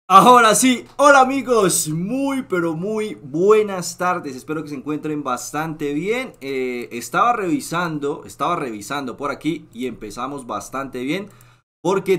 Ahora sí, hola amigos, muy pero muy buenas tardes, espero que se encuentren bastante bien. Estaba revisando por aquí y empezamos bastante bien porque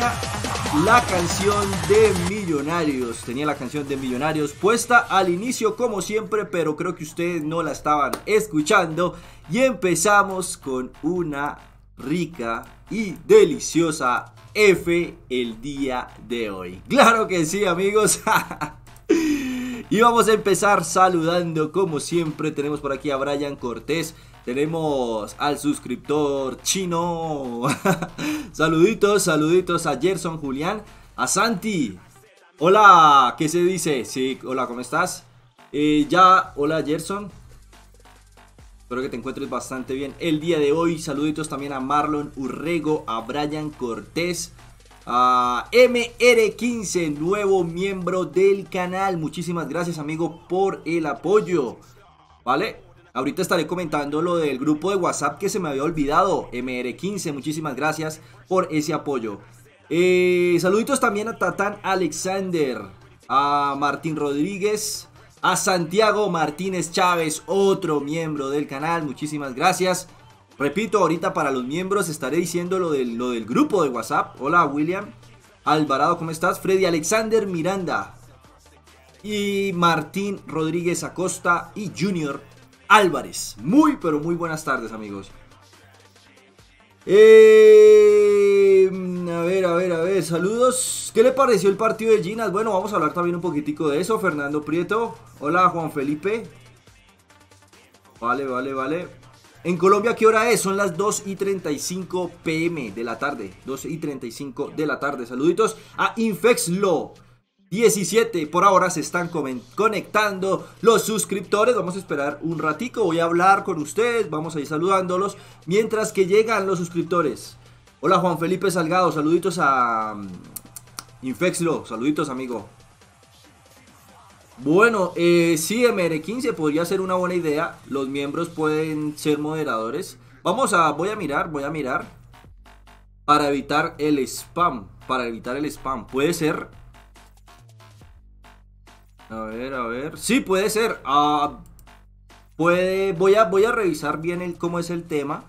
tenía la canción de Millonarios puesta al inicio como siempre, pero creo que ustedes no la estaban escuchando y empezamos con una rica y deliciosa F el día de hoy. Claro que sí, amigos. Y vamos a empezar saludando como siempre. Tenemos por aquí a Brian Cortés. Tenemos al suscriptor chino. Saluditos, saluditos a Gerson Julián. A Santi. Hola, ¿qué se dice? Sí, hola, ¿cómo estás? Hola Gerson. Espero que te encuentres bastante bien el día de hoy. Saluditos también a Marlon Urrego, a Brian Cortés, a MR15, nuevo miembro del canal. Muchísimas gracias, amigo, por el apoyo. ¿Vale? Ahorita estaré comentando lo del grupo de WhatsApp que se me había olvidado. MR15, muchísimas gracias por ese apoyo. Saluditos también a Tatán Alexander, a Martín Rodríguez, a Santiago Martínez Chávez, otro miembro del canal, muchísimas gracias. Repito, ahorita para los miembros estaré diciendo lo del grupo de WhatsApp. Hola William Alvarado, ¿cómo estás? Freddy Alexander Miranda y Martín Rodríguez Acosta y Junior Álvarez. Muy pero muy buenas tardes, amigos. A ver, saludos. ¿Qué le pareció el partido de Ginas? Bueno, vamos a hablar también un poquitico de eso. Fernando Prieto. Hola, Juan Felipe. Vale. En Colombia, ¿qué hora es? Son las 2:35 pm de la tarde. 2:35 de la tarde. Saluditos a Infexlo 17. Por ahora se están conectando los suscriptores. Vamos a esperar un ratico. Voy a hablar con ustedes. Vamos a ir saludándolos mientras que llegan los suscriptores. Hola Juan Felipe Salgado. Saluditos a Infexlo. Saluditos, amigo. Bueno, sí, MR15 podría ser una buena idea. Los miembros pueden ser moderadores. Voy a mirar. Para evitar el spam. Puede ser. A ver. Sí, puede ser. Voy a revisar bien cómo es el tema.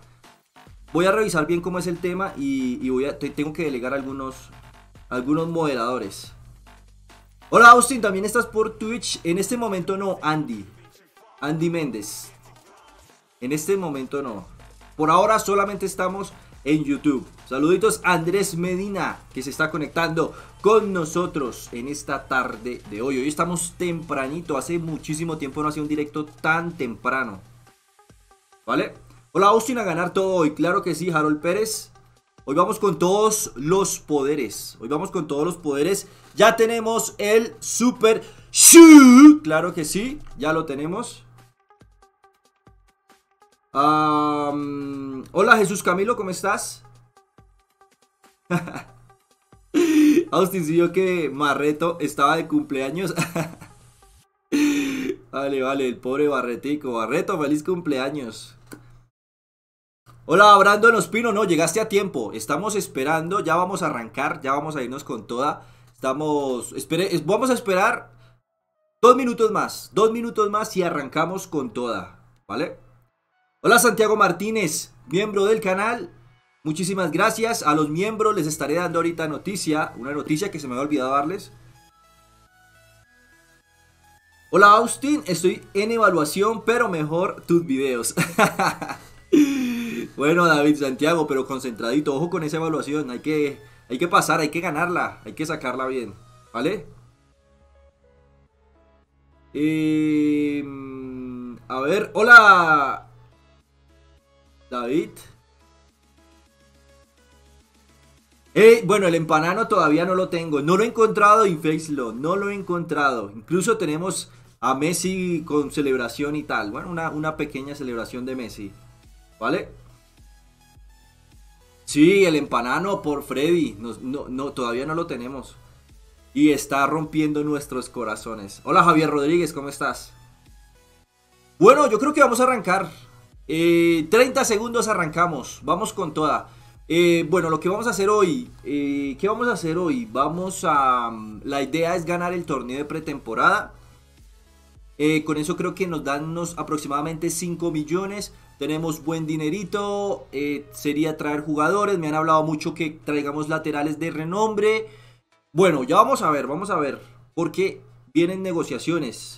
Y tengo que delegar algunos moderadores. Hola Austin, también estás por Twitch. En este momento no, Andy Méndez. En este momento no. Por ahora solamente estamos en YouTube. Saluditos a Andrés Medina, que se está conectando con nosotros en esta tarde de hoy. Hoy estamos tempranito. Hace muchísimo tiempo no hacía un directo tan temprano. ¿Vale? Hola Austin, a ganar todo hoy. Claro que sí, Harold Pérez. Hoy vamos con todos los poderes. Ya tenemos el Super Shoe. Claro que sí, ya lo tenemos. Hola Jesús Camilo, ¿cómo estás? Austin, si yo que Marreto estaba de cumpleaños. Vale, el pobre Barretico. Barreto, feliz cumpleaños. Hola Brandon Ospino, no, llegaste a tiempo. Estamos esperando, ya vamos a arrancar, ya vamos a irnos con toda. Vamos a esperar 2 minutos más y arrancamos con toda, ¿vale? Hola Santiago Martínez, miembro del canal. Muchísimas gracias. A los miembros les estaré dando ahorita una noticia que se me había olvidado darles. Hola Austin, estoy en evaluación, pero mejor tus videos. Bueno, David Santiago, pero concentradito, ojo con esa evaluación, hay que pasar, hay que ganarla, hay que sacarla bien, ¿vale? A ver, hola David. Bueno, el empanano todavía no lo tengo, no lo he encontrado en Facelo, no lo he encontrado. Incluso tenemos a Messi con celebración y tal, bueno, una pequeña celebración de Messi, ¿vale? Sí, el empanano por Freddy. No, todavía no lo tenemos. Y está rompiendo nuestros corazones. Hola Javier Rodríguez, ¿cómo estás? Bueno, yo creo que vamos a arrancar. 30 segundos arrancamos. Vamos con toda. Bueno, lo que vamos a hacer hoy, ¿qué vamos a hacer hoy? La idea es ganar el torneo de pretemporada. Con eso creo que nos dan unos aproximadamente 5 millones. Tenemos buen dinerito. Sería traer jugadores. Me han hablado mucho que traigamos laterales de renombre. Bueno, ya vamos a ver. Porque vienen negociaciones.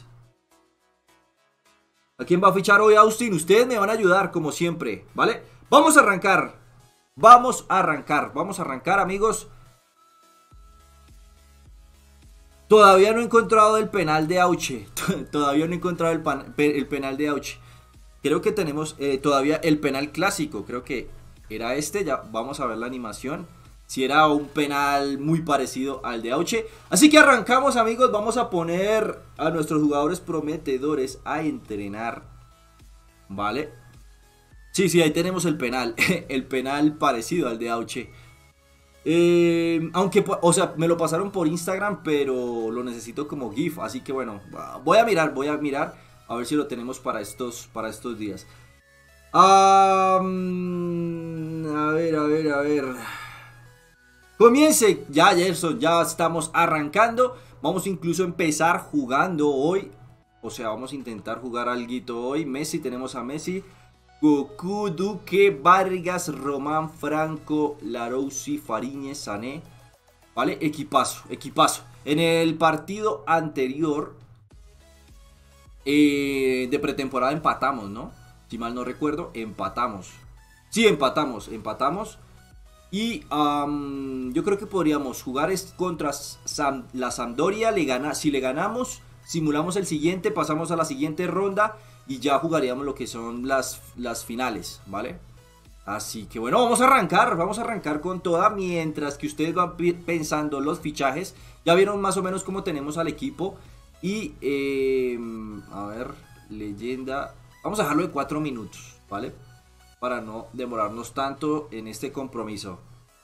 ¿A quién va a fichar hoy, Austin? Ustedes me van a ayudar, como siempre, ¿vale? Vamos a arrancar. Vamos a arrancar, amigos. Todavía no he encontrado el penal de Auche. Todavía no he encontrado el penal de Auche. Creo que tenemos todavía el penal clásico. Creo que era este. Ya vamos a ver la animación. Si era un penal muy parecido al de Auche. Así que arrancamos, amigos. Vamos a poner a nuestros jugadores prometedores a entrenar. ¿Vale? Sí, ahí tenemos el penal. El penal parecido al de Auche. Aunque, o sea, me lo pasaron por Instagram, pero lo necesito como GIF. Así que bueno, voy a mirar a ver si lo tenemos para estos días. A ver. Comience ya, Gerson, ya estamos arrancando. Vamos incluso a empezar jugando hoy. O sea, vamos a intentar jugar alguito hoy. Messi, tenemos a Messi. Goku, Duque, Vargas, Román, Franco, Larouci, Fariñez, Sané. Vale, equipazo. En el partido anterior de pretemporada empatamos, ¿no? Si mal no recuerdo, empatamos. Sí, empatamos. Y yo creo que podríamos jugar contra la Sampdoria. Si le ganamos, simulamos el siguiente, pasamos a la siguiente ronda y ya jugaríamos lo que son las finales, ¿vale? Así que bueno, vamos a arrancar con toda. Mientras que ustedes van pensando los fichajes. Ya vieron más o menos cómo tenemos al equipo. Y, a ver, leyenda. Vamos a dejarlo de 4 minutos, ¿vale? Para no demorarnos tanto en este compromiso.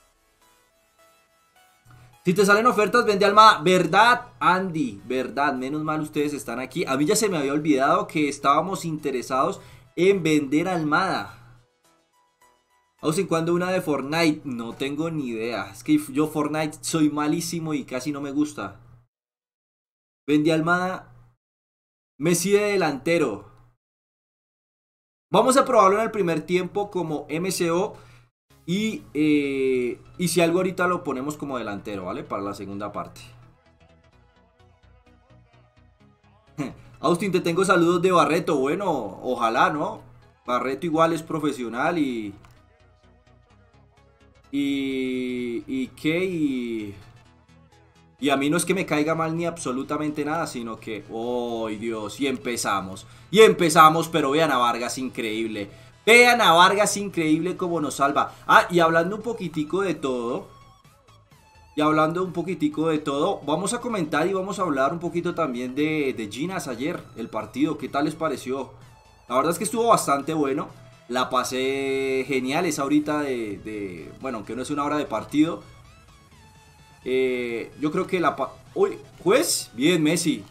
Si te salen ofertas, vende Almada. ¿Verdad, Andy? ¿Verdad? Menos mal ustedes están aquí. A mí ya se me había olvidado que estábamos interesados en vender Almada. Austin, ¿cuándo una de Fortnite? No tengo ni idea. Es que yo Fortnite soy malísimo y casi no me gusta. Vendí Almada. Messi de delantero. Vamos a probarlo en el primer tiempo como MCO. Y si algo ahorita lo ponemos como delantero, ¿vale? Para la segunda parte. Austin, te tengo saludos de Barreto. Bueno, ojalá, ¿no? Barreto igual es profesional y a mí no es que me caiga mal ni absolutamente nada, sino que, ¡oh, Dios! Y empezamos, pero vean a Vargas, increíble. Vean a Vargas, increíble como nos salva. Ah, y hablando un poquitico de todo, vamos a comentar y vamos a hablar un poquito también de Ginas ayer, el partido. ¿Qué tal les pareció? La verdad es que estuvo bastante bueno. La pasé genial, es ahorita bueno, aunque no es una hora de partido. Yo creo que uy, juez, bien, Messi.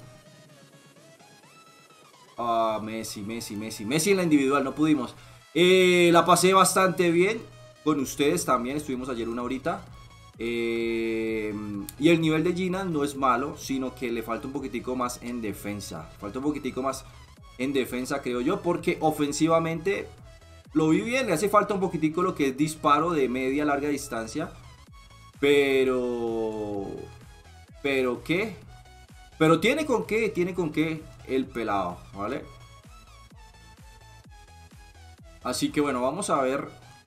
Messi en la individual, no pudimos. La pasé bastante bien con ustedes también, estuvimos ayer una horita. Y el nivel de Gina no es malo, sino que le falta un poquitico más en defensa. Creo yo, porque ofensivamente lo vi bien. Le hace falta un poquitico lo que es disparo de media larga distancia. Pero ¿qué? Pero tiene con qué el pelado, ¿vale? Así que bueno, vamos a ver.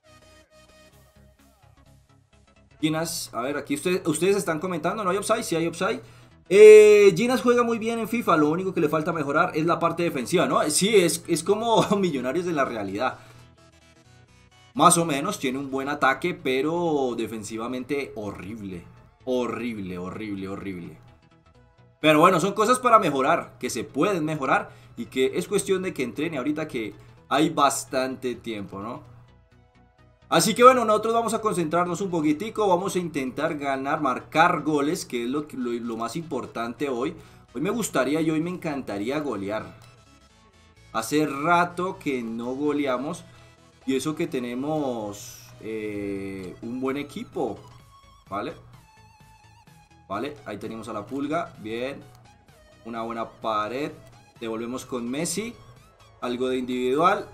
Ginas, a ver, aquí ustedes están comentando, ¿no hay offside? Sí hay offside. Ginas juega muy bien en FIFA, lo único que le falta mejorar es la parte defensiva, ¿no? Sí, es como Millonarios de la realidad. Más o menos, tiene un buen ataque, pero defensivamente horrible. Horrible. Pero bueno, son cosas para mejorar, que se pueden mejorar y que es cuestión de que entrene ahorita que hay bastante tiempo, ¿no? Así que bueno, nosotros vamos a concentrarnos un poquitico, vamos a intentar ganar, marcar goles, que es lo más importante hoy. Hoy me encantaría golear. Hace rato que no goleamos. Y eso que tenemos un buen equipo. ¿Vale? Vale, ahí tenemos a la pulga. Bien. Una buena pared. Devolvemos con Messi. Algo de individual.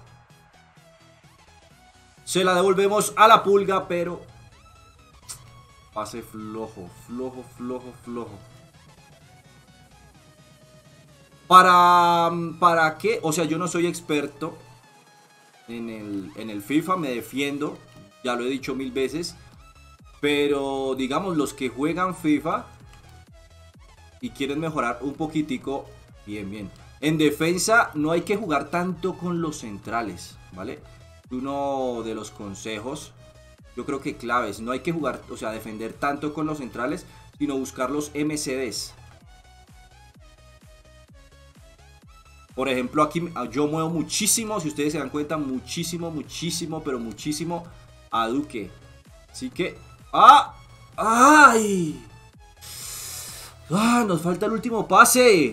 Se la devolvemos a la pulga, pero... pase flojo, flojo, flojo, flojo. ¿Para qué? O sea, yo no soy experto en el FIFA, me defiendo. Ya lo he dicho 1000 veces. Pero, digamos, los que juegan FIFA y quieren mejorar un poquitico, bien, bien. En defensa no hay que jugar tanto con los centrales, ¿vale? Uno de los consejos, yo creo que claves, no hay que jugar, o sea, defender tanto con los centrales, sino buscar los MCDs. Por ejemplo, aquí yo muevo muchísimo, si ustedes se dan cuenta, muchísimo, muchísimo, pero muchísimo a Duque. Así que... ¡ah! ¡Ay! ¡Ah! Nos falta el último pase.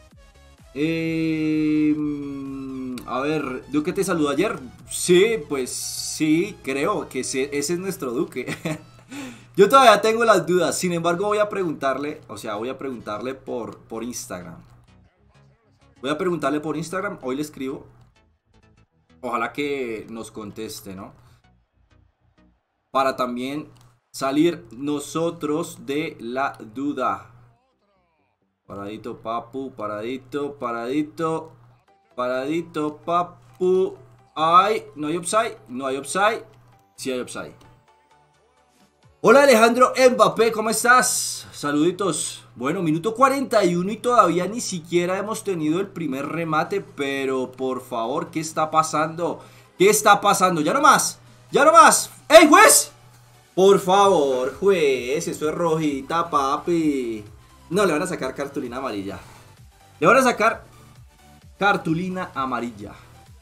A ver, ¿Duque te saludó ayer? Sí, pues sí, creo que ese es nuestro Duque. Yo todavía tengo las dudas, sin embargo voy a preguntarle, o sea, voy a preguntarle por Instagram. Voy a preguntarle por Instagram, hoy le escribo. Ojalá que nos conteste, ¿no? Para también salir nosotros de la duda. Paradito, papu, paradito, paradito. Paradito, papu. Ay, no hay offside, no hay offside. Sí hay offside. Hola Alejandro Mbappé, ¿cómo estás? Saluditos. Bueno, minuto 41 y todavía ni siquiera hemos tenido el primer remate. Pero por favor, ¿qué está pasando? ¿Qué está pasando? Ya no más, ya no más. ¡Ey, juez! Por favor, juez, eso es rojita, papi. No, le van a sacar cartulina amarilla. Le van a sacar cartulina amarilla.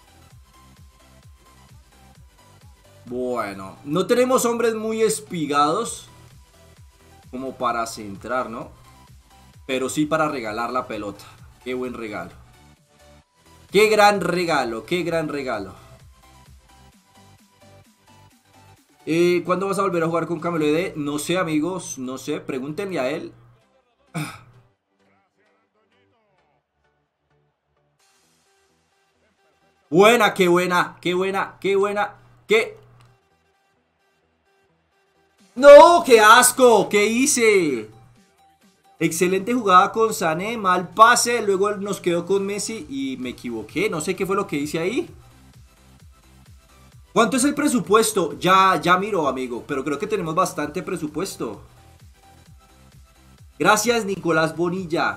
Bueno, no tenemos hombres muy espigados como para centrar, ¿no? Pero sí para regalar la pelota. Qué buen regalo. Qué gran regalo, qué gran regalo. ¿Cuándo vas a volver a jugar con Camilo ED? No sé, amigos, no sé, pregúntenle a él. Buena, qué buena, qué buena, qué buena, qué... ¡No! ¡Qué asco! ¿Qué hice? Excelente jugada con Sané, mal pase, luego nos quedó con Messi y me equivoqué, no sé qué fue lo que hice ahí. ¿Cuánto es el presupuesto? Ya miro, amigo, pero creo que tenemos bastante presupuesto. Gracias, Nicolás Bonilla.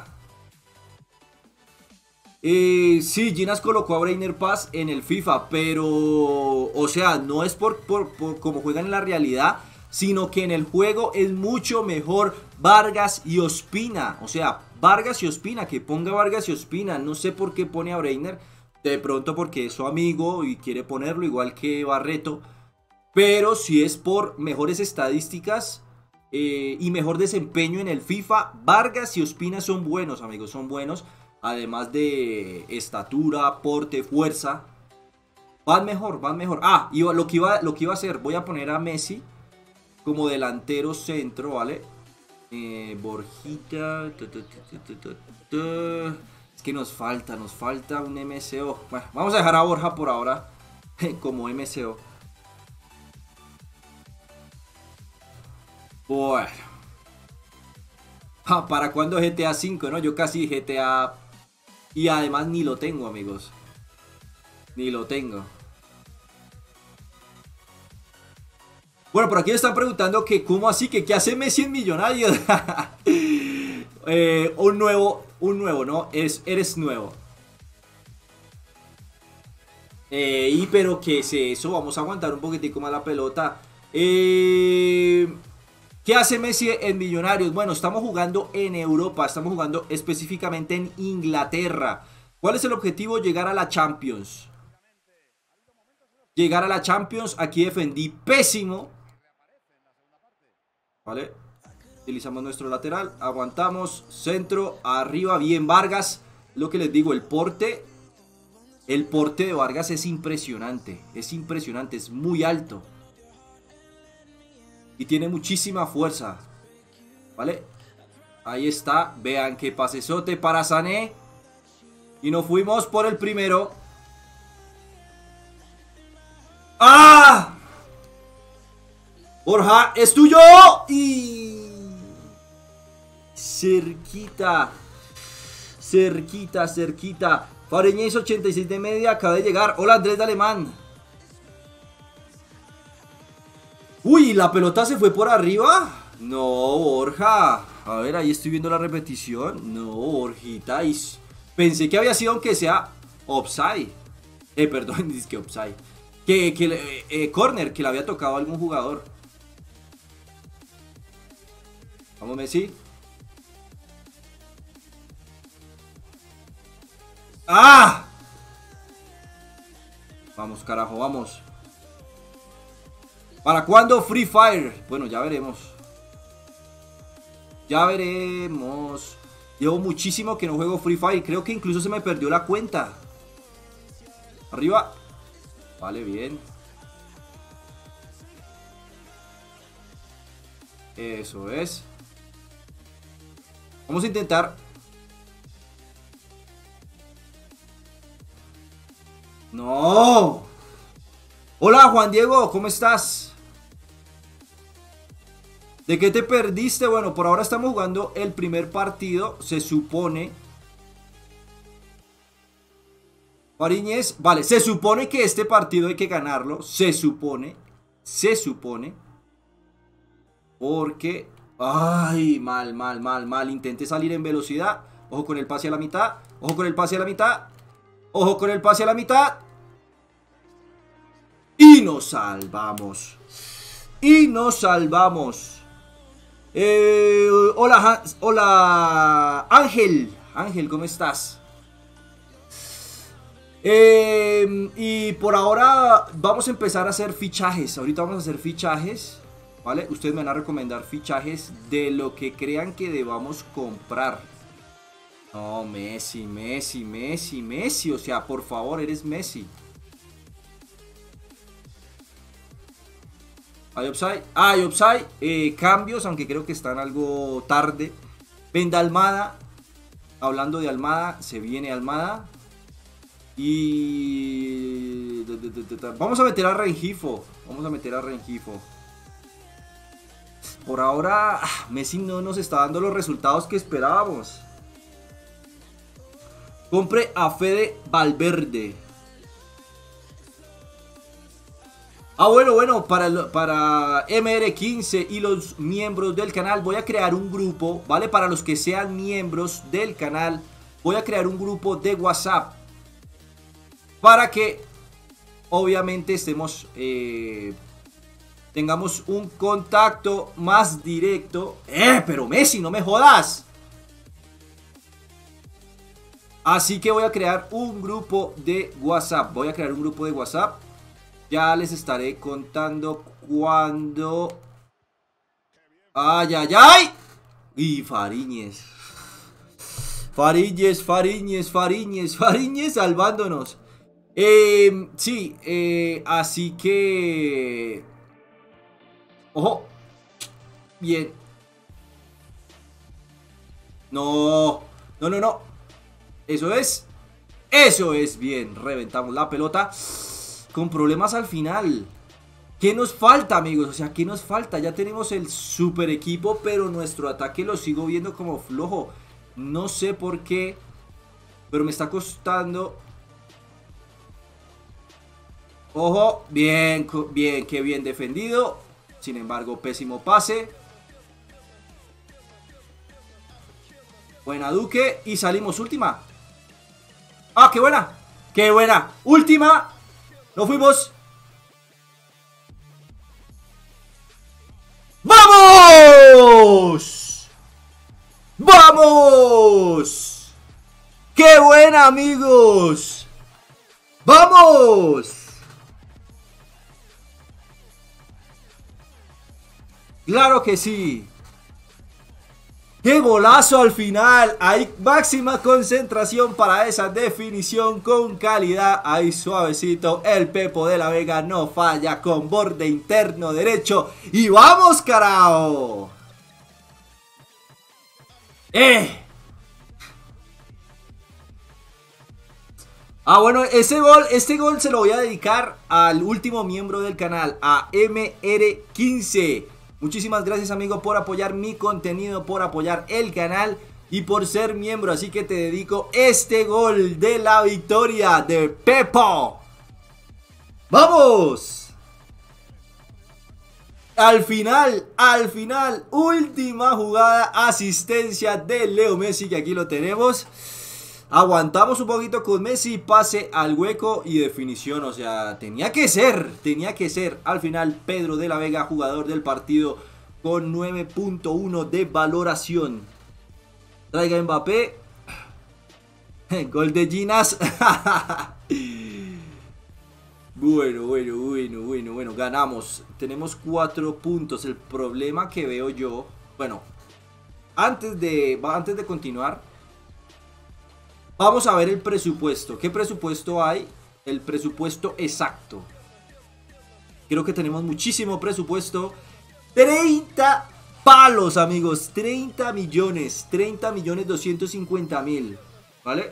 Sí, Ginas colocó a Brainer Paz en el FIFA, pero... o sea, no es por como juegan en la realidad, sino que en el juego es mucho mejor Vargas y Ospina. O sea, Vargas y Ospina, que ponga Vargas y Ospina. No sé por qué pone a Brainer. De pronto porque es su amigo y quiere ponerlo, igual que Barreto. Pero si es por mejores estadísticas y mejor desempeño en el FIFA, Vargas y Ospina son buenos, amigos, son buenos. Además de estatura, porte, fuerza. Van mejor, van mejor. Ah, y lo que iba a hacer, voy a poner a Messi como delantero centro, ¿vale? Borjita. Es que nos falta un MCO. Bueno, vamos a dejar a Borja por ahora como MCO. Bueno. ¿Para cuándo GTA 5, no? Yo casi GTA... y además ni lo tengo, amigos. Ni lo tengo. Bueno, por aquí me están preguntando que cómo así, que qué hace Messi en Millonarios. Un nuevo, ¿no? Eres nuevo. Y pero ¿qué es eso? Vamos a aguantar un poquitico más la pelota. ¿Qué hace Messi en Millonarios? Bueno, estamos jugando en Europa, estamos jugando específicamente en Inglaterra. ¿Cuál es el objetivo? Llegar a la Champions. Llegar a la Champions, aquí defendí pésimo. ¿Vale? Utilizamos nuestro lateral, aguantamos, centro, arriba, bien Vargas. Lo que les digo, el porte de Vargas es impresionante, es muy alto. Y tiene muchísima fuerza. ¿Vale? Ahí está. Vean qué pasesote para Sané. Y nos fuimos por el primero. ¡Ah! Borja, es tuyo. Y... cerquita. Cerquita, cerquita. Fariñez 86 de media, acaba de llegar. Hola, Andrés de Alemán. Uy, ¿la pelota se fue por arriba? No, Borja. A ver, ahí estoy viendo la repetición. No, Borjita. Pensé que había sido aunque sea offside. Perdón, dice que offside. Corner, que le había tocado a algún jugador. Vamos, Messi. ¡Ah! Vamos, carajo, vamos. ¿Para cuándo Free Fire? Bueno, ya veremos. Ya veremos. Llevo muchísimo que no juego Free Fire. Creo que incluso se me perdió la cuenta. Arriba. Vale, bien. Eso es. Vamos a intentar. ¡No! Hola, Juan Diego, ¿cómo estás? ¿De qué te perdiste? Bueno, por ahora estamos jugando el primer partido. Se supone. Fariñez, vale, se supone que este partido hay que ganarlo. Se supone. Se supone. Porque... ay, mal, mal, mal, mal. Intenté salir en velocidad. Ojo con el pase a la mitad. Ojo con el pase a la mitad. Ojo con el pase a la mitad. Y nos salvamos. Y nos salvamos. Hola, hola, Ángel. Ángel, ¿cómo estás? Y por ahora vamos a empezar a hacer fichajes. Ahorita vamos a hacer fichajes, ¿vale? Ustedes me van a recomendar fichajes de lo que crean que debamos comprar. No, Messi, Messi, Messi, Messi. O sea, por favor, eres Messi. ¿Hay upside? Ah, hay upside. Cambios, aunque creo que están algo tarde. Venda Almada. Hablando de Almada, se viene Almada. Y... vamos a meter a Rengifo. Vamos a meter a Rengifo. Por ahora, Messi no nos está dando los resultados que esperábamos. Compre a Fede Valverde. Ah, bueno, para MR15 y los miembros del canal voy a crear un grupo, ¿vale? Para los que sean miembros del canal, voy a crear un grupo de WhatsApp. Para que, obviamente, tengamos un contacto más directo. Pero Messi, no me jodas. Así que voy a crear un grupo de WhatsApp. Voy a crear un grupo de WhatsApp. Ya les estaré contando cuando... ¡Ay, ay, ay! Y Fariñez. Fariñez, Fariñez, Fariñez, Fariñez salvándonos. Sí, así que... ¡ojo! Bien. No, no, no, no. Eso es. Eso es bien. Reventamos la pelota. Con problemas al final. ¿Qué nos falta, amigos? O sea, ¿qué nos falta? Ya tenemos el super equipo, pero nuestro ataque lo sigo viendo como flojo. No sé por qué, pero me está costando. Ojo, bien, bien, qué bien defendido. Sin embargo, pésimo pase. Buena Duque. Y salimos última. ¡Ah, qué buena! ¡Qué buena! ¡Última! ¡Nos fuimos! ¡Vamos! ¡Vamos! ¡Qué buena, amigos! ¡Vamos! ¡Claro que sí! ¡Qué golazo al final! Hay máxima concentración para esa definición con calidad. Ahí suavecito. El Pepo de la Vega no falla con borde interno derecho. ¡Y vamos, carajo! Bueno, este gol se lo voy a dedicar al último miembro del canal, a MR15. Muchísimas gracias, amigo, por apoyar mi contenido, por apoyar el canal y por ser miembro. Así que te dedico este gol de la victoria de Pepo. ¡Vamos! Al final, última jugada, asistencia de Leo Messi, que aquí lo tenemos. Aguantamos un poquito con Messi, pase al hueco y definición. O sea, tenía que ser. Al final, Pedro de la Vega, jugador del partido, con 9.1 de valoración. Traiga Mbappé. Gol de Ginas. Bueno, ganamos. Tenemos 4 puntos. El problema que veo yo... Bueno, antes de continuar, vamos a ver el presupuesto. ¿Qué presupuesto hay? El presupuesto exacto. Creo que tenemos muchísimo presupuesto. 30 palos, amigos. 30 millones. 30.250.000. ¿Vale?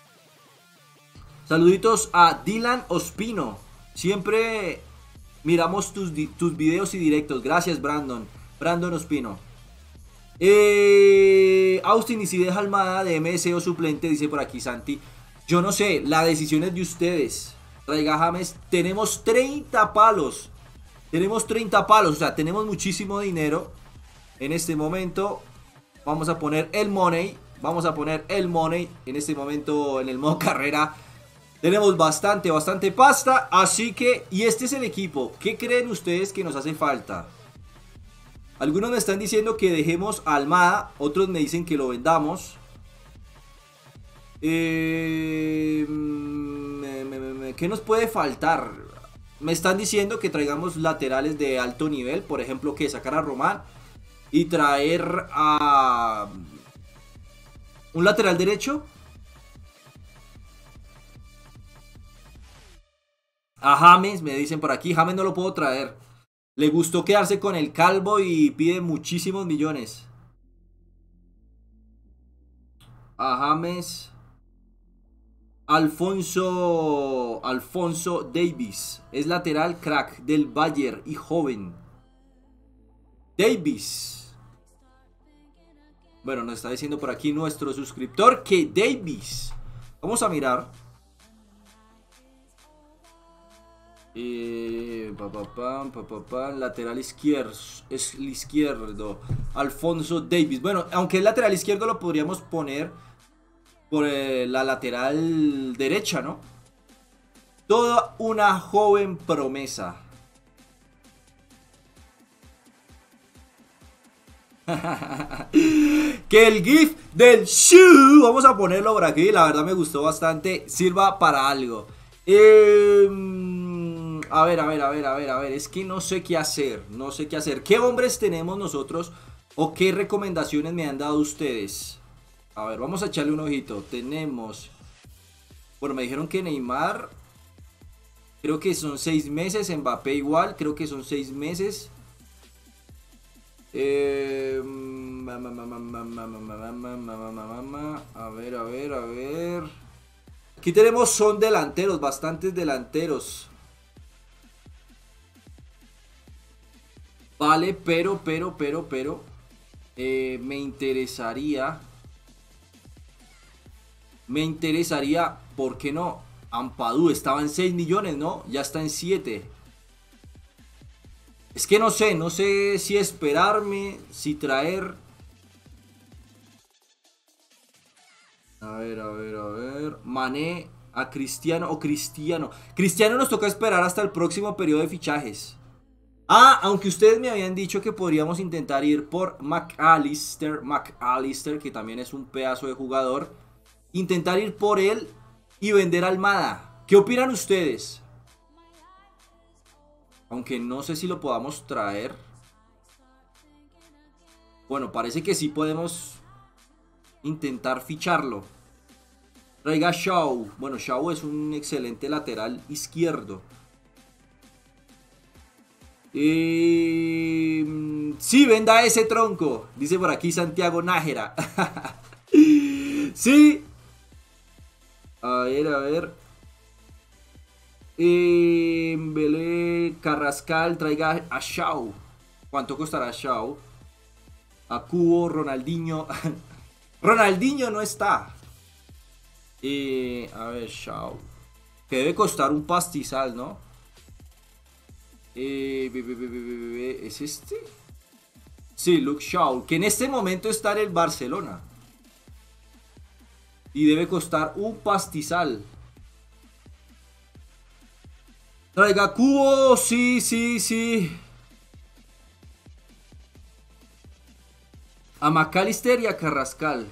Saluditos a Dylan Ospino. Siempre miramos tus videos y directos. Gracias, Brandon. Brandon Ospino. Austin, y si deja Almada de MSO suplente, dice por aquí Santi. Yo no sé, la decisión es de ustedes. Traiga James. Tenemos 30 palos. Tenemos 30 palos, o sea, tenemos muchísimo dinero. En este momento vamos a poner el money. En este momento en el modo carrera. Tenemos bastante pasta. Así que, y este es el equipo. ¿Qué creen ustedes que nos hace falta? Algunos me están diciendo que dejemos a Almada. Otros me dicen que lo vendamos. ¿Qué nos puede faltar? Me están diciendo que traigamos laterales de alto nivel. Por ejemplo, que sacar a Román y traer a un lateral derecho. A James, me dicen por aquí. James no lo puedo traer. Le gustó quedarse con el calvo y pide muchísimos millones. A James. Alfonso Davis. Es lateral crack del Bayern y joven. Davis. Bueno, nos está diciendo por aquí nuestro suscriptor que Davis. Vamos a mirar. Lateral izquierdo. Es el izquierdo. Alfonso Davis. Bueno, aunque el lateral izquierdo lo podríamos poner por la lateral derecha, ¿no? Toda una joven promesa. Que el GIF del shoe, vamos a ponerlo por aquí. La verdad me gustó bastante. Sirva para algo. A ver. Es que no sé qué hacer. ¿Qué hombres tenemos nosotros? ¿O qué recomendaciones me han dado ustedes? A ver, vamos a echarle un ojito. Tenemos... Bueno, me dijeron que Neymar... Creo que son 6 meses. Mbappé igual. Creo que son 6 meses. A ver. Aquí tenemos, son delanteros, bastantes delanteros. Vale, pero me interesaría, ¿por qué no? Ampadu estaba en 6 millones, ¿no? Ya está en 7. Es que no sé si esperarme, si traer. A ver. Mané a Cristiano o Cristiano. Cristiano nos toca esperar hasta el próximo periodo de fichajes. Aunque ustedes me habían dicho que podríamos intentar ir por McAllister, que también es un pedazo de jugador. Intentar ir por él y vender a Almada. ¿Qué opinan ustedes? Aunque no sé si lo podamos traer. Bueno, parece que sí podemos intentar ficharlo. Traiga Shaw. Bueno, Shaw es un excelente lateral izquierdo. Sí, venda ese tronco. Dice por aquí Santiago Nájera. Sí. A ver. Belé Carrascal, traiga a Shaw. ¿Cuánto costará Shaw? A Cubo, Ronaldinho. Ronaldinho no está. A ver, Shaw. Que debe costar un pastizal, ¿no? ¿Es este? Sí, Luke Shaw. Que en este momento está en el Barcelona. Y debe costar un pastizal. Traiga Cubo. Sí. A McAllister y a Carrascal.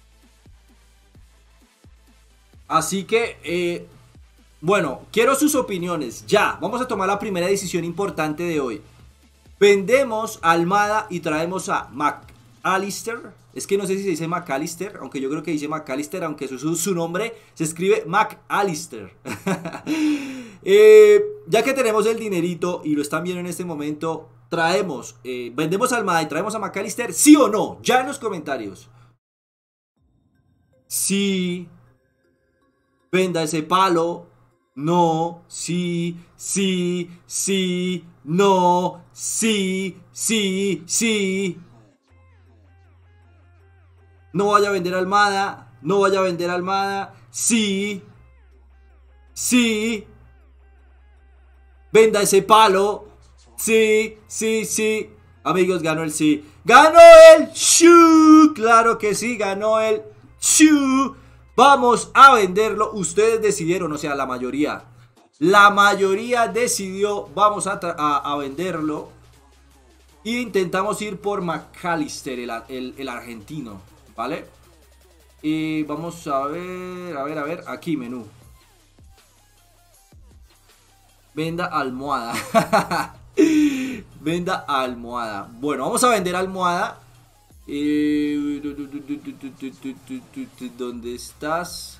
Así que, bueno, quiero sus opiniones. Ya, vamos a tomar la primera decisión importante de hoy. Vendemos a Almada y traemos a McAllister. Es que no sé si se dice McAllister, aunque yo creo que dice McAllister, aunque su nombre se escribe McAllister. Ya que tenemos el dinerito y lo están viendo en este momento, vendemos a Almada y traemos a McAllister, ¿sí o no? Ya en los comentarios. Sí. Venda ese palo. No. Sí. No. Sí. No vaya a vender Almada. No vaya a vender Almada. Sí. Venda ese palo. Sí. Amigos, ganó el sí. ¡Ganó el Shu! Claro que sí, ganó el Shu. Vamos a venderlo. Ustedes decidieron, o sea, la mayoría. La mayoría decidió. Vamos a venderlo. Y intentamos ir por McAllister, el argentino. ¿Vale? Y vamos a ver. Aquí, menú. Venda almohada. Venda almohada. Bueno, vamos a vender almohada. ¿Dónde estás?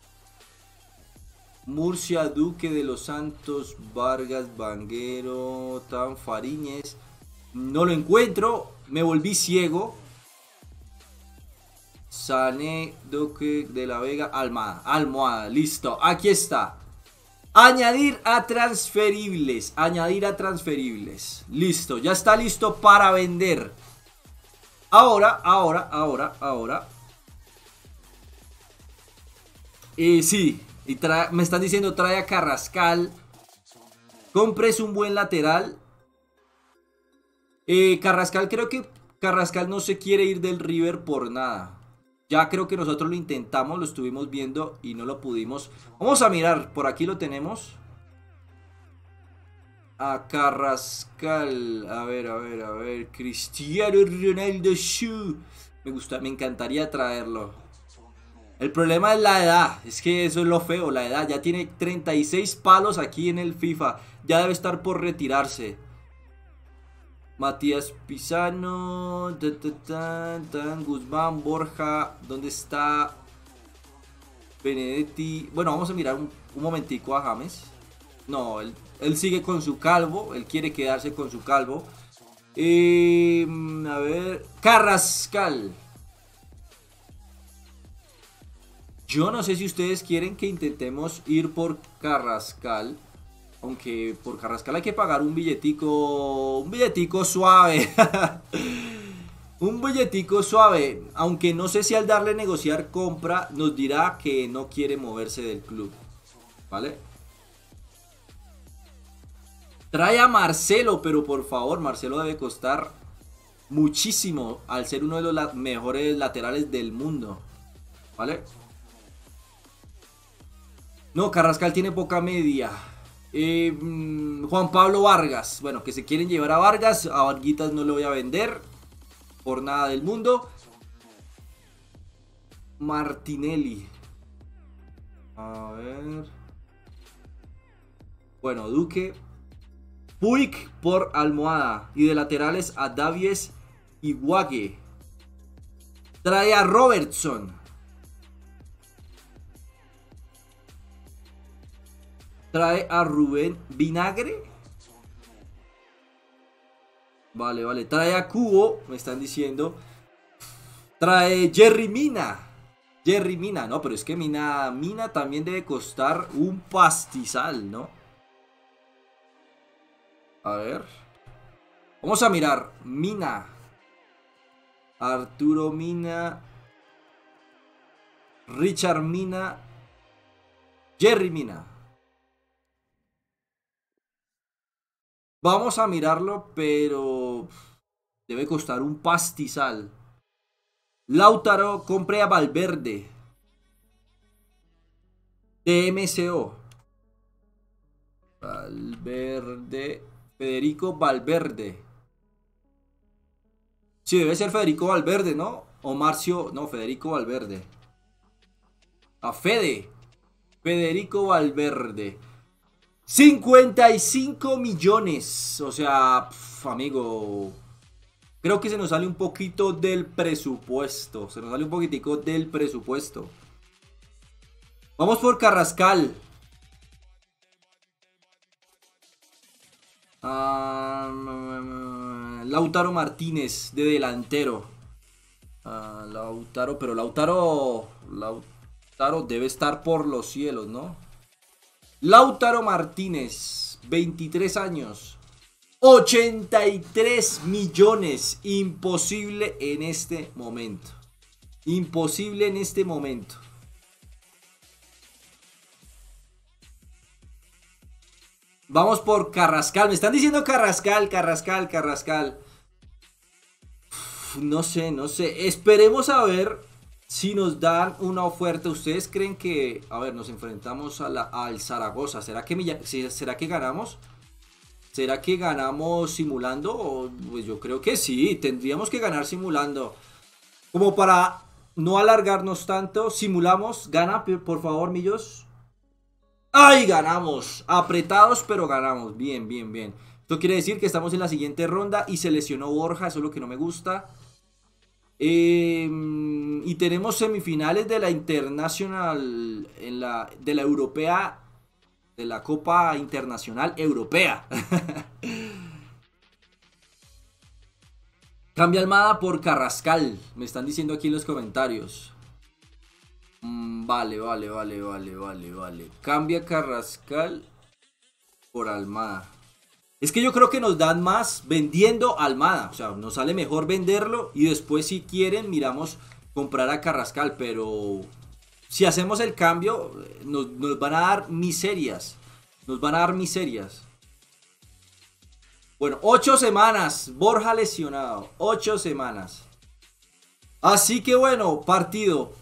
Murcia, Duque de los Santos, Vargas, Vanguero, Tan Fariñez. No lo encuentro. Me volví ciego. Sané, Duque de la Vega, Almohada. Listo, aquí está. Añadir a transferibles. Listo, ya está listo para vender. Ahora. Sí, me están diciendo trae a Carrascal. Compres un buen lateral. Carrascal, creo que Carrascal no se quiere ir del River por nada. Ya creo que nosotros lo intentamos, lo estuvimos viendo y no lo pudimos. Vamos a mirar, por aquí lo tenemos. A Carrascal. A ver. Cristiano Ronaldo Shu. Me encantaría traerlo. El problema es la edad. Es que eso es lo feo, la edad. Ya tiene 36 palos aquí en el FIFA. Ya debe estar por retirarse. Matías Pisano. Guzmán, Borja. ¿Dónde está? Benedetti. Bueno, vamos a mirar un momentico a James. No, él sigue con su calvo. Él quiere quedarse con su calvo. A ver. Carrascal. Yo no sé si ustedes quieren que intentemos ir por Carrascal. Aunque por Carrascal hay que pagar un billetico. Un billetico suave. Un billetico suave. Aunque no sé si al darle negociar compra nos dirá que no quiere moverse del club. ¿Vale? Trae a Marcelo, pero por favor, Marcelo debe costar muchísimo al ser uno de los mejores laterales del mundo. ¿Vale? No, Carrascal tiene poca media. Juan Pablo Vargas. Bueno, que se quieren llevar a Vargas. A Varguitas no lo voy a vender por nada del mundo. Martinelli. A ver. Bueno, Duque. Puig por Almohada. Y de laterales a Davies y Wague. Trae a Robertson. Trae a Rubén Vinagre. Vale, vale. Trae a Cubo, me están diciendo. Trae Jerry Mina. Jerry Mina, no, pero es que Mina también debe costar un pastizal, ¿no? A ver. Vamos a mirar. Mina. Arturo Mina. Richard Mina. Jerry Mina. Vamos a mirarlo, pero debe costar un pastizal. Lautaro, compre a Valverde. DMCO. Valverde. Federico Valverde. Sí, debe ser Federico Valverde, ¿no? O Marcio. No, Federico Valverde. A Fede. Federico Valverde. 55 millones. O sea, amigo. Creo que se nos sale un poquito del presupuesto. Se nos sale un poquitico del presupuesto. Vamos por Carrascal. Lautaro Martínez de delantero. Lautaro, pero Lautaro debe estar por los cielos, ¿no? Lautaro Martínez, 23 años. 83 millones. Imposible en este momento. Imposible en este momento. Vamos por Carrascal. Me están diciendo Carrascal. No sé. Esperemos a ver si nos dan una oferta. ¿Ustedes creen que... A ver, nos enfrentamos al Zaragoza. ¿Será que ganamos? ¿Será que ganamos simulando? Pues yo creo que sí, tendríamos que ganar simulando. Como para no alargarnos tanto, simulamos. Gana, por favor, Millos. ¡Ay, ganamos! Apretados, pero ganamos. Bien. Esto quiere decir que estamos en la siguiente ronda y se lesionó Borja, eso es lo que no me gusta. Y tenemos semifinales de la Internacional, de la Europea. De la Copa Internacional Europea. Cambia Almada por Carrascal. Me están diciendo aquí en los comentarios. Vale. Cambia Carrascal por Almada. Es que yo creo que nos dan más vendiendo Almada. O sea, nos sale mejor venderlo. Y después, si quieren, miramos comprar a Carrascal. Pero... si hacemos el cambio, nos van a dar miserias. Bueno, 8 semanas. Borja lesionado. 8 semanas. Así que bueno, partido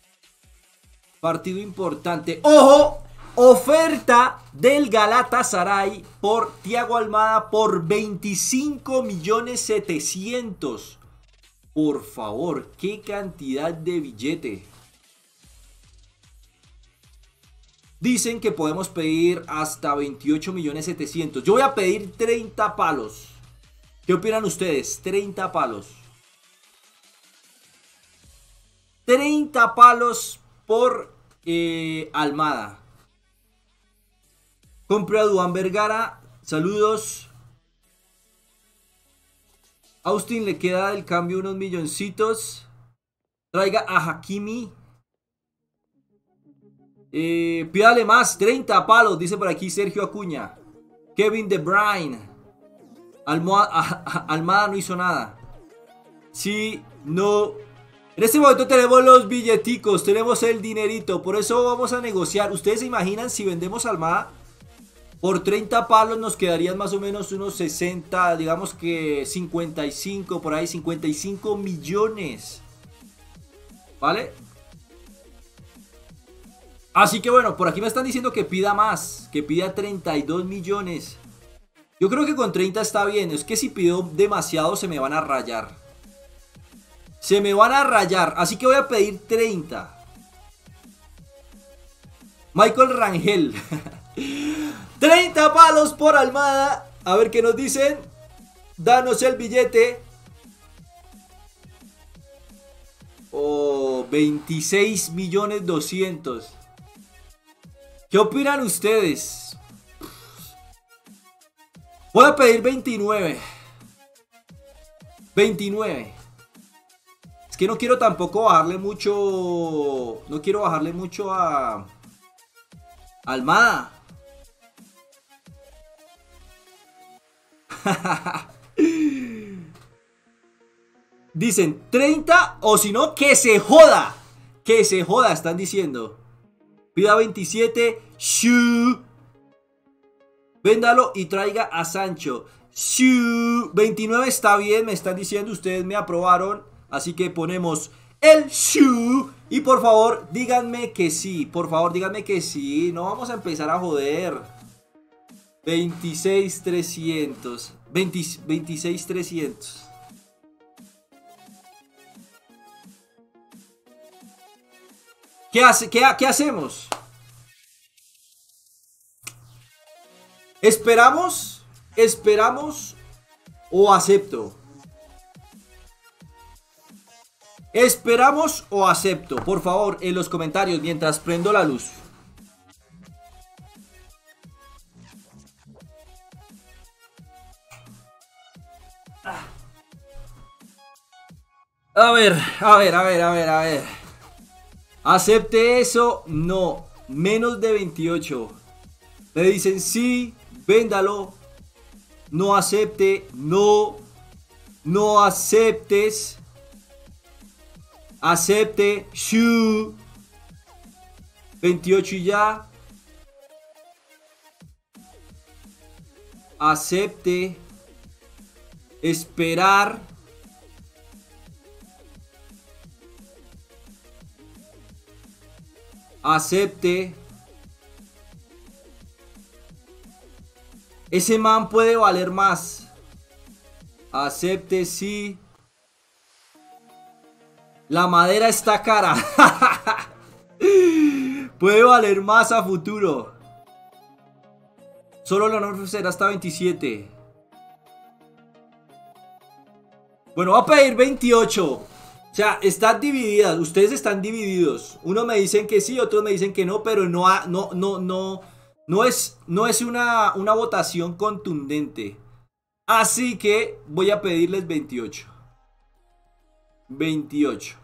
importante. ¡Ojo! Oferta del Galatasaray por Thiago Almada por 25.700.000. Por favor, qué cantidad de billete. Dicen que podemos pedir hasta 28.700.000. Yo voy a pedir 30 palos. ¿Qué opinan ustedes? 30 palos. 30 palos por Almada. Compre a Duván Vergara. Saludos. Austin le queda del cambio unos milloncitos. Traiga a Hakimi. Pídale más, 30 palos, dice por aquí Sergio Acuña. Kevin De Bruyne. Almada no hizo nada. Sí, no. En este momento tenemos los billeticos, tenemos el dinerito. Por eso vamos a negociar. ¿Ustedes se imaginan si vendemos Almada? Por 30 palos nos quedarían más o menos unos 60, digamos que 55, por ahí 55 millones. ¿Vale? Así que bueno, por aquí me están diciendo que pida más, que pida 32 millones. Yo creo que con 30 está bien, es que si pido demasiado se me van a rayar. Se me van a rayar, así que voy a pedir 30. Michael Rangel. 30 palos por Almada. A ver qué nos dicen. Danos el billete. o 26.200.000. ¿Qué opinan ustedes? Voy a pedir 29. 29. Es que no quiero tampoco bajarle mucho. No quiero bajarle mucho a Almada. Dicen 30 o si no, que se joda. Que se joda, están diciendo. Pida 27. Shu. Véndalo y traiga a Sancho. Shu. 29 está bien, me están diciendo. Ustedes me aprobaron. Así que ponemos el Shu. Y por favor, díganme que sí. Por favor, díganme que sí. No vamos a empezar a joder. 26.300. 26.300. ¿Qué hacemos? ¿Esperamos? ¿Esperamos? ¿O acepto? ¿Esperamos o acepto? Por favor, en los comentarios mientras prendo la luz. A ver. ¿Acepte eso? No. Menos de 28. Le dicen sí, véndalo. No acepte, no. No aceptes. Acepte, shu. 28 y ya. Acepte. Esperar. Acepte. Ese man puede valer más. Acepte, sí. La madera está cara. Puede valer más a futuro. Solo la no será hasta 27. Bueno, va a pedir 28. O sea, están divididas. Ustedes están divididos. Unos me dicen que sí, otros me dicen que no. Pero no es una votación contundente. Así que voy a pedirles 28. 28.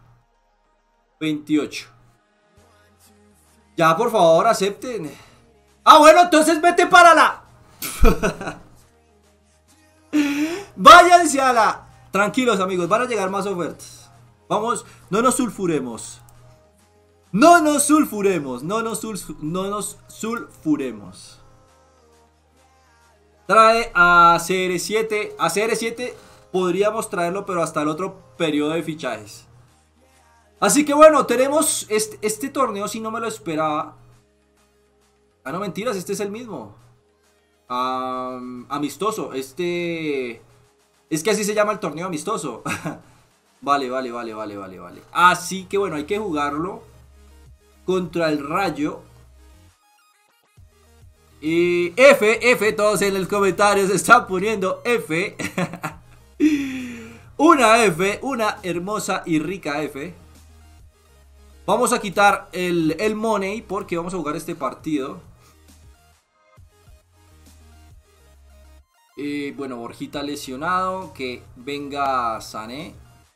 Ya, por favor, acepten. Ah, bueno, entonces vete para la... Váyanse a la... Tranquilos, amigos, van a llegar más ofertas. Vamos, no nos sulfuremos. No nos sulfuremos. Trae a CR7. A CR7 podríamos traerlo, pero hasta el otro periodo de fichajes. Así que bueno, tenemos este torneo, si no me lo esperaba. Ah, no, mentiras, este es el mismo. Amistoso. Es que así se llama el torneo amistoso. Vale. Así que bueno, hay que jugarlo contra el Rayo. Y F, todos en los comentarios están poniendo F. Una F, una hermosa y rica F. Vamos a quitar el money porque vamos a jugar este partido. Bueno, Borjita lesionado. Que venga Sané.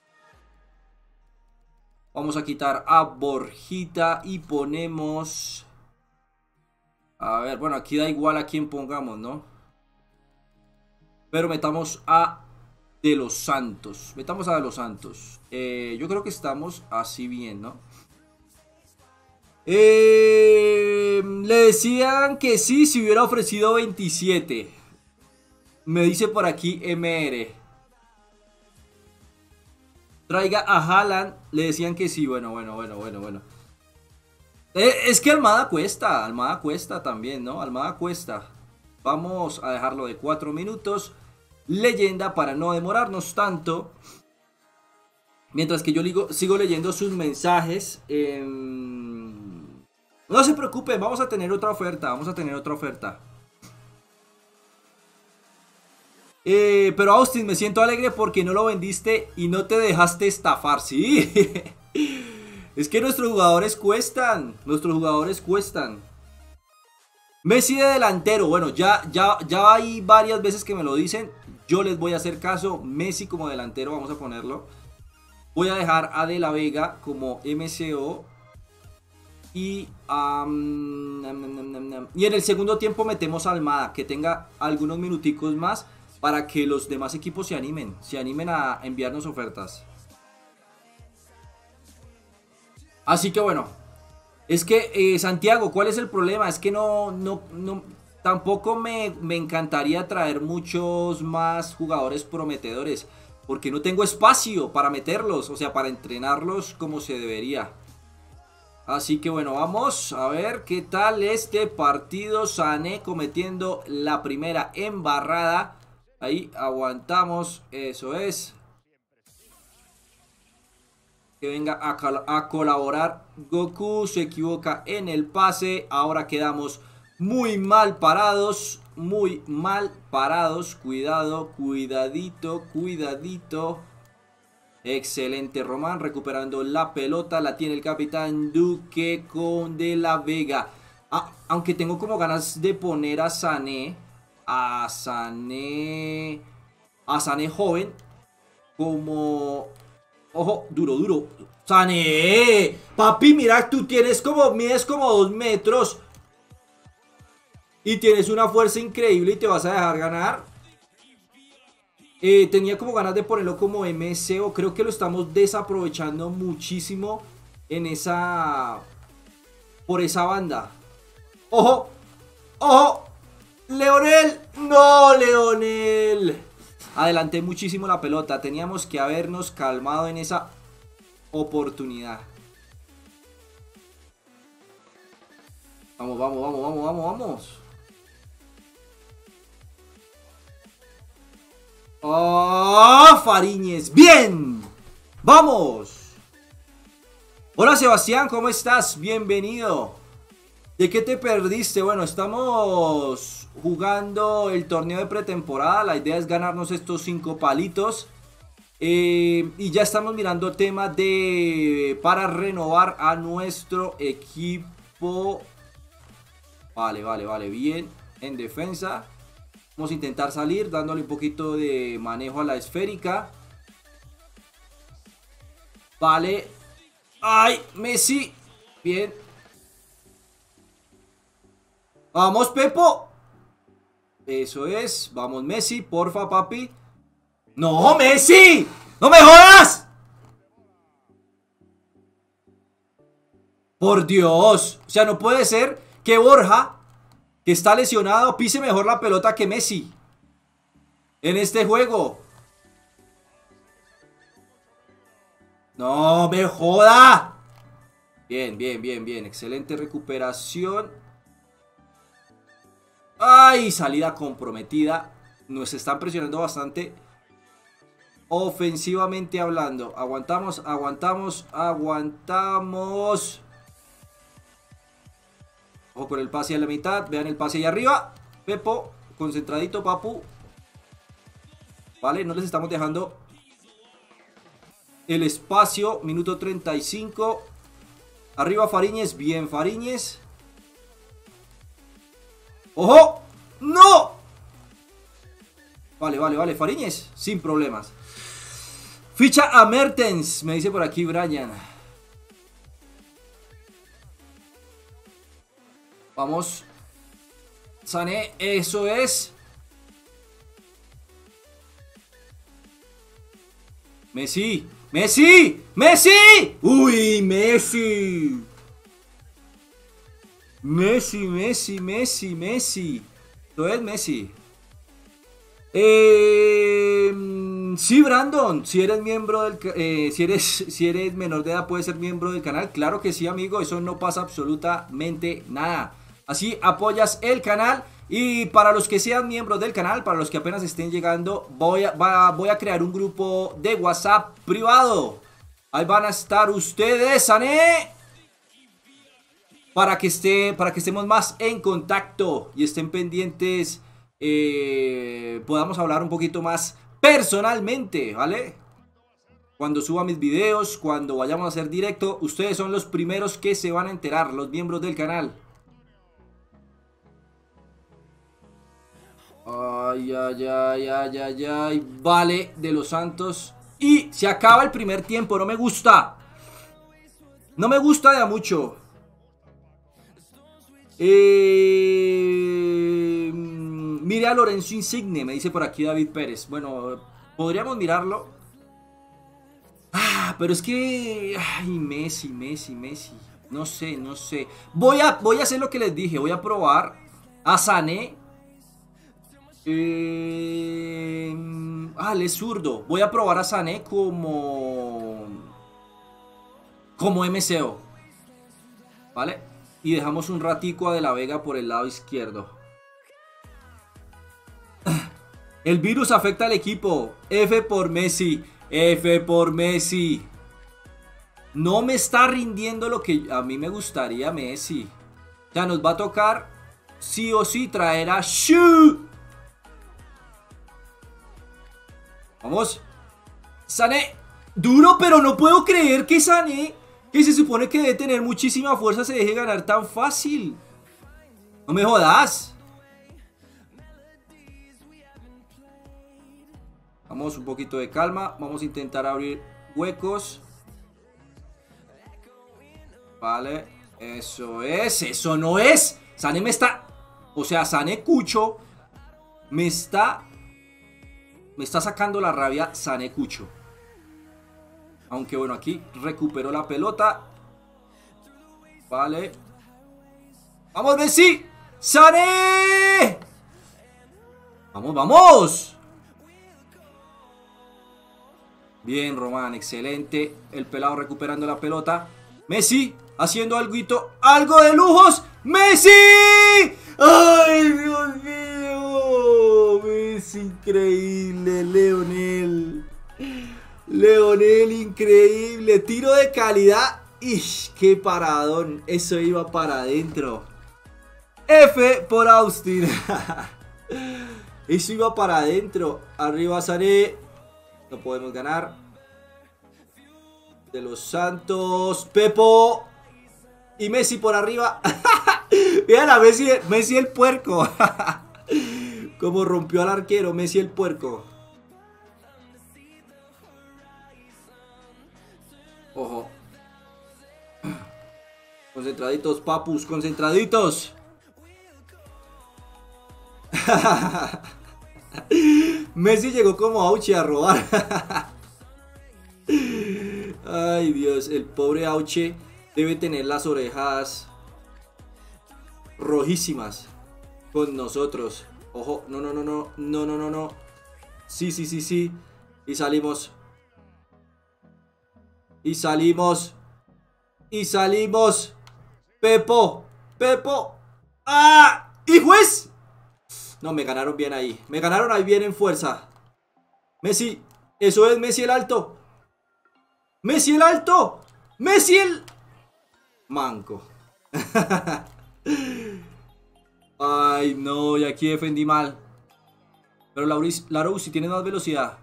Vamos a quitar a Borjita y ponemos... A ver, bueno, aquí da igual a quién pongamos, ¿no? Pero metamos a De Los Santos. Metamos a De Los Santos. Yo creo que estamos así bien, ¿no? Le decían que sí, si hubiera ofrecido 27. Me dice por aquí MR. Traiga a Haaland. Le decían que sí. Bueno. Es que Almada cuesta también, ¿no? Almada cuesta. Vamos a dejarlo de 4 minutos. Leyenda para no demorarnos tanto. Mientras que yo sigo leyendo sus mensajes. No se preocupen, vamos a tener otra oferta. Pero Austin, me siento alegre porque no lo vendiste y no te dejaste estafar, ¿sí? Es que nuestros jugadores cuestan. Nuestros jugadores cuestan. Messi de delantero. Bueno, ya hay varias veces que me lo dicen. Yo les voy a hacer caso. Messi como delantero, vamos a ponerlo. Voy a dejar a De La Vega como MCO. Y en el segundo tiempo metemos a Almada, que tenga algunos minuticos más para que los demás equipos se animen a enviarnos ofertas. Así que bueno, es que Santiago, ¿cuál es el problema? Es que tampoco me encantaría traer muchos más jugadores prometedores, porque no tengo espacio para meterlos, o sea, para entrenarlos como se debería. Así que bueno, vamos a ver qué tal este partido. Sané cometiendo la primera embarrada. Ahí aguantamos, eso es. Que venga a colaborar. Goku se equivoca en el pase. Ahora quedamos muy mal parados. Muy mal parados. Cuidado, cuidadito, cuidadito. Excelente Román, recuperando la pelota, la tiene el capitán Duque con De La Vega. Aunque tengo como ganas de poner a Sané joven, como... Ojo, duro. Sané, papi, mira, tú mides como 2 metros. Y tienes una fuerza increíble y te vas a dejar ganar. Tenía como ganas de ponerlo como MCO. Creo que lo estamos desaprovechando muchísimo en por esa banda. ¡Ojo! ¡Ojo! ¡Leonel! ¡No, Leonel! Adelanté muchísimo la pelota. Teníamos que habernos calmado en esa oportunidad. Vamos. ¡Oh, Fariñez! ¡Bien! ¡Vamos! Hola Sebastián, ¿cómo estás? Bienvenido. ¿De qué te perdiste? Bueno, estamos jugando el torneo de pretemporada. La idea es ganarnos estos 5 palitos. Y ya estamos mirando temas para renovar a nuestro equipo. Vale, bien. En defensa. Vamos a intentar salir dándole un poquito de manejo a la esférica. Vale. ¡Ay! Messi. Bien. ¡Vamos, Pepo! Eso es. Vamos, Messi. Porfa, papi. ¡No, Messi! ¡No me jodas! Por Dios. O sea, no puede ser que Borja, que está lesionado, pise mejor la pelota que Messi en este juego. ¡No me joda! Bien. Excelente recuperación. ¡Ay! Salida comprometida. Nos están presionando bastante ofensivamente hablando. Aguantamos. Ojo con el pase a la mitad. Vean el pase ahí arriba. Pepo, concentradito, papu. Vale, no les estamos dejando el espacio. Minuto 35. Arriba Fariñez. Bien, Fariñez. ¡Ojo! ¡No! Vale, Fariñez. Sin problemas. Ficha a Mertens, me dice por aquí Brian. Vamos. Sané, eso es. Messi. Uy, Messi. Esto es Messi. Sí, Brandon, si eres miembro del si eres menor de edad puedes ser miembro del canal. Claro que sí, amigo, eso no pasa absolutamente nada. Así apoyas el canal. Y para los que sean miembros del canal, para los que apenas estén llegando, voy a crear un grupo de WhatsApp privado. Ahí van a estar ustedes, Sané, para que estemos más en contacto y estén pendientes. Podamos hablar un poquito más personalmente, ¿vale? Cuando suba mis videos, cuando vayamos a hacer directo, ustedes son los primeros que se van a enterar, los miembros del canal. Ay, ay, ay, ay, ay, ay. Vale, de los Santos. Y se acaba el primer tiempo, no me gusta. No me gusta de a mucho. Mire a Lorenzo Insigne, me dice por aquí David Pérez. Bueno, podríamos mirarlo. Pero es que... Ay, Messi. No sé. Voy a hacer lo que les dije. Voy a probar a Sané. Él es zurdo. Voy a probar a Sané como MCO. ¿Vale? Y dejamos un ratico a De La Vega por el lado izquierdo. El virus afecta al equipo. F por Messi. F por Messi. No me está rindiendo lo que a mí me gustaría Messi. O sea, nos va a tocar sí o sí traer a Shu. Vamos. Sané. Duro, pero no puedo creer que Sané, que se supone que debe tener muchísima fuerza, se deje ganar tan fácil. No me jodas. Vamos, un poquito de calma. Vamos a intentar abrir huecos. Vale. Eso es. Eso no es. Sané me está... O sea, Sané Cucho me está sacando la rabia Sané Cucho. Aunque bueno, aquí recuperó la pelota. Vale. ¡Vamos, Messi! ¡Sané! ¡Vamos, vamos! Bien, Román, excelente. El pelado recuperando la pelota. Messi haciendo algo de lujos. ¡Messi! ¡Ay, Dios mío! Messi, increíble. Leonel, increíble. Tiro de calidad. ¡Ish! ¡Qué paradón! Eso iba para adentro. F por Austin. Eso iba para adentro. Arriba Sané. No podemos ganar. De los Santos. Pepo. Y Messi por arriba. Vean a Messi el puerco. Como rompió al arquero. Messi el puerco. Ojo. Concentraditos, papus. Concentraditos. Messi llegó como Auche a robar. Ay, Dios, el pobre Auche debe tener las orejas rojísimas con nosotros. Ojo, no. Sí. Y salimos. Pepo. ¡Ah! ¡Y juez! No, me ganaron bien ahí. Me ganaron ahí bien en fuerza. Messi. Eso es Messi el alto. Messi el alto. Messi el... manco. Ay, no. Y aquí defendí mal. Pero Larousse tiene más velocidad.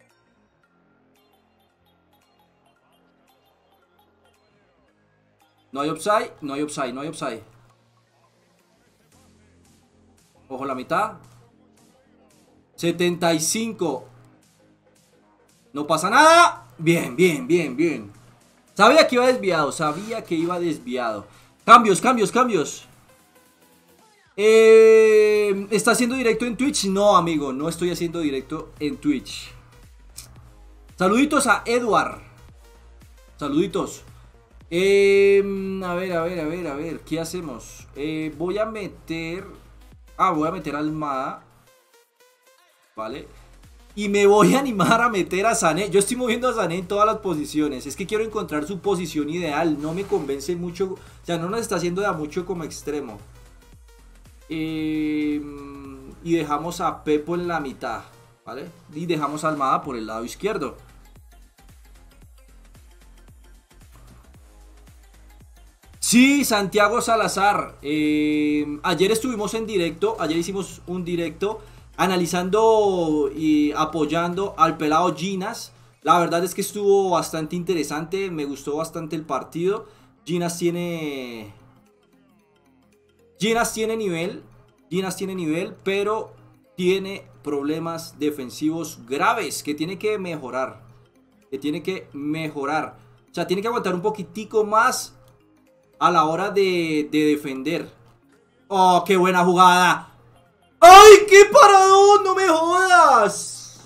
No hay offside. Ojo la mitad. 75. No pasa nada. Bien. Sabía que iba desviado. Cambios. ¿Está haciendo directo en Twitch? No, amigo, no estoy haciendo directo en Twitch. Saluditos a Edward. Saluditos. A ver, ¿qué hacemos? Voy a meter Almada. Vale. Y me voy a animar a meter a Sané. Yo estoy moviendo a Sané en todas las posiciones. Es que quiero encontrar su posición ideal. No me convence mucho. O sea, no nos está haciendo de a mucho como extremo. Y dejamos a Pepo en la mitad. ¿Vale? Y dejamos a Almada por el lado izquierdo. Sí, Santiago Salazar. Ayer estuvimos en directo. Ayer hicimos un directo analizando y apoyando al pelado Ginas. La verdad es que estuvo bastante interesante, me gustó bastante el partido. Ginas tiene nivel, Ginas tiene nivel, pero tiene problemas defensivos graves que tiene que mejorar. O sea, tiene que aguantar un poquitico más a la hora de defender. ¡Oh, qué buena jugada! ¡Ay, qué paradón! ¡No me jodas!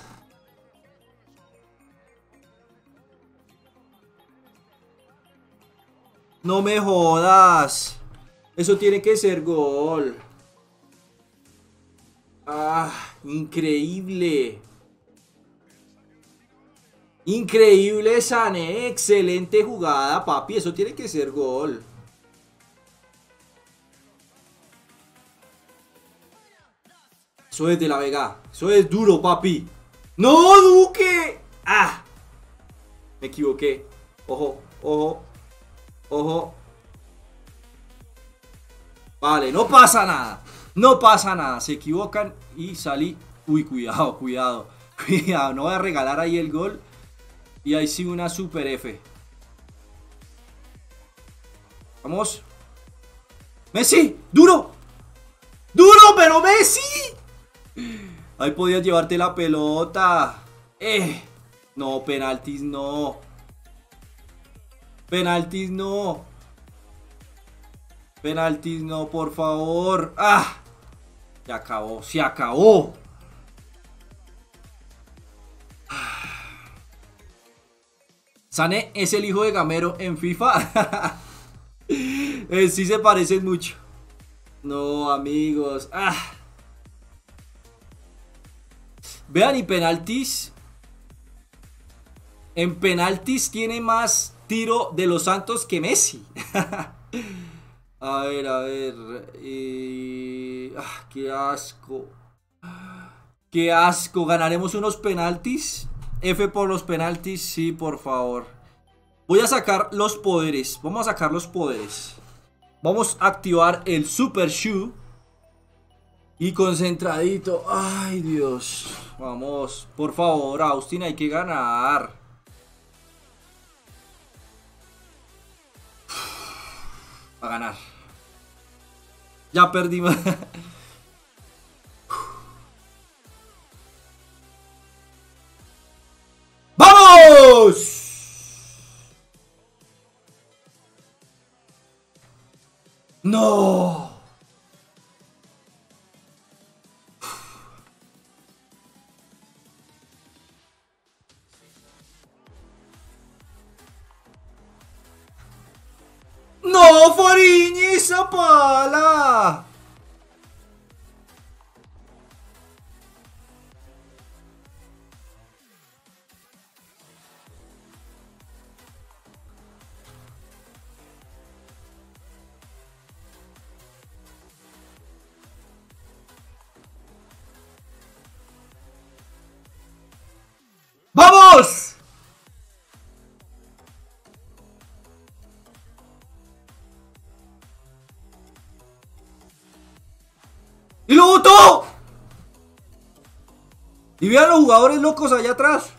¡No me jodas! Eso tiene que ser gol. ¡Ah! Increíble. Increíble, Sané. Excelente jugada, papi. Eso tiene que ser gol. Eso es de la Vega. Eso es duro, papi. ¡No, Duque! ¡Ah! Me equivoqué. Ojo, ojo, ojo. Vale, no pasa nada. No pasa nada. Se equivocan y salí. Uy, cuidado, cuidado. Cuidado, no voy a regalar ahí el gol. Y ahí sí una super F. Vamos. Messi, duro. Duro, pero Messi. Ahí podías llevarte la pelota. No, penaltis no. Penaltis no. Penaltis no, por favor. ¡Ah! Se acabó, se acabó. Sané es el hijo de Gamero en FIFA. Sí se parecen mucho. No, amigos. Vean, y penaltis. En penaltis tiene más tiro de los Santos que Messi. A ver, a ver. Qué asco. Qué asco. ¿Ganaremos unos penaltis? F por los penaltis, sí, por favor. Voy a sacar los poderes. Vamos a sacar los poderes. Vamos a activar el Super Shoe. Y concentradito. Ay, Dios. Vamos. Por favor, Austin, hay que ganar. A ganar. Ya perdimos. ¡Vamos! ¡No! ¡No, Fariñi, esa pala! ¡Vamos! ¡Y lo botó! Y vean los jugadores locos allá atrás.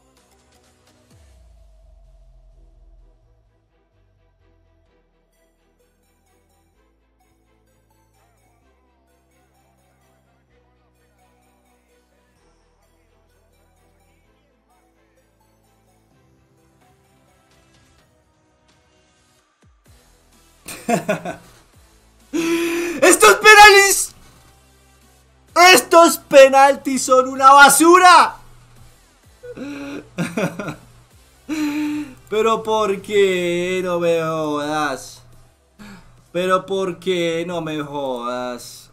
¡Estos penales! ¡Estos penaltis son una basura! Pero ¿por qué no me jodas? Pero ¿por qué no me jodas?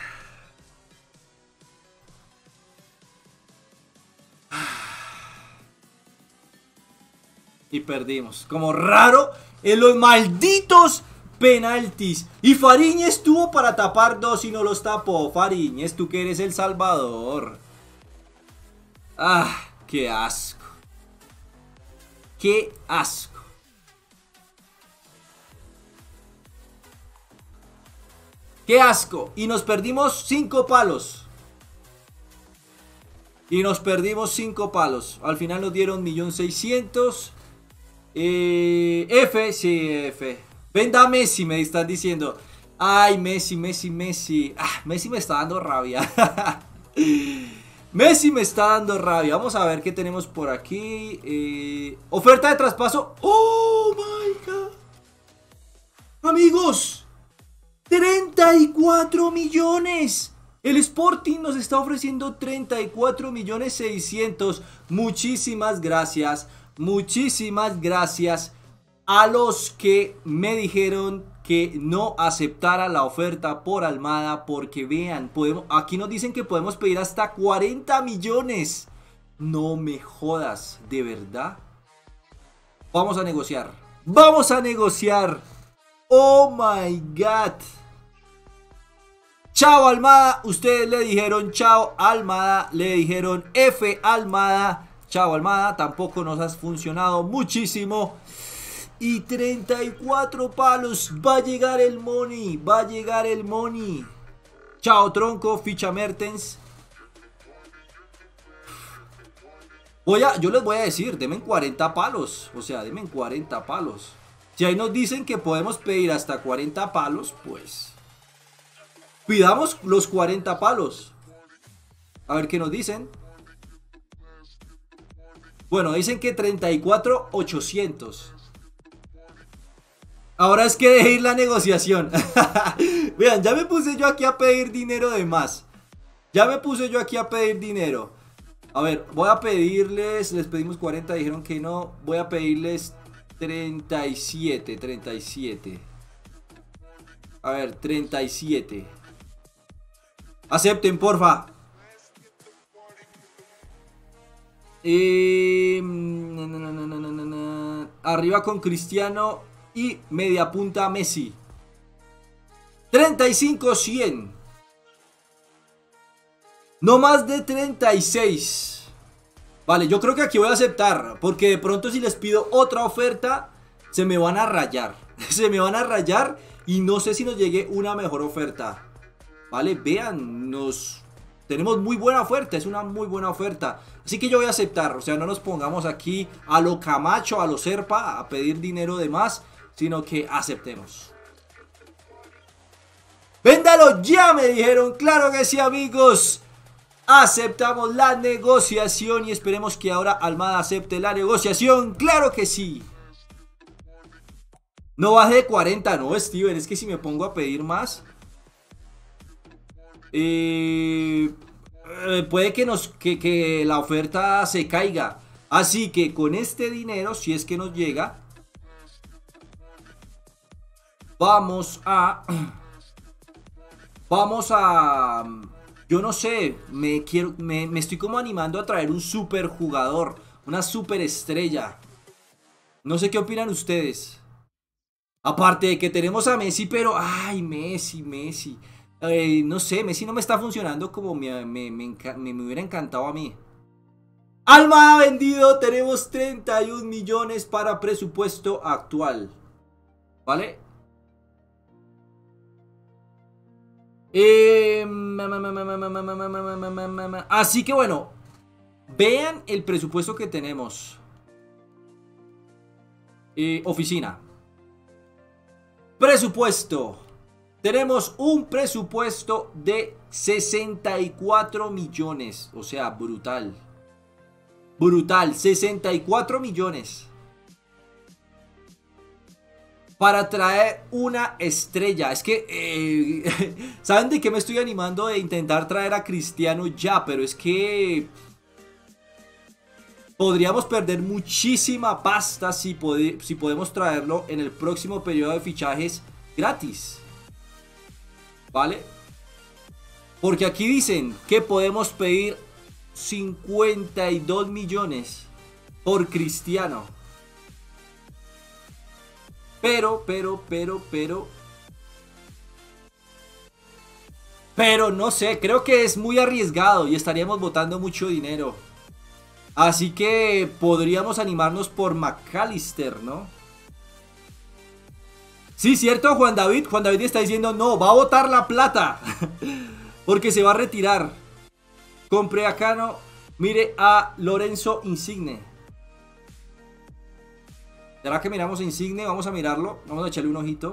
Y perdimos. Como raro en los malditos penaltis. Y Fariñez estuvo para tapar dos y no los tapó. Fariñez, tú que eres el salvador. Qué asco. Qué asco. Qué asco. Y nos perdimos 5 palos. Y nos perdimos 5 palos. Al final nos dieron 1.600.000. F, sí, F. Venda a Messi, me están diciendo. Ay, Messi, Messi, Messi. Ah, Messi me está dando rabia. Messi me está dando rabia. Vamos a ver qué tenemos por aquí. Oferta de traspaso. ¡Oh, my God! Amigos, 34 millones. El Sporting nos está ofreciendo 34.600.000. Muchísimas gracias. Muchísimas gracias a los que me dijeron que no aceptara la oferta por Almada. Porque vean, aquí nos dicen que podemos pedir hasta 40 millones. No me jodas, ¿de verdad? Vamos a negociar. Vamos a negociar. Oh my God. Chao Almada, ustedes le dijeron chao Almada, le dijeron F Almada, chao Almada, tampoco nos has funcionado muchísimo. Y 34 palos, va a llegar el money, va a llegar el money. Chao Tronco, ficha Mertens. Yo les voy a decir, denme 40 palos, o sea, denme 40 palos. Si ahí nos dicen que podemos pedir hasta 40 palos, pues pidamos los 40 palos. A ver qué nos dicen. Bueno, dicen que 34.800. Ahora es que deje ir la negociación. Vean, ya me puse yo aquí a pedir dinero de más. Ya me puse yo aquí a pedir dinero. A ver, voy a pedirles. Les pedimos 40, dijeron que no. Voy a pedirles 37. A ver, 37. Acepten, porfa. Arriba con Cristiano y media punta Messi. 35.100. No más de 36. Vale, yo creo que aquí voy a aceptar. Porque de pronto si les pido otra oferta, se me van a rayar. Se me van a rayar. Y no sé si nos llegue una mejor oferta. Vale, vean, tenemos muy buena oferta, es una muy buena oferta. Así que yo voy a aceptar, o sea, no nos pongamos aquí a lo Camacho, a lo Serpa, a pedir dinero de más, sino que aceptemos. ¡Véndalo ya!, me dijeron. Claro que sí, amigos. Aceptamos la negociación y esperemos que ahora Almada acepte la negociación. ¡Claro que sí! No baje de 40, no, Steven, es que si me pongo a pedir más... puede que la oferta se caiga. Así que con este dinero, si es que nos llega, vamos a yo no sé, me estoy como animando a traer un super jugador, una super estrella. No sé qué opinan ustedes. Aparte de que tenemos a Messi, pero ay, Messi. No sé, Messi no me está funcionando como me hubiera encantado a mí. Almada vendido, tenemos 31 millones para presupuesto actual. ¿Vale? Así que bueno, vean el presupuesto que tenemos. Oficina. Presupuesto. Tenemos un presupuesto de 64 millones. O sea, brutal. Brutal, 64 millones. Para traer una estrella. Es que, ¿saben de qué me estoy animando? De intentar traer a Cristiano ya. Pero es que podríamos perder muchísima pasta si podemos traerlo en el próximo periodo de fichajes gratis. ¿Vale? Porque aquí dicen que podemos pedir 52 millones por Cristiano. Pero no sé, creo que es muy arriesgado y estaríamos botando mucho dinero. Así que podríamos animarnos por McAllister, ¿no? Sí, cierto, Juan David. Juan David está diciendo, no, va a botar la plata. Porque se va a retirar. Compré a Cano Mire a Lorenzo Insigne. ¿Será que miramos a Insigne? Vamos a mirarlo. Vamos a echarle un ojito.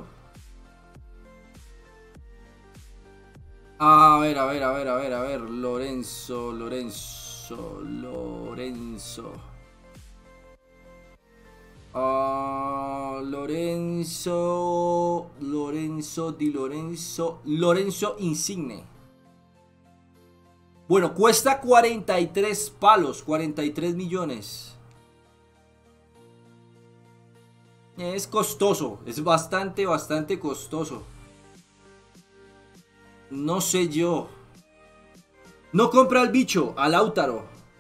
A ver, a ver, a ver, a ver, a ver. Lorenzo. Lorenzo Insigne. Bueno, cuesta 43 palos, 43 millones. Es costoso, es bastante costoso. No sé yo. No compra al bicho, al Lautaro.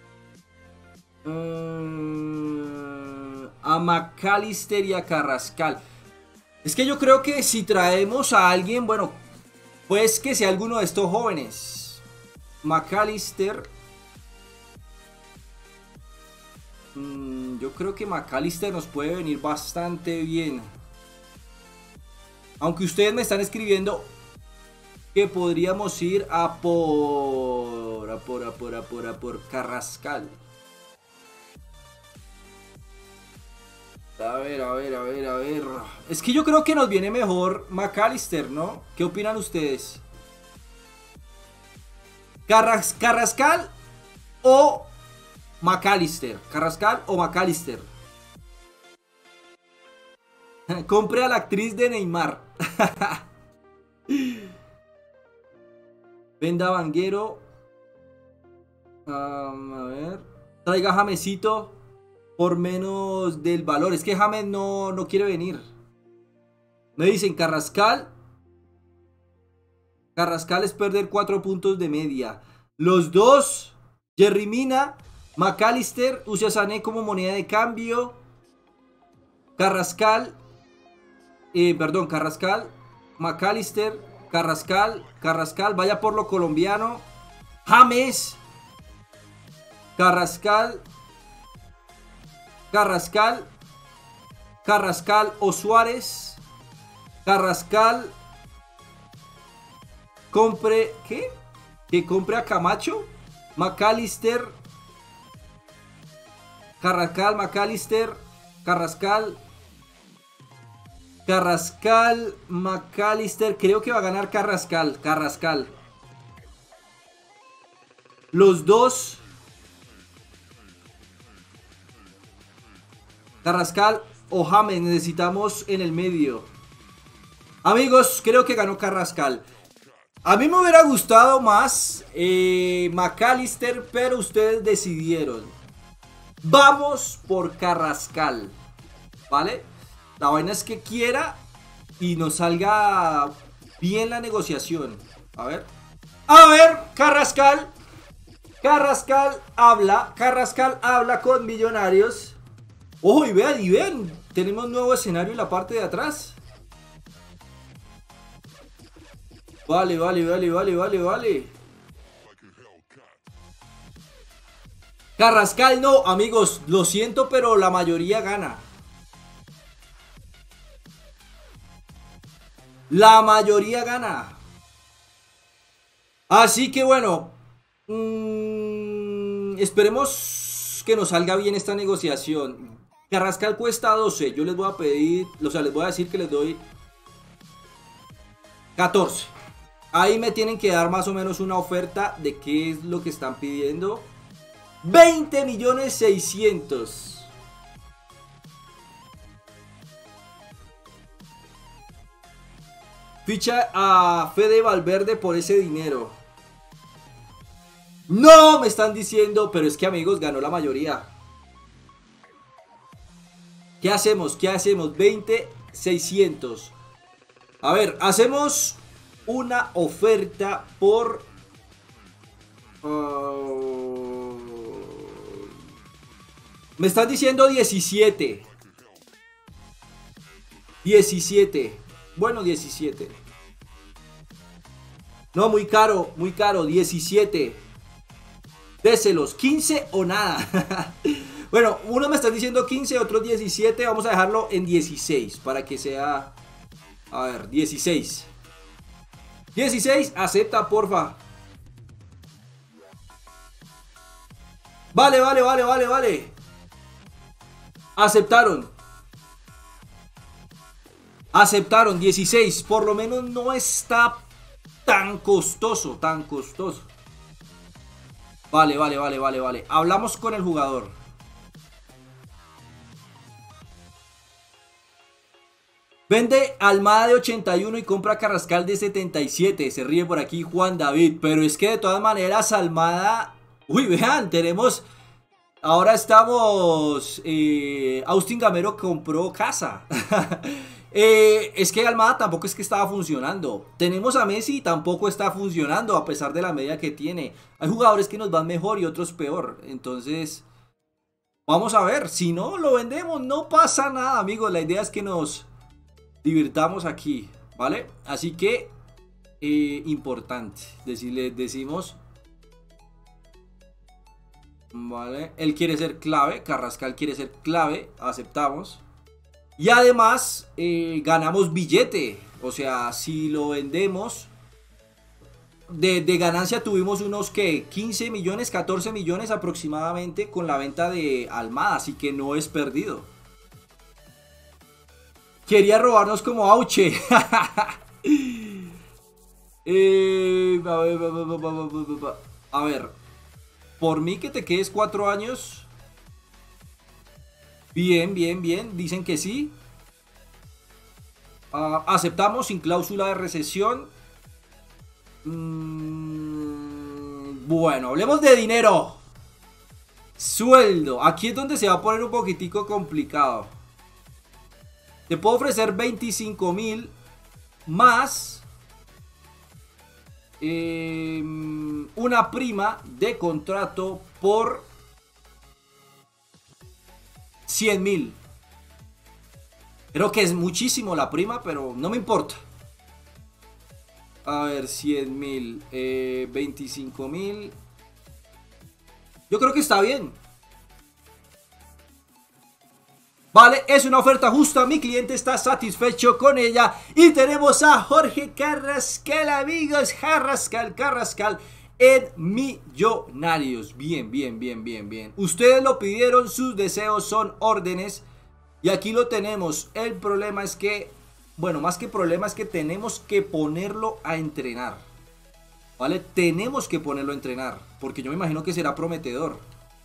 A McAllister y a Carrascal. Es que yo creo que si traemos a alguien, bueno, pues que sea alguno de estos jóvenes. McAllister. Yo creo que McAllister nos puede venir bastante bien. Aunque ustedes me están escribiendo que podríamos ir a por Carrascal. A ver, a ver, a ver, a ver. Es que yo creo que nos viene mejor McAllister, ¿no? ¿Qué opinan ustedes? Carrascal o McAllister. Carrascal o McAllister. Compre a la actriz de Neymar. Venda Vanguero. A ver. Traiga Jamesito por menos del valor. Es que James no quiere venir. Me dicen Carrascal. Carrascal es perder 4 puntos de media. Los dos. Yerry Mina. McAllister. Usa Sané como moneda de cambio. Carrascal. Carrascal. McAllister. Carrascal. Vaya por lo colombiano. James. Carrascal o Suárez. Carrascal. Compre. ¿Qué? Que compre a Camacho. McAllister. McAllister. McAllister. Creo que va a ganar Carrascal. Los dos. Carrascal o James. Necesitamos en el medio. Amigos, creo que ganó Carrascal. A mí me hubiera gustado más McAllister, pero ustedes decidieron. Vamos por Carrascal. ¿Vale? La vaina es que quiera y nos salga bien la negociación. A ver. Carrascal. Carrascal habla con Millonarios. Ojo, y vean. Tenemos nuevo escenario en la parte de atrás. Vale. Carrascal no, amigos. Lo siento, pero la mayoría gana. La mayoría gana. Así que bueno. Esperemos que nos salga bien esta negociación. Carrascal cuesta 12. Yo les voy a pedir, les voy a decir que les doy 14. Ahí me tienen que dar más o menos una oferta de qué es lo que están pidiendo. 20.600.000. Ficha a Fede Valverde por ese dinero. No, me están diciendo, pero es que amigos, ganó la mayoría. ¿Qué hacemos? 20.600. A ver, hacemos una oferta por... me están diciendo 17. 17. Bueno, 17. No, muy caro, 17. Déselos, 15 o nada. Bueno, uno me está diciendo 15, otros 17. Vamos a dejarlo en 16 para que sea... A ver, 16. 16, acepta, porfa. Vale, vale, vale, vale, vale. Aceptaron. Aceptaron, 16. Por lo menos no está tan costoso, tan costoso. Vale, vale, vale, vale, vale. Hablamos con el jugador. Vende Almada de 81 y compra Carrascal de 77. Se ríe por aquí Juan David. Pero es que de todas maneras Almada... Uy, vean, tenemos... Ahora estamos... Austin Gamero compró casa. Es que Almada tampoco es que estaba funcionando. Tenemos a Messi y tampoco está funcionando a pesar de la media que tiene. Hay jugadores que nos van mejor y otros peor. Entonces... Vamos a ver. Si no lo vendemos no pasa nada, amigos. La idea es que nos... divirtamos aquí, ¿vale? Así que importante decimos, ¿vale? Él quiere ser clave, Carrascal quiere ser clave, aceptamos. Y además ganamos billete, o sea, si lo vendemos, de ganancia tuvimos unos que 15 millones, 14 millones aproximadamente con la venta de Almada, así que no es perdido. Quería robarnos como Auche. A ver, por mí que te quedes 4 años. Bien, bien, bien. Dicen que sí. Aceptamos sin cláusula de recesión. Bueno, hablemos de dinero. Sueldo. Aquí es donde se va a poner un poquitico complicado. Te puedo ofrecer 25.000 más una prima de contrato por 100.000. Creo que es muchísimo la prima, pero no me importa. A ver, 100.000, 25.000. Yo creo que está bien. Vale, es una oferta justa, mi cliente está satisfecho con ella. Y tenemos a Jorge Carrascal, amigos. Carrascal en Millonarios. Bien, bien, bien, bien, bien. Ustedes lo pidieron, sus deseos son órdenes. Y aquí lo tenemos. El problema es que, bueno, más que problema es que tenemos que ponerlo a entrenar. Vale, tenemos que ponerlo a entrenar. Porque yo me imagino que será prometedor.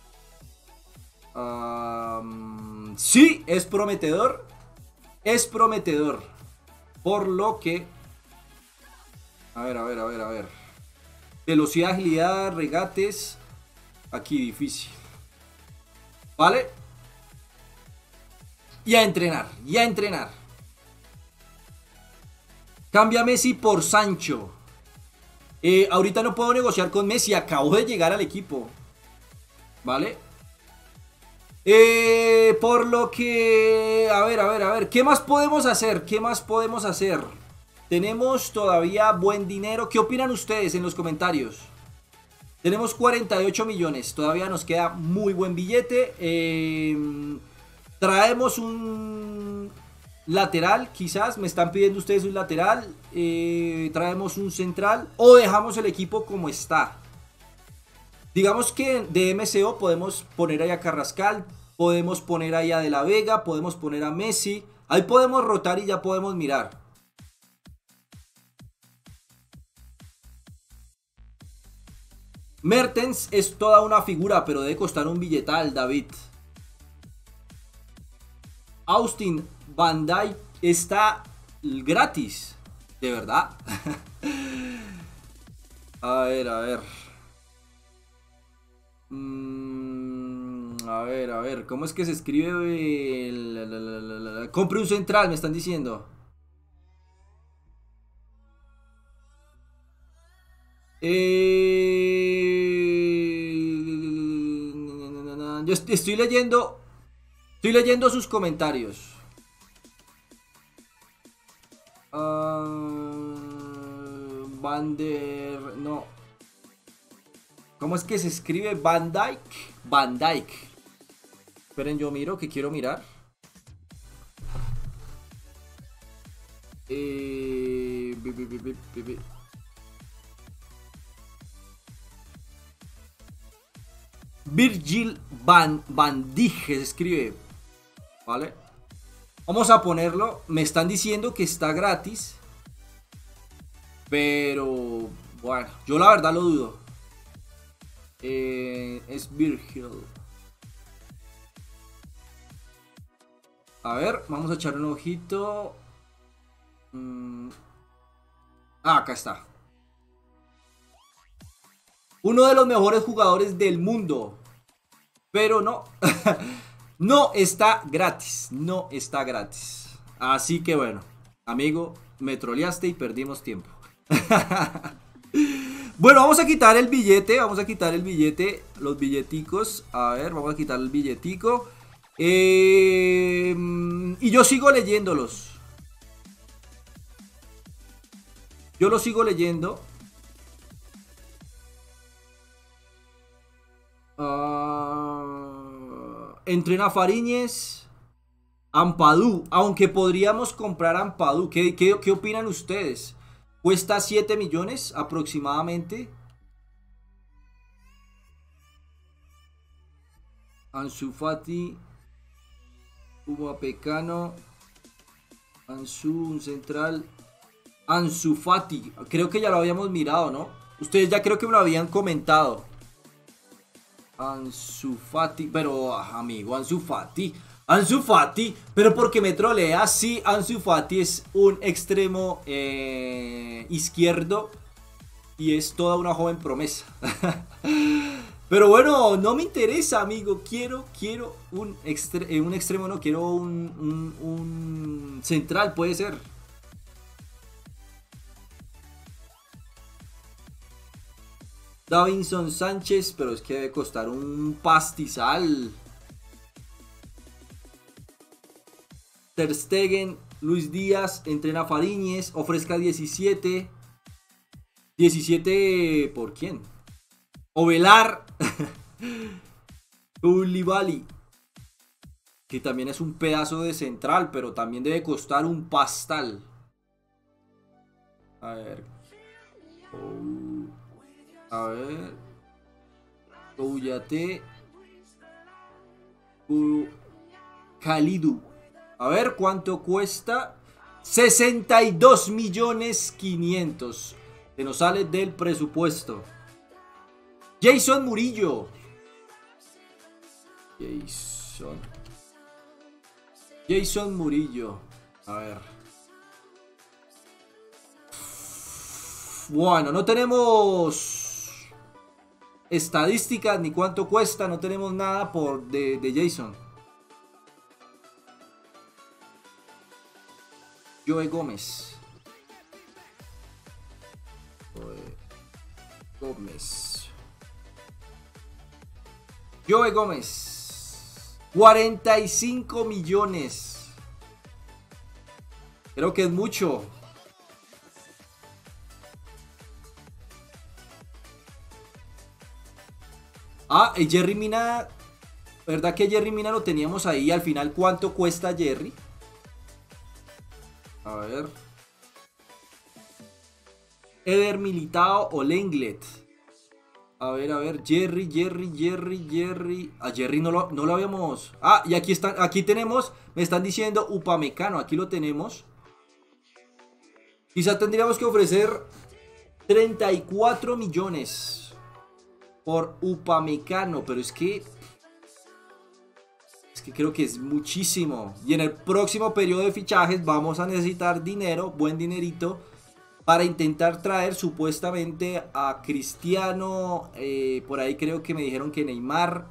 Sí, es prometedor. Es prometedor. Por lo que... A ver. Velocidad, agilidad, regates. Aquí difícil. ¿Vale? Y a entrenar. Cambia Messi por Sancho. Ahorita no puedo negociar con Messi. Acabo de llegar al equipo. ¿Vale? Por lo que... A ver. ¿Qué más podemos hacer? Tenemos todavía buen dinero. ¿Qué opinan ustedes en los comentarios? Tenemos 48 millones. Todavía nos queda muy buen billete. Traemos un lateral. Quizás me están pidiendo ustedes un lateral. Traemos un central. O dejamos el equipo como está. Digamos que de MCO podemos poner ahí a Carrascal, podemos poner ahí a De La Vega, podemos poner a Messi. Ahí podemos rotar y ya podemos mirar. Mertens es toda una figura, pero debe costar un billetal, David. Austin Van Dijk está gratis. ¿De verdad? A ver. A ver, ¿cómo es que se escribe? Compre un central, me están diciendo. Yo estoy leyendo sus comentarios. Van der... No. ¿Cómo es que se escribe Van Dijk? Van Dijk. Esperen, yo miro, que quiero mirar. Virgil Van Dijk se escribe. ¿Vale? Vamos a ponerlo. Me están diciendo que está gratis. Pero bueno, yo la verdad lo dudo. Es Virgil. A ver, vamos a echar un ojito. Acá está. Uno de los mejores jugadores del mundo. Pero no. No está gratis. No está gratis. Así que bueno, amigo, me troleaste y perdimos tiempo. Bueno, vamos a quitar el billete. Vamos a quitar el billete. Los billeticos. A ver, vamos a quitar el billetico. Y yo sigo leyéndolos. Yo lo sigo leyendo. Entrena Fariñez. Ampadu. Aunque podríamos comprar Ampadu. ¿Qué opinan ustedes? Cuesta 7 millones aproximadamente. Ansu Fati. Upamecano. Un central. Ansu Fati. Creo que ya lo habíamos mirado, ¿no? Ustedes ya creo que me lo habían comentado. Ansu Fati. Pero, amigo, Ansu Fati. Ansu Fati. Pero porque me trolea. Sí, Ansu Fati es un extremo izquierdo. Y es toda una joven promesa. Pero bueno, no me interesa, amigo. Quiero un extremo, no. Quiero un central, puede ser. Davinson Sánchez, pero es que debe costar un pastizal. Ter Stegen, Luis Díaz, entrena Fariñez, ofrezca 17. 17, ¿por quién? Ovelar. Koulibaly, que también es un pedazo de central, pero también debe costar un pastal. A ver. A ver. Kouyaté. Kalidou. A ver cuánto cuesta. 62.500.000. Se nos sale del presupuesto. Jason Murillo. Jason Murillo. A ver. Bueno, no tenemos estadísticas ni cuánto cuesta. No tenemos nada de Jason. Joe Gómez. Joe Gómez. 45 millones. Creo que es mucho. Y Yerry Mina. ¿Verdad que Yerry Mina lo teníamos ahí? Al final, ¿cuánto cuesta Yerry? A ver. Eder Militao o Lenglet. A ver, Yerry. A Yerry no lo habíamos. Y aquí tenemos. Me están diciendo Upamecano. Aquí lo tenemos. Quizá tendríamos que ofrecer 34 millones por Upamecano. Pero es que creo que es muchísimo. Y en el próximo periodo de fichajes vamos a necesitar dinero, buen dinerito, para intentar traer supuestamente a Cristiano. Por ahí creo que me dijeron que Neymar.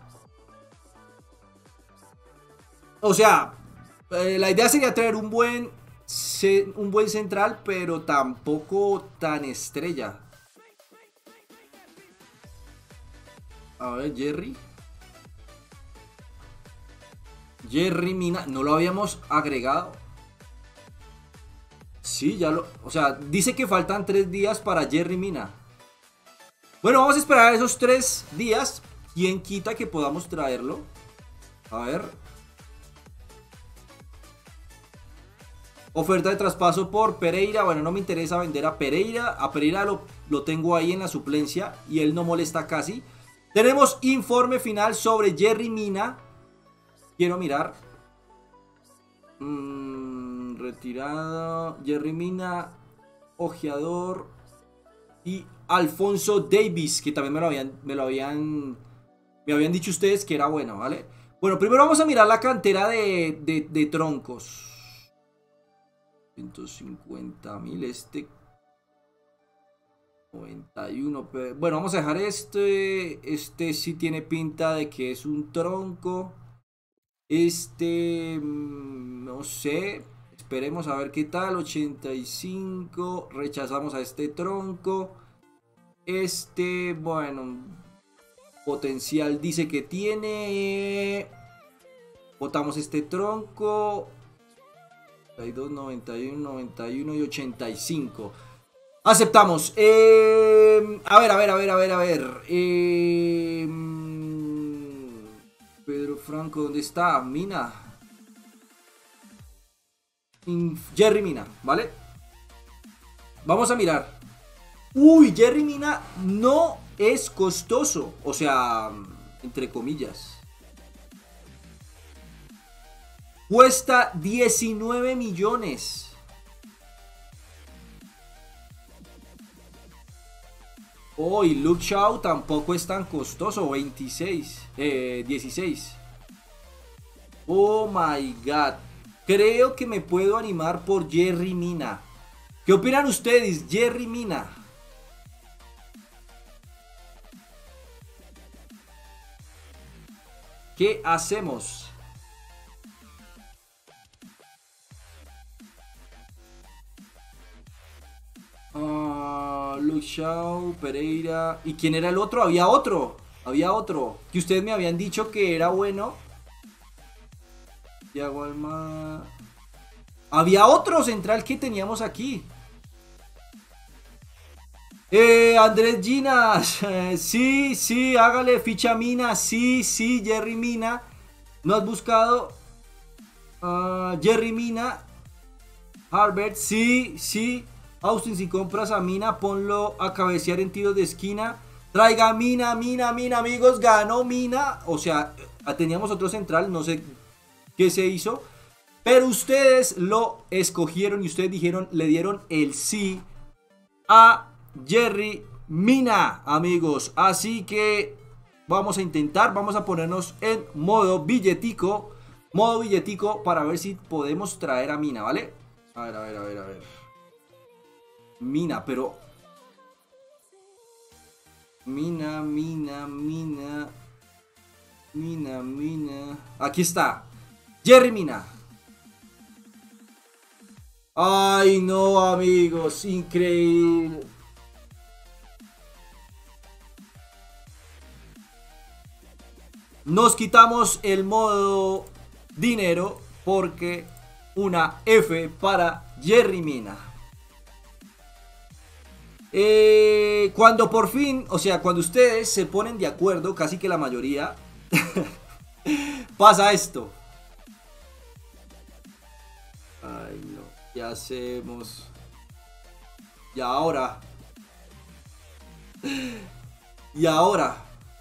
O sea, la idea sería traer un buen central, pero tampoco tan estrella. A ver, Yerry Mina, ¿no lo habíamos agregado? Sí, o sea, dice que faltan 3 días para Yerry Mina. Bueno, vamos a esperar esos 3 días. ¿Quién quita que podamos traerlo? A ver. Oferta de traspaso por Pereira. Bueno, no me interesa vender a Pereira. A Pereira lo tengo ahí en la suplencia y él no molesta casi. Tenemos informe final sobre Jerry Mina. Quiero mirar. Retirado. Jerry Mina, ojeador. Y Alfonso Davis, que también me habían dicho ustedes que era bueno, ¿vale? Bueno, primero vamos a mirar la cantera de troncos. 150.000, este 91. Bueno, vamos a dejar este sí tiene pinta de que es un tronco. No sé, esperemos a ver qué tal. 85, rechazamos a este tronco. Bueno, potencial dice que tiene. Botamos este tronco. 92, 91, 91 y 85. Aceptamos. A ver. Pedro Franco, ¿dónde está? Mina. Jerry Mina, ¿vale? Vamos a mirar. Uy, Jerry Mina no es costoso. O sea, entre comillas. Cuesta 19 millones. Oh, y Luke Shaw tampoco es tan costoso. 16. Oh my god. Creo que me puedo animar por Jerry Mina. ¿Qué opinan ustedes? Jerry Mina. ¿Qué hacemos? Luke Shaw, Pereira. ¿Y quién era el otro? Había otro. Que ustedes me habían dicho que era bueno. Thiago Almada. Había otro central que teníamos aquí. Andrés Ginas. Sí, hágale ficha Mina. Sí, Jerry Mina. ¿No has buscado? Jerry Mina. Harbert, sí. Austin, si compras a Mina, ponlo a cabecear en tiros de esquina. Traiga Mina, amigos. Ganó Mina. O sea, teníamos otro central. No sé qué se hizo. Pero ustedes lo escogieron y ustedes dijeron, le dieron el sí a Jerry Mina, amigos. Así que vamos a intentar, vamos a ponernos en modo billetico. Para ver si podemos traer a Mina, ¿vale? A ver. Mina, pero... Mina. Aquí está. Jerry Mina. Ay, no, amigos. Increíble. Nos quitamos el modo dinero porque una F para Jerry Mina. Cuando por fin, o sea, cuando ustedes se ponen de acuerdo, casi que la mayoría, pasa esto. Ay, no, ¿qué hacemos? Y ahora. Y ahora.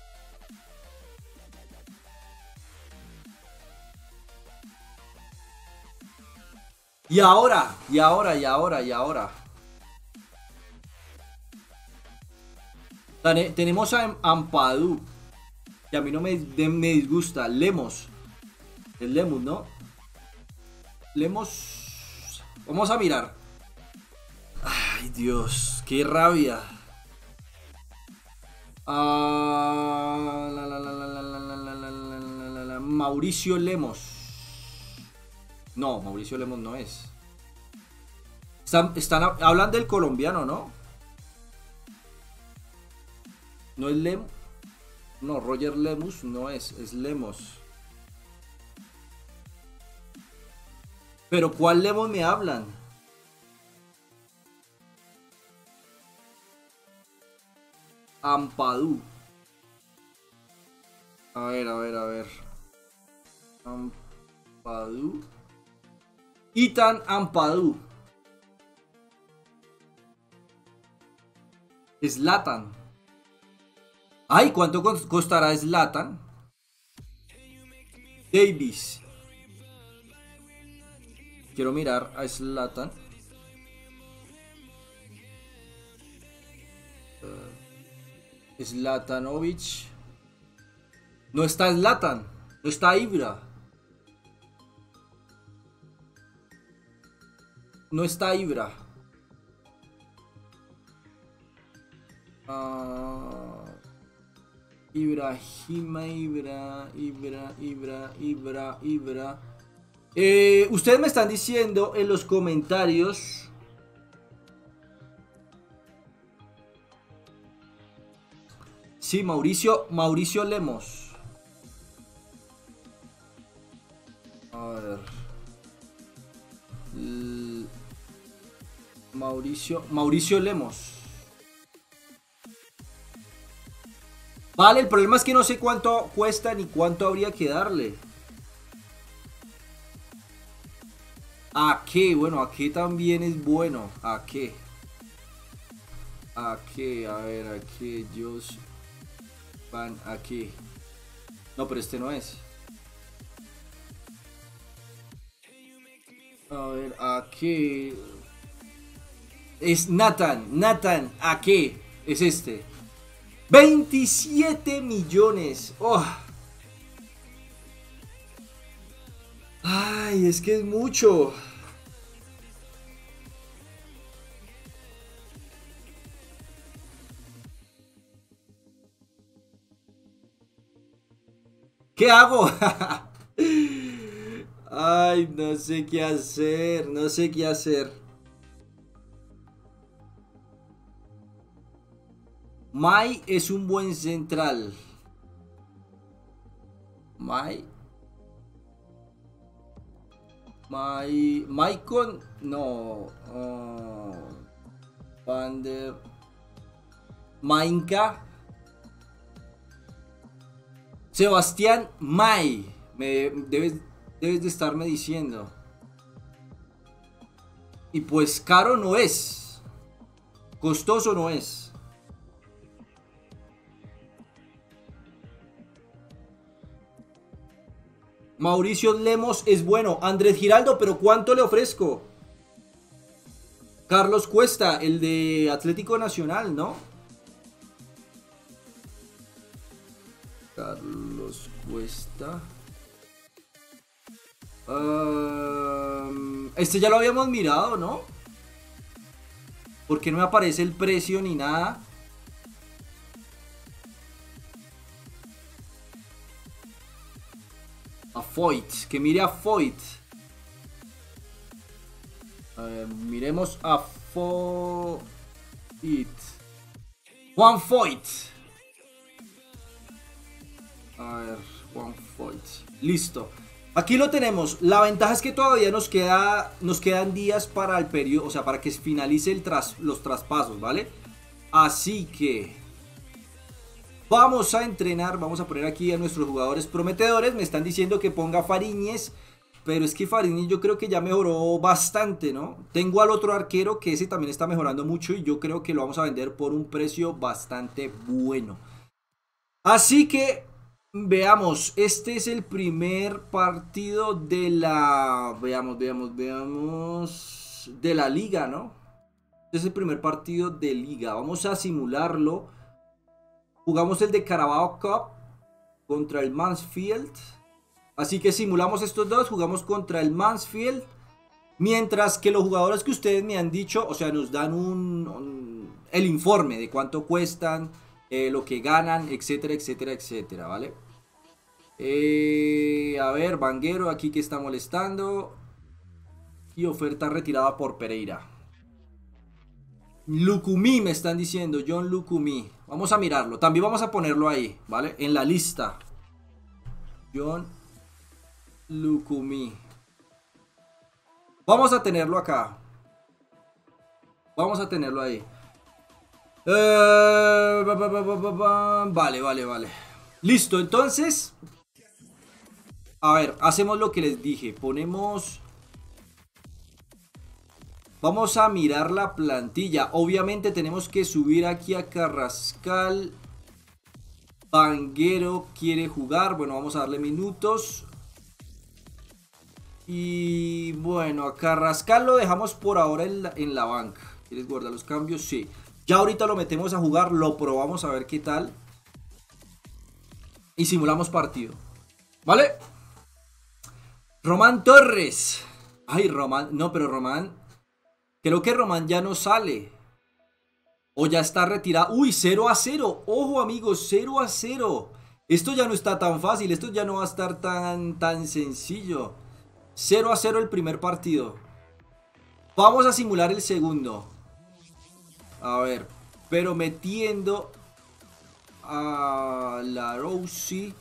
Tenemos a Ampadu, que a mí no me disgusta. Lemos. El Lemus, ¿no? Lemos. Vamos a mirar. Ay, Dios, qué rabia. Mauricio Lemos. No, Mauricio Lemos no es. Hablan del colombiano, ¿no? No es Lemos. No, Roger Lemus no es Lemos. Pero ¿cuál Lemos me hablan? Ampadu. A ver. Ampadu. Ethan Ampadu. Zlatan. Ay, ¿cuánto costará Zlatan? Davis. Quiero mirar a Zlatan. Zlatanovic. No está Zlatan. No está Ibra. No está Ibra. Ibra. Ustedes me están diciendo en los comentarios. Sí, Mauricio Lemos. A ver. Mauricio Lemos. Vale, el problema es que no sé cuánto cuesta ni cuánto habría que darle. ¿A qué? Bueno, ¿a qué también es bueno? ¿A qué? ¿A qué? A ver, ¿a qué? Ellos van aquí. No, pero este no es. A ver, ¿a qué? Es Nathan, ¿a qué? Es este. 27 millones. Oh. Ay, es que es mucho. ¿Qué hago? Ay, no sé qué hacer. No sé qué hacer. Mai es un buen central. Maicon, no. Vander. Mainka. Sebastián May. Debes de estarme diciendo. Y pues caro no es. Costoso no es. Mauricio Lemos es bueno. Andrés Giraldo, pero ¿cuánto le ofrezco? Carlos Cuesta, el de Atlético Nacional, ¿no? Carlos Cuesta. Este ya lo habíamos mirado, ¿no? Porque no me aparece el precio ni nada. A Foyt, que mire a Foyt. A ver, miremos a Foyt. Juan Foyt. A ver, Juan Foyt. Listo. Aquí lo tenemos. La ventaja es que todavía nos quedan días para el periodo, o sea, para que finalice los traspasos, ¿vale? Así que vamos a entrenar, vamos a poner aquí a nuestros jugadores prometedores. Me están diciendo que ponga Fariñez, pero es que Fariñez yo creo que ya mejoró bastante, ¿no? Tengo al otro arquero que ese también está mejorando mucho y yo creo que lo vamos a vender por un precio bastante bueno. Así que veamos, este es el primer partido de la... Veamos. De la liga, ¿no? Este es el primer partido de liga. Vamos a simularlo. Jugamos el de Carabao Cup contra el Mansfield. Así que simulamos estos dos. Jugamos contra el Mansfield. Mientras que los jugadores que ustedes me han dicho, o sea, nos dan el informe de cuánto cuestan, lo que ganan, etcétera, ¿vale? A ver, Vanguero aquí que está molestando. Y oferta retirada por Pereira. Lucumí me están diciendo, John Lucumí. Vamos a mirarlo, también vamos a ponerlo ahí, ¿vale? En la lista. John Lucumí. Vamos a tenerlo acá. Vamos a tenerlo ahí. Vale. Listo, entonces. A ver, hacemos lo que les dije. Ponemos... Vamos a mirar la plantilla. Obviamente tenemos que subir aquí a Carrascal. Vanguero quiere jugar. Bueno, vamos a darle minutos. Y bueno, a Carrascal lo dejamos por ahora en la banca. ¿Quieres guardar los cambios? Sí. Ya ahorita lo metemos a jugar, lo probamos a ver qué tal. Y simulamos partido. ¿Vale? Román Torres. Ay, Román. No, pero Román. Creo que Román ya no sale. O ya está retirado. Uy, 0-0. Ojo, amigos, 0-0. Esto ya no está tan fácil. Esto ya no va a estar tan sencillo. 0-0 el primer partido. Vamos a simular el segundo. A ver. Pero metiendo a la Rossi.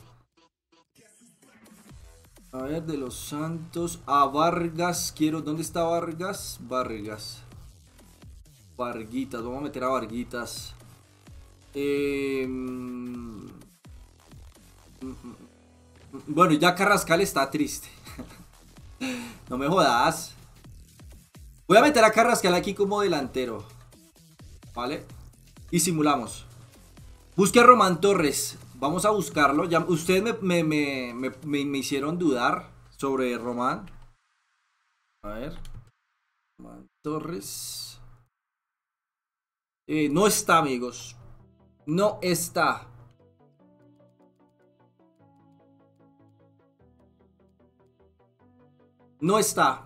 A ver, de los Santos. A Vargas. Quiero. ¿Dónde está Vargas? Vargas. Varguitas. Vamos a meter a Varguitas. Bueno, ya Carrascal está triste. No me jodas. Voy a meter a Carrascal aquí como delantero. ¿Vale? Y simulamos. Busque a Román Torres. Vamos a buscarlo. Ya, ustedes me hicieron dudar sobre Román. A ver. Román Torres. No está, amigos. No está. No está.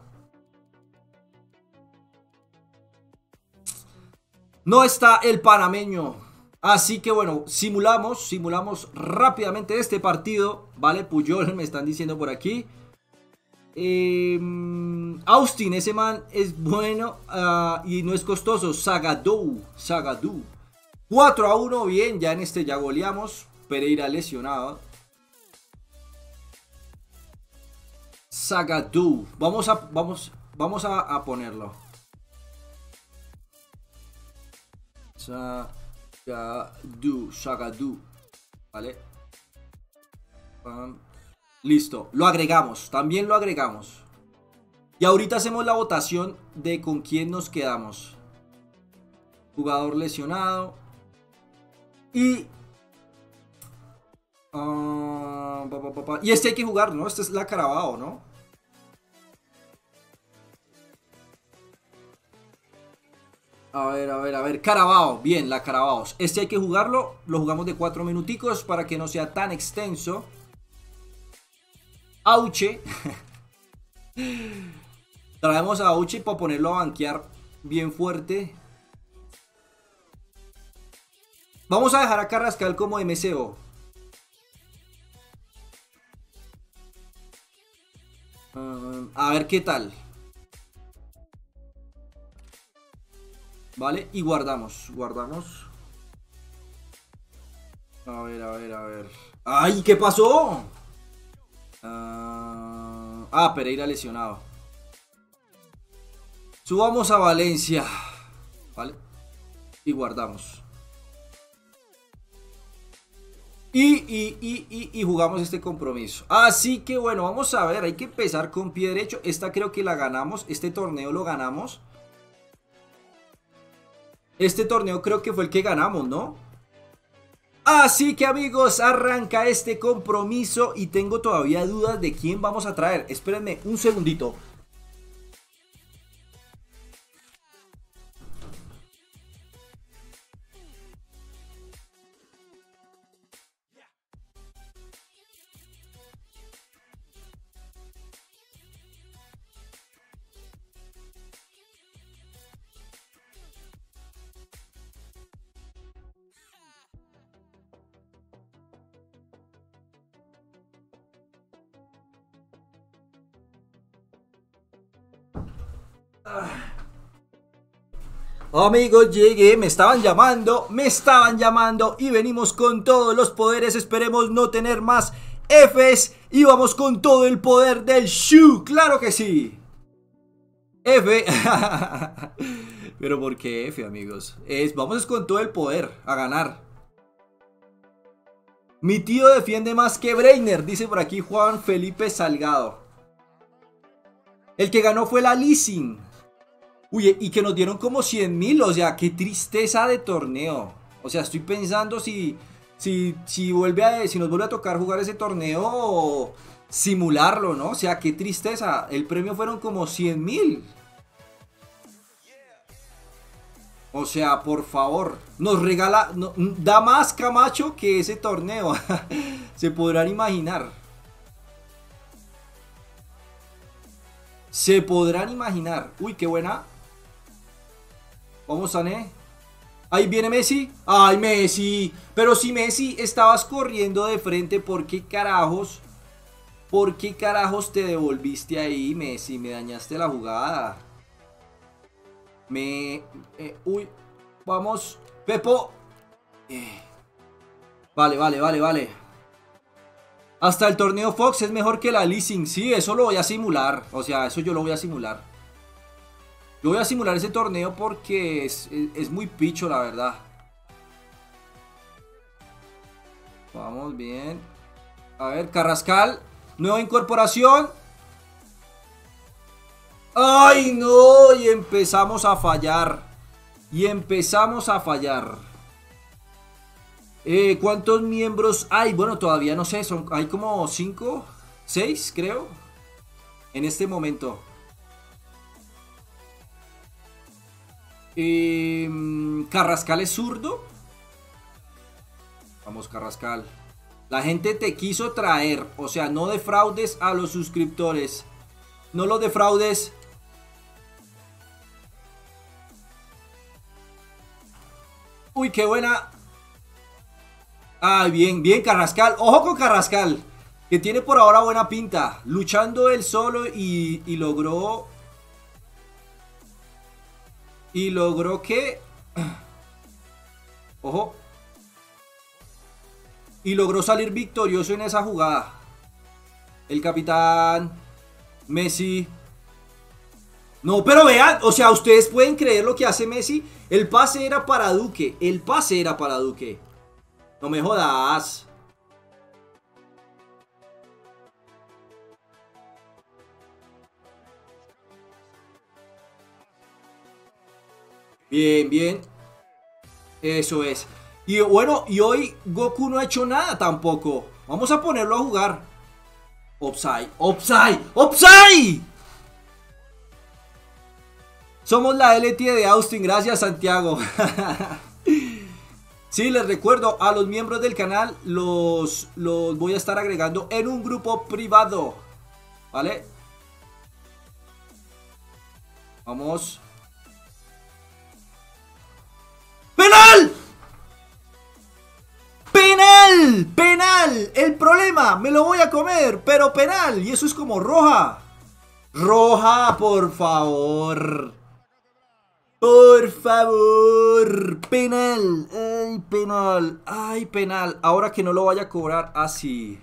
No está el panameño. Así que bueno, simulamos rápidamente este partido. Vale, Puyol me están diciendo por aquí. Austin, ese man es bueno y no es costoso. Zagadou. 4-1, bien, ya en este ya goleamos. Pereira lesionado. Zagadou. Vamos a ponerlo. Zagadou. Vale. Listo. Lo agregamos. También lo agregamos. Y ahorita hacemos la votación de con quién nos quedamos. Jugador lesionado. Y... y este hay que jugar, ¿no? Esta es la Carabao, ¿no? A ver, Carabao, bien, la Carabao. Este hay que jugarlo, lo jugamos de 4 minuticos para que no sea tan extenso. Auche. Traemos a Auche para ponerlo a banquear bien fuerte. Vamos a dejar a Carrascal como MCO. A ver qué tal. Vale, y guardamos. A ver. ¡Ay! ¿Qué pasó? Pereira lesionado. Subamos a Valencia. Vale. Y guardamos. Y jugamos este compromiso. Así que bueno, vamos a ver. Hay que empezar con pie derecho. Esta creo que la ganamos. Este torneo lo ganamos. Este torneo creo que fue el que ganamos, ¿no? Así que amigos, arranca este compromiso. Y tengo todavía dudas de quién vamos a traer. Espérenme un segundito. Amigos, llegué, me estaban llamando y venimos con todos los poderes. Esperemos no tener más Fs y vamos con todo el poder del Shu, claro que sí. F. Pero ¿por qué F, amigos? Vamos con todo el poder a ganar. Mi tío defiende más que Breiner, dice por aquí Juan Felipe Salgado. El que ganó fue la Leasing. Uy, y que nos dieron como 100.000, o sea, qué tristeza de torneo. O sea, estoy pensando si si nos vuelve a tocar jugar ese torneo, simularlo, ¿no? O sea, qué tristeza. El premio fueron como 100.000. O sea, por favor, nos regala, da más Camacho que ese torneo. Se podrán imaginar. Se podrán imaginar. Uy, qué buena. Vamos, Sané. Ahí viene Messi. ¡Ay, Messi! Pero si Messi estabas corriendo de frente, ¿por qué carajos? ¿Por qué carajos te devolviste ahí, Messi? Me dañaste la jugada. Uy. Vamos. Pepo. Vale. Hasta el torneo Fox es mejor que la leasing. Sí, eso lo voy a simular. O sea, eso yo lo voy a simular. Yo voy a simular ese torneo porque es muy picho, la verdad. Vamos, bien. A ver, Carrascal. Nueva incorporación. ¡Ay, no! Y empezamos a fallar. ¿Cuántos miembros hay? Bueno, todavía no sé. Hay como 5, 6, creo. En este momento. Carrascal es zurdo. Vamos, Carrascal. La gente te quiso traer. O sea, no defraudes a los suscriptores. No los defraudes. Uy, qué buena. Ah, bien, Carrascal. Ojo con Carrascal, que tiene por ahora buena pinta. Luchando él solo y logró... Y logró que... Ojo. Y logró salir victorioso en esa jugada. El capitán Messi. No, pero vean, o sea, ustedes pueden creer lo que hace Messi. El pase era para Duque. No me jodas. Bien. Eso es. Y bueno, y hoy Goku no ha hecho nada tampoco. Vamos a ponerlo a jugar. Offside. Somos la LT de Austin. Gracias, Santiago. Sí, les recuerdo a los miembros del canal, los voy a estar agregando en un grupo privado. ¿Vale? Vamos. ¡Penal! ¡Penal! El problema, me lo voy a comer, pero penal. Y eso es como roja. Roja, por favor. Por favor. Penal. Ay, penal. Ahora que no lo vaya a cobrar así.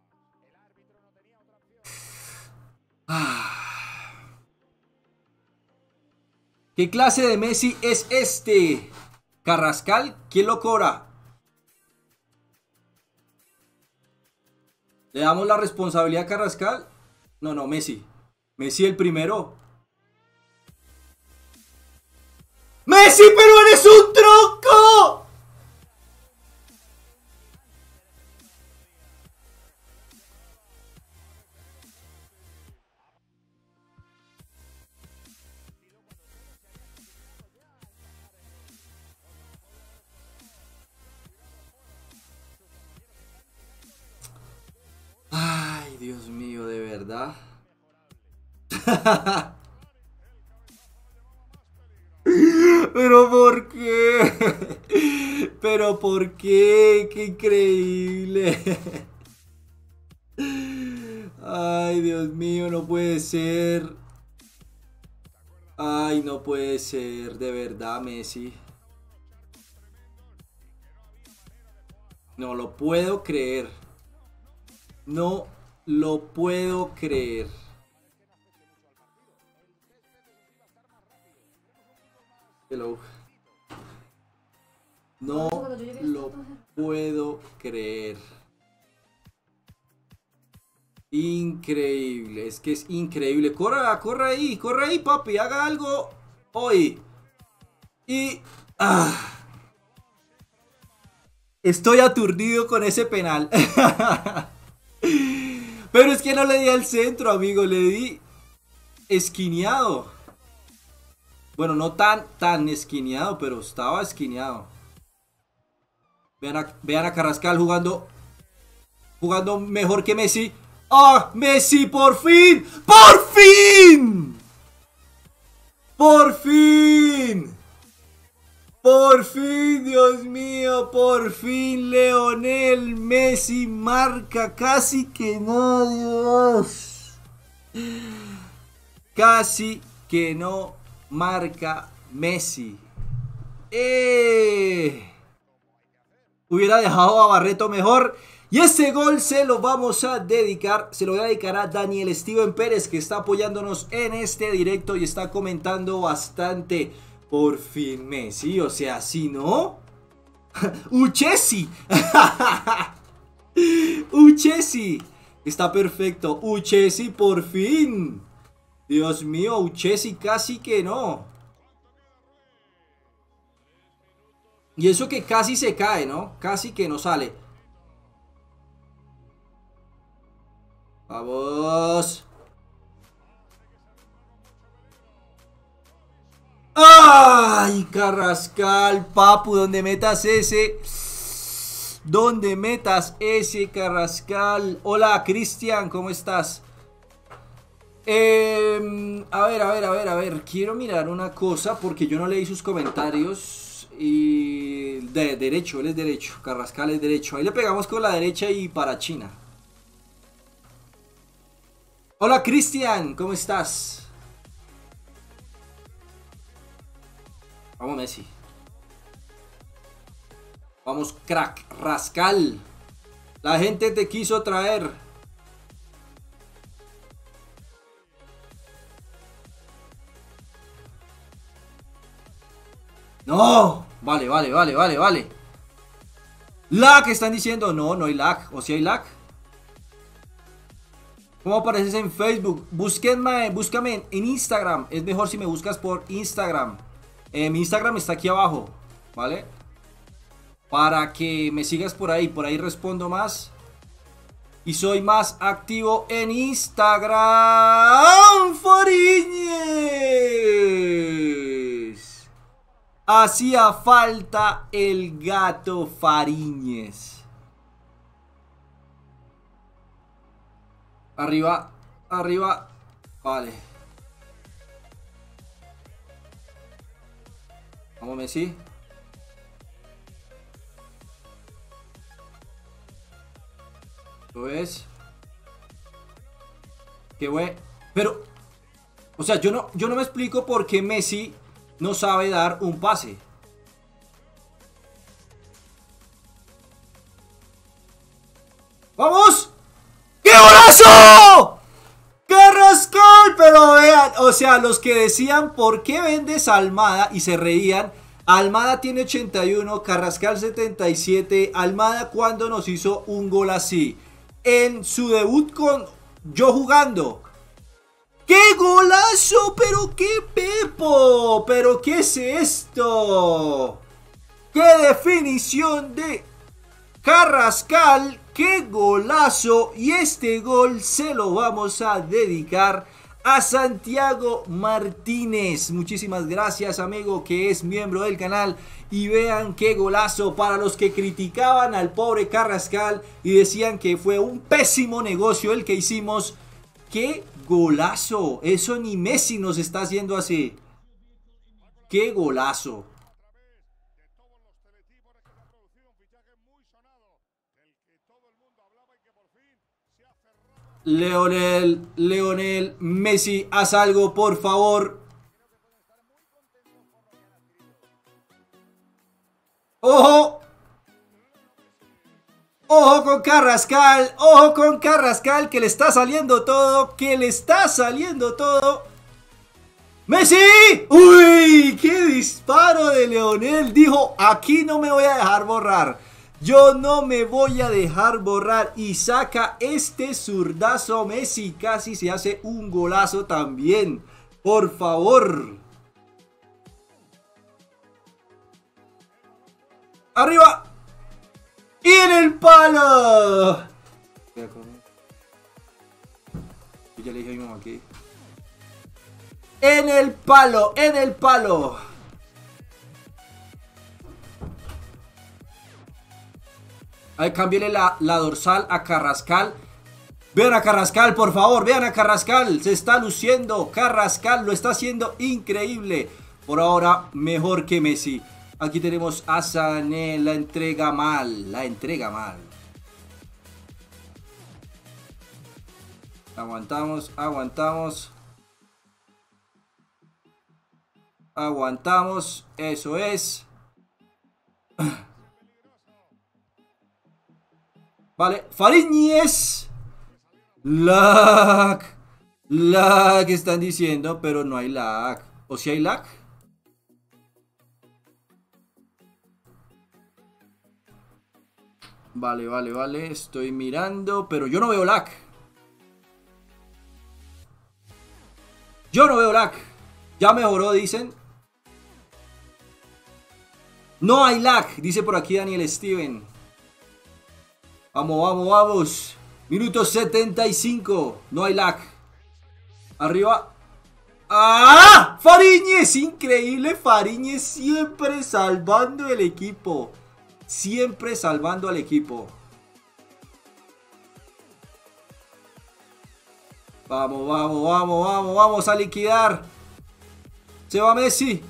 ¿Qué clase de Messi es este? ¿Carrascal? ¿Quién lo cobra? ¿Le damos la responsabilidad a Carrascal? No, Messi. Messi el primero. ¡Messi, pero eres un tronco! Ay, Dios mío, de verdad. ¿Pero por qué? ¿Pero por qué? ¡Qué increíble! Ay, Dios mío, no puede ser. Ay, no puede ser, de verdad, Messi. No lo puedo creer. No lo puedo creer. Hello. No lo puedo creer. Increíble, es que es increíble. Corre ahí, papi, haga algo hoy. Y Estoy aturdido con ese penal. Pero es que no le di al centro, amigo. Le di esquineado. Bueno, no tan esquineado, pero estaba esquineado. Vean a Carrascal jugando mejor que Messi. ¡Ah! ¡Messi, por fin! ¡Por fin! ¡Por fin! ¡Por fin, Dios mío! ¡Por fin Lionel Messi marca! Casi que no, Dios. Casi que no marca Messi. Hubiera dejado a Barreto mejor. Y este gol se lo vamos a dedicar, se lo voy a dedicar a Daniel Steven Pérez, que está apoyándonos en este directo y está comentando bastante. Por fin Messi, o sea, si no... ¡Uchesi! ¡Uchesi! Está perfecto. ¡Uchesi, por fin! Dios mío, Uchesi casi que no. Y eso que casi se cae, ¿no? Casi que no sale. ¡Vamos! ¡Ay, Carrascal, papu! Donde metas ese. Donde metas ese, Carrascal. Hola, Cristian, ¿cómo estás? A ver. Quiero mirar una cosa porque yo no leí sus comentarios. Y derecho, él es derecho. Carrascal es derecho. Ahí le pegamos con la derecha y para China. Hola, Cristian, ¿cómo estás? Vamos, Messi. Vamos, crack, Rascal. La gente te quiso traer. No. Vale. Lag, están diciendo. No, no hay lag. ¿O si hay lag? ¿Cómo apareces en Facebook? Búscame en Instagram. Es mejor si me buscas por Instagram. Mi Instagram está aquí abajo, ¿vale? Para que me sigas por ahí respondo más. Y soy más activo en Instagram. Fariñez. Hacía falta el gato Fariñez. Arriba. Vale. Vamos, Messi. ¿Lo ves? Qué bueno. Pero, o sea, yo no me explico por qué Messi no sabe dar un pase. ¡Vamos! ¡Qué golazo! ¡Carrascal! Pero vean, o sea, los que decían ¿por qué vendes a Almada? Y se reían. Almada tiene 81, Carrascal 77. Almada, ¿cuándo nos hizo un gol así? En su debut con yo jugando. ¡Qué golazo! ¡Pero qué pepo! ¿Pero qué es esto? ¡Qué definición de Carrascal! ¡Qué golazo! Y este gol se lo vamos a dedicar a Santiago Martínez. Muchísimas gracias, amigo, que es miembro del canal. Y vean qué golazo para los que criticaban al pobre Carrascal y decían que fue un pésimo negocio el que hicimos. ¡Qué golazo! Eso ni Messi nos está haciendo así. ¡Qué golazo! Leonel Messi, haz algo, por favor. ¡Ojo! ¡Ojo con Carrascal! ¡Ojo con Carrascal! Que le está saliendo todo. ¡Que le está saliendo todo! ¡Messi! ¡Uy! ¡Qué disparo de Leonel! Dijo, aquí no me voy a dejar borrar. Yo no me voy a dejar borrar. Y saca este zurdazo. Messi casi se hace un golazo también. Por favor. ¡Arriba! ¡Y en el palo! Yo ya le dije a mi mamá que... ¡En el palo! ¡En el palo! A ver, cámbiale la dorsal a Carrascal. Vean a Carrascal, por favor, vean a Carrascal. Se está luciendo. Carrascal lo está haciendo increíble. Por ahora, mejor que Messi. Aquí tenemos a Sané. La entrega mal. La entrega mal. Aguantamos, aguantamos. Aguantamos. Eso es. Vale, Fariñez. Lag. Lag están diciendo, pero no hay lag. ¿O si hay lag? Vale, vale, vale. Estoy mirando, pero yo no veo lag. Yo no veo lag. Ya mejoró, dicen. No hay lag, dice por aquí Daniel Steven. Vamos, vamos, vamos. Minuto 75. No hay lag. Arriba. ¡Ah! Fariñez, increíble. Fariñez siempre salvando el equipo. Siempre salvando al equipo. Vamos, vamos, vamos, vamos, vamos a liquidar. Se va Messi.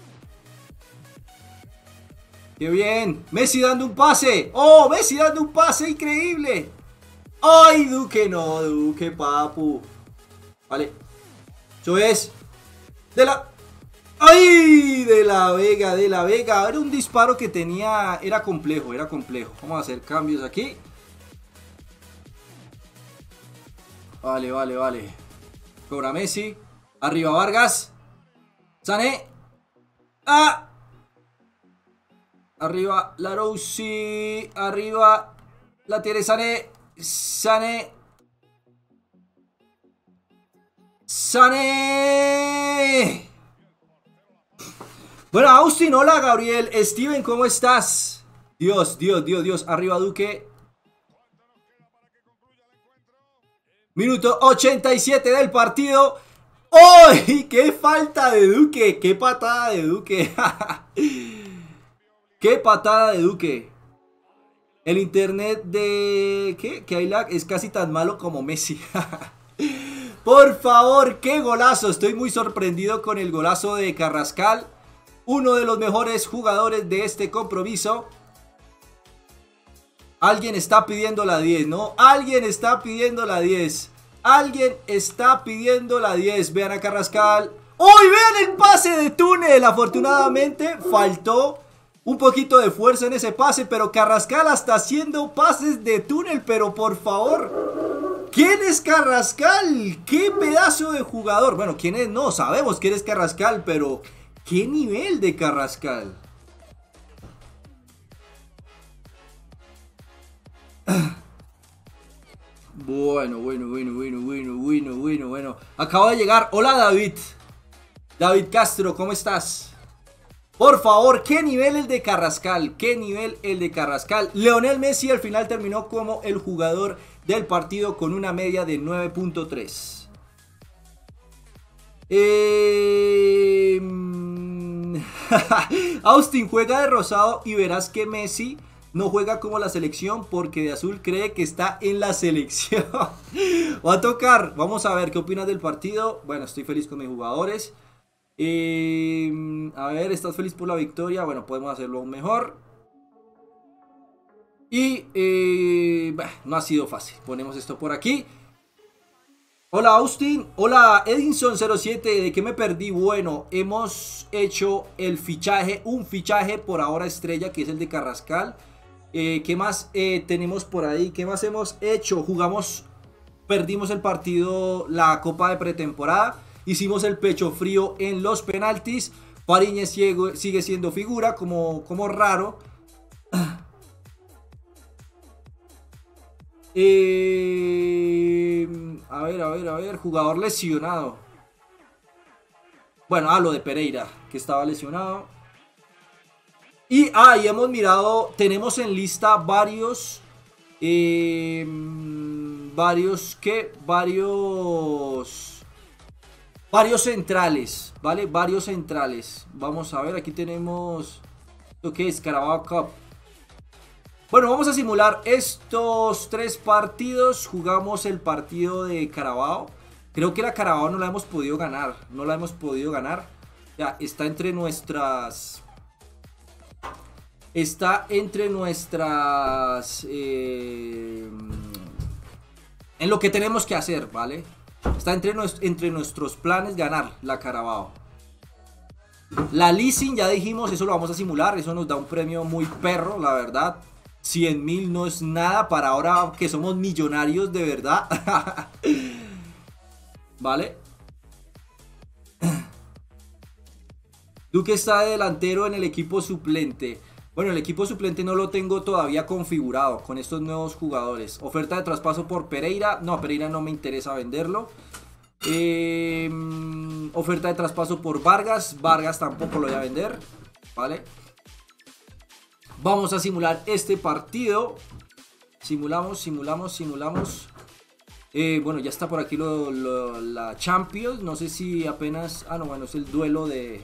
¡Qué bien! Messi dando un pase. ¡Oh! Messi dando un pase increíble. ¡Ay, Duque! No, Duque, papu. Vale. Eso es. De la... ¡Ay! De la Vega, de la Vega. Era un disparo que tenía... Era complejo, era complejo. Vamos a hacer cambios aquí. Vale, vale, vale. Cobra Messi. Arriba Vargas. Sané. ¡Ah! Arriba Larouci. Arriba. La tiene Sané. Sané. Sané. Bueno, Austin, hola Gabriel. Steven, ¿cómo estás? Dios, Dios, Dios, Dios. Arriba Duque. Minuto 87 del partido. ¡Ay! ¡Qué falta de Duque! ¡Qué patada de Duque! ¡Qué patada de Duque! El internet de... ¿Qué? Que hay lag es casi tan malo como Messi. Por favor, qué golazo. Estoy muy sorprendido con el golazo de Carrascal. Uno de los mejores jugadores de este compromiso. Alguien está pidiendo la 10, ¿no? Alguien está pidiendo la 10. Alguien está pidiendo la 10. Vean a Carrascal. ¡Uy! Vean el pase de túnel. Afortunadamente faltó un poquito de fuerza en ese pase, pero Carrascal está haciendo pases de túnel, pero por favor, ¿quién es Carrascal? ¡Qué pedazo de jugador! Bueno, ¿quién es? No, sabemos quién es Carrascal, pero ¿qué nivel de Carrascal? Bueno. Acaba de llegar. Hola David. David Castro, ¿cómo estás? Por favor, ¿qué nivel el de Carrascal? ¿Qué nivel el de Carrascal? Lionel Messi al final terminó como el jugador del partido con una media de 9.3. Austin, juega de rosado y verás que Messi no juega como la selección porque de azul cree que está en la selección. Va a tocar. Vamos a ver qué opinas del partido. Bueno, estoy feliz con mis jugadores. A ver, ¿estás feliz por la victoria? Bueno, podemos hacerlo aún mejor. Y no ha sido fácil. Ponemos esto por aquí. Hola Austin, hola Edinson07, ¿de qué me perdí? Bueno, hemos hecho el fichaje, un fichaje por ahora estrella, que es el de Carrascal. ¿Qué más tenemos por ahí? ¿Qué más hemos hecho? Perdimos el partido, la Copa de Pretemporada. Hicimos el pecho frío en los penaltis. Fariñez sigue siendo figura, como raro. A ver, jugador lesionado. Bueno, lo de Pereira, que estaba lesionado. Y ahí hemos mirado, tenemos en lista varios, varios centrales, ¿vale? Varios centrales. Vamos a ver, aquí tenemos, ¿esto qué es? Carabao Cup. Bueno, vamos a simular estos 3 partidos. Jugamos el partido de Carabao. Creo que la Carabao no la hemos podido ganar. No la hemos podido ganar. Ya, está entre nuestras... Está entre nuestras... en lo que tenemos que hacer, ¿vale? Está entre nuestros planes ganar la Carabao. La leasing, ya dijimos, eso lo vamos a simular. Eso nos da un premio muy perro, la verdad. 100.000 no es nada para ahora que somos millonarios de verdad. ¿Vale? Duque está de delantero en el equipo suplente. Bueno, el equipo suplente no lo tengo todavía configurado con estos nuevos jugadores. Oferta de traspaso por Pereira. No, Pereira no me interesa venderlo. Oferta de traspaso por Vargas. Vargas tampoco lo voy a vender. ¿Vale? Vamos a simular este partido. Simulamos. Bueno, ya está por aquí la Champions. No sé si apenas... Ah, no, bueno, es el duelo del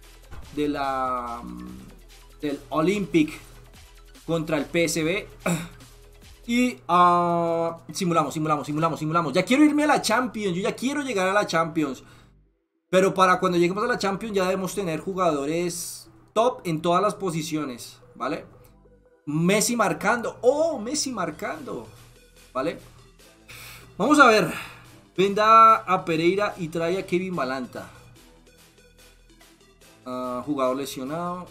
Olympic contra el PSV. Y simulamos. Ya quiero irme a la Champions. Yo ya quiero llegar a la Champions. Pero para cuando lleguemos a la Champions ya debemos tener jugadores top en todas las posiciones, ¿vale? Messi marcando. ¡Oh, Messi marcando! ¿Vale? Vamos a ver. Venda a Pereira y trae a Kevin Balanta. Jugador lesionado.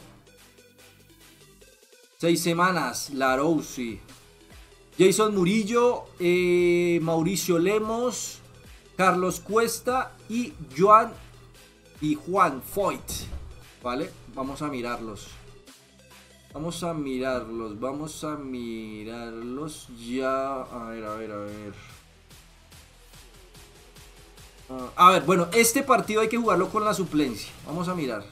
6 semanas. Larousi. Jason Murillo. Mauricio Lemos. Carlos Cuesta. Y Juan Foyt. ¿Vale? Vamos a mirarlos. Vamos a mirarlos ya. A ver. A ver, bueno, este partido hay que jugarlo con la suplencia. Vamos a mirar.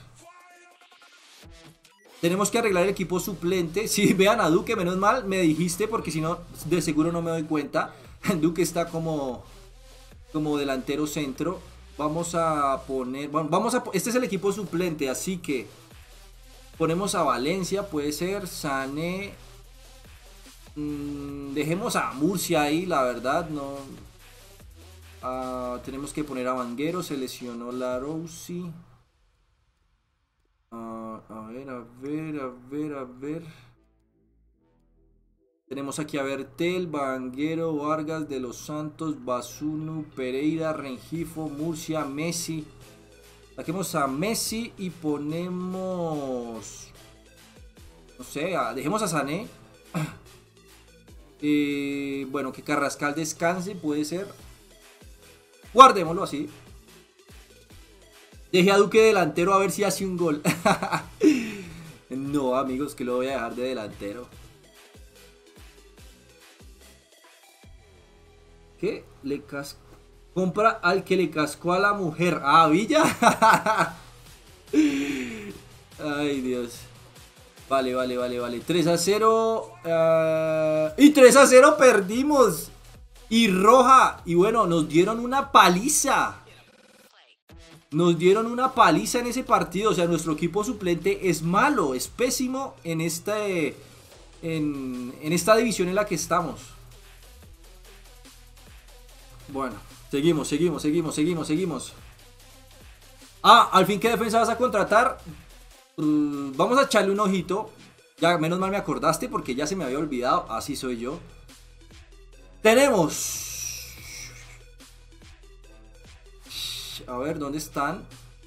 Tenemos que arreglar el equipo suplente. Sí, vean a Duque, menos mal me dijiste, porque si no, de seguro no me doy cuenta. Duque está como delantero centro. Vamos a poner... este es el equipo suplente, así que... Ponemos a Valencia, puede ser, Sané. Dejemos a Murcia ahí, la verdad, no. Tenemos que poner a Vanguero, se lesionó Larousi. A ver. Tenemos aquí a Bertel, Vanguero, Vargas, De Los Santos, Basunu, Pereira, Rengifo, Murcia, Messi. Saquemos a Messi y ponemos... No sé, dejemos a Sané. Bueno, que Carrascal descanse, puede ser. Guardémoslo así. Deje a Duque delantero a ver si hace un gol. No, amigos, que lo voy a dejar de delantero. ¿Qué? Compra al que le cascó a la mujer. Ah, Villa. Ay, Dios. Vale. 3-0. Y 3-0 perdimos. Y roja. Y bueno, nos dieron una paliza. Nos dieron una paliza en ese partido. O sea, nuestro equipo suplente es malo. Es pésimo en esta división en la que estamos. Bueno. Seguimos. Al fin, ¿qué defensa vas a contratar? Vamos a echarle un ojito. Ya, menos mal me acordaste porque ya se me había olvidado. Así soy yo. Tenemos... A ver, ¿dónde están?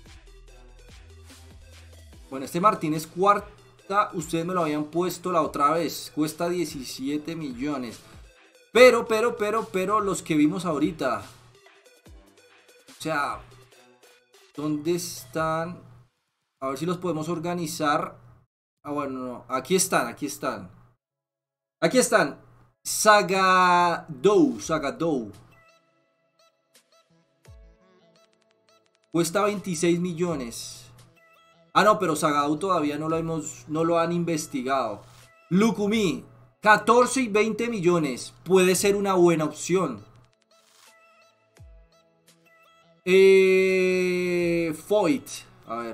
Bueno, este Martínez cuarta. Ustedes me lo habían puesto la otra vez. Cuesta 17 millones. Pero los que vimos ahorita... O sea, ¿dónde están? A ver si los podemos organizar. Bueno, no. Aquí están. Zagadou. Cuesta 26 millones. Ah, no, pero Zagadou todavía no lo han investigado. Lukumi, 14 y 20 millones. Puede ser una buena opción. Foyt, a ver.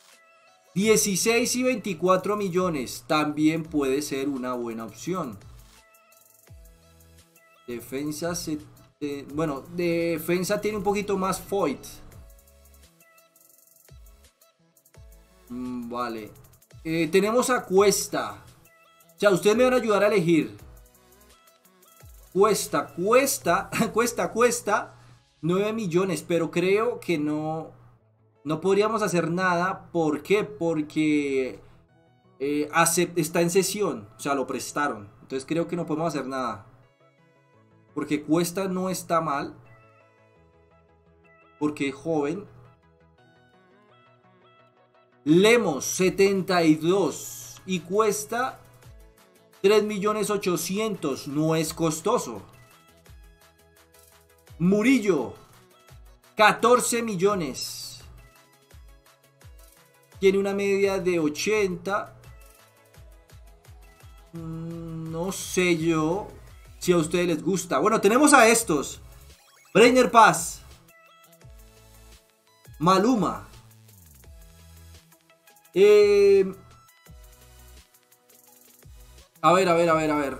16 y 24 millones. También puede ser una buena opción. Defensa bueno, defensa tiene un poquito más Foyt. Vale. Tenemos a Cuesta. O sea, ustedes me van a ayudar a elegir. Cuesta 9 millones, pero creo que no podríamos hacer nada. ¿Por qué? Porque está en cesión, o sea, lo prestaron. Entonces creo que no podemos hacer nada. Porque Cuesta no está mal, porque es joven. Lemos 72 y cuesta 3.800.000, no es costoso. Murillo, 14 millones. Tiene una media de 80. No sé yo si a ustedes les gusta. Bueno, tenemos a estos. Breiner Paz. Maluma. A ver.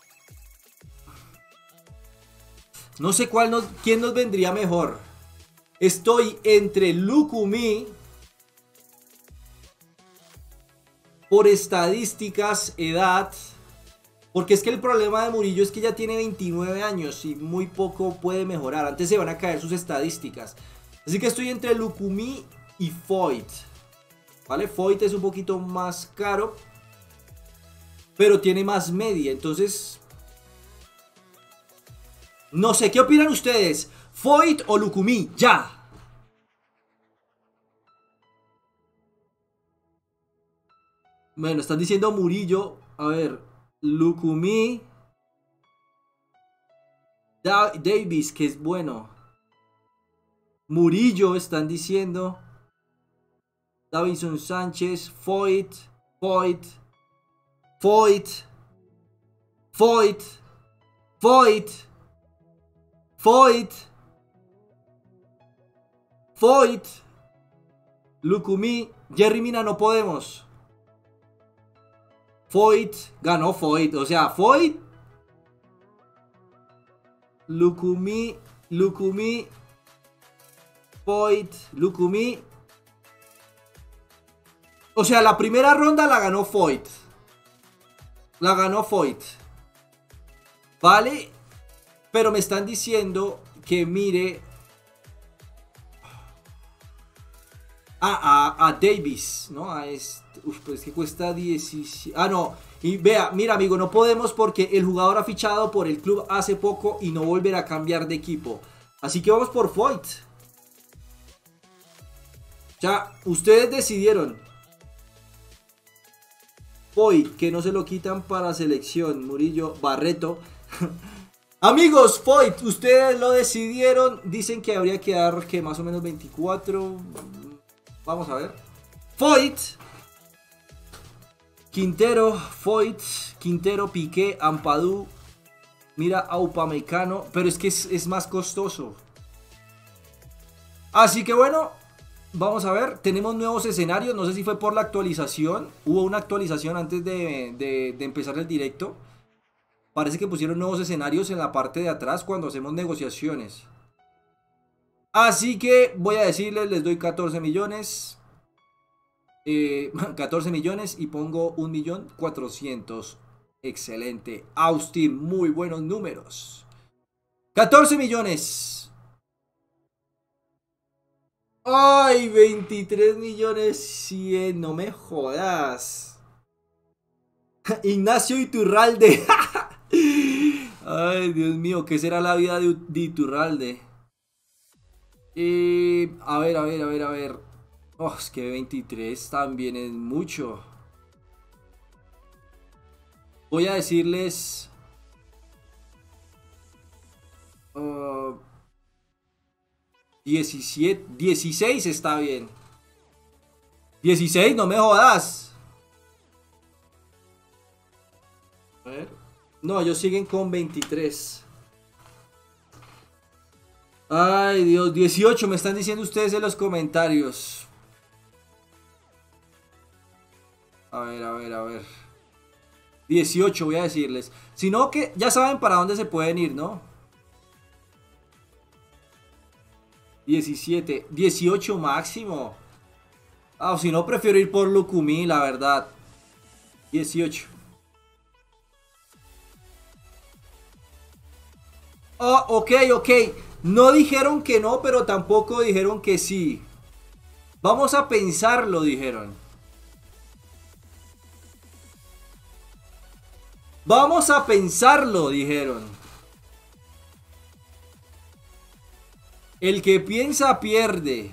No sé quién nos vendría mejor. Estoy entre Lukumi por estadísticas, edad. Porque es que el problema de Murillo es que ya tiene 29 años y muy poco puede mejorar. Antes se van a caer sus estadísticas. Así que estoy entre Lukumi y Foyt. ¿Vale? Foyt es un poquito más caro, pero tiene más media. Entonces, no sé, ¿qué opinan ustedes? ¿Foyt o Lukumi? ¡Ya! Bueno, están diciendo Murillo. A ver, Lukumi. Davis, que es bueno. Murillo, están diciendo. Davinson Sánchez. Foyt. Foyt. Lukumi. Jerry Mina no podemos. Foyt. Ganó Foyt. O sea, Foyt. Lukumi. Foyt. Lukumi. O sea, la primera ronda la ganó Foyt. Vale. Pero me están diciendo que mire a Davis, ¿no? A este. Uf, pues que cuesta 17. Ah, no. Y vea, mira, amigo, no podemos porque el jugador ha fichado por el club hace poco y no volverá a cambiar de equipo. Así que vamos por Foyt. Ya, ustedes decidieron. Foyt, que no se lo quitan para selección. Murillo, Barreto. Amigos, Foyt, ustedes lo decidieron. Dicen que habría que dar que más o menos 24. Vamos a ver. Foyt. Quintero, Piqué, Ampadu. Mira a Upamecano. Pero es que es más costoso. Así que bueno, vamos a ver. Tenemos nuevos escenarios. No sé si fue por la actualización. Hubo una actualización antes de empezar el directo. Parece que pusieron nuevos escenarios en la parte de atrás cuando hacemos negociaciones. Así que voy a decirles, les doy 14 millones. 14 millones y pongo 1.400.000. Excelente. Austin, muy buenos números. 14 millones. Ay, 23.100.000. No me jodas. Ignacio Iturralde. Ay, Dios mío, ¿qué será la vida de Iturralde? A ver. Oh, es que 23 también es mucho. Voy a decirles 17, 16 está bien. 16, no me jodas. A ver. No, ellos siguen con 23. Ay, Dios, 18 me están diciendo ustedes en los comentarios. A ver, a ver, a ver. 18 voy a decirles. Si no, que ya saben para dónde se pueden ir, ¿no? 17, 18 máximo. Ah, o si no, prefiero ir por Lukumi, la verdad. 18. Oh, ok, ok. No dijeron que no, pero tampoco dijeron que sí. Vamos a pensarlo, dijeron. Vamos a pensarlo, dijeron. El que piensa pierde.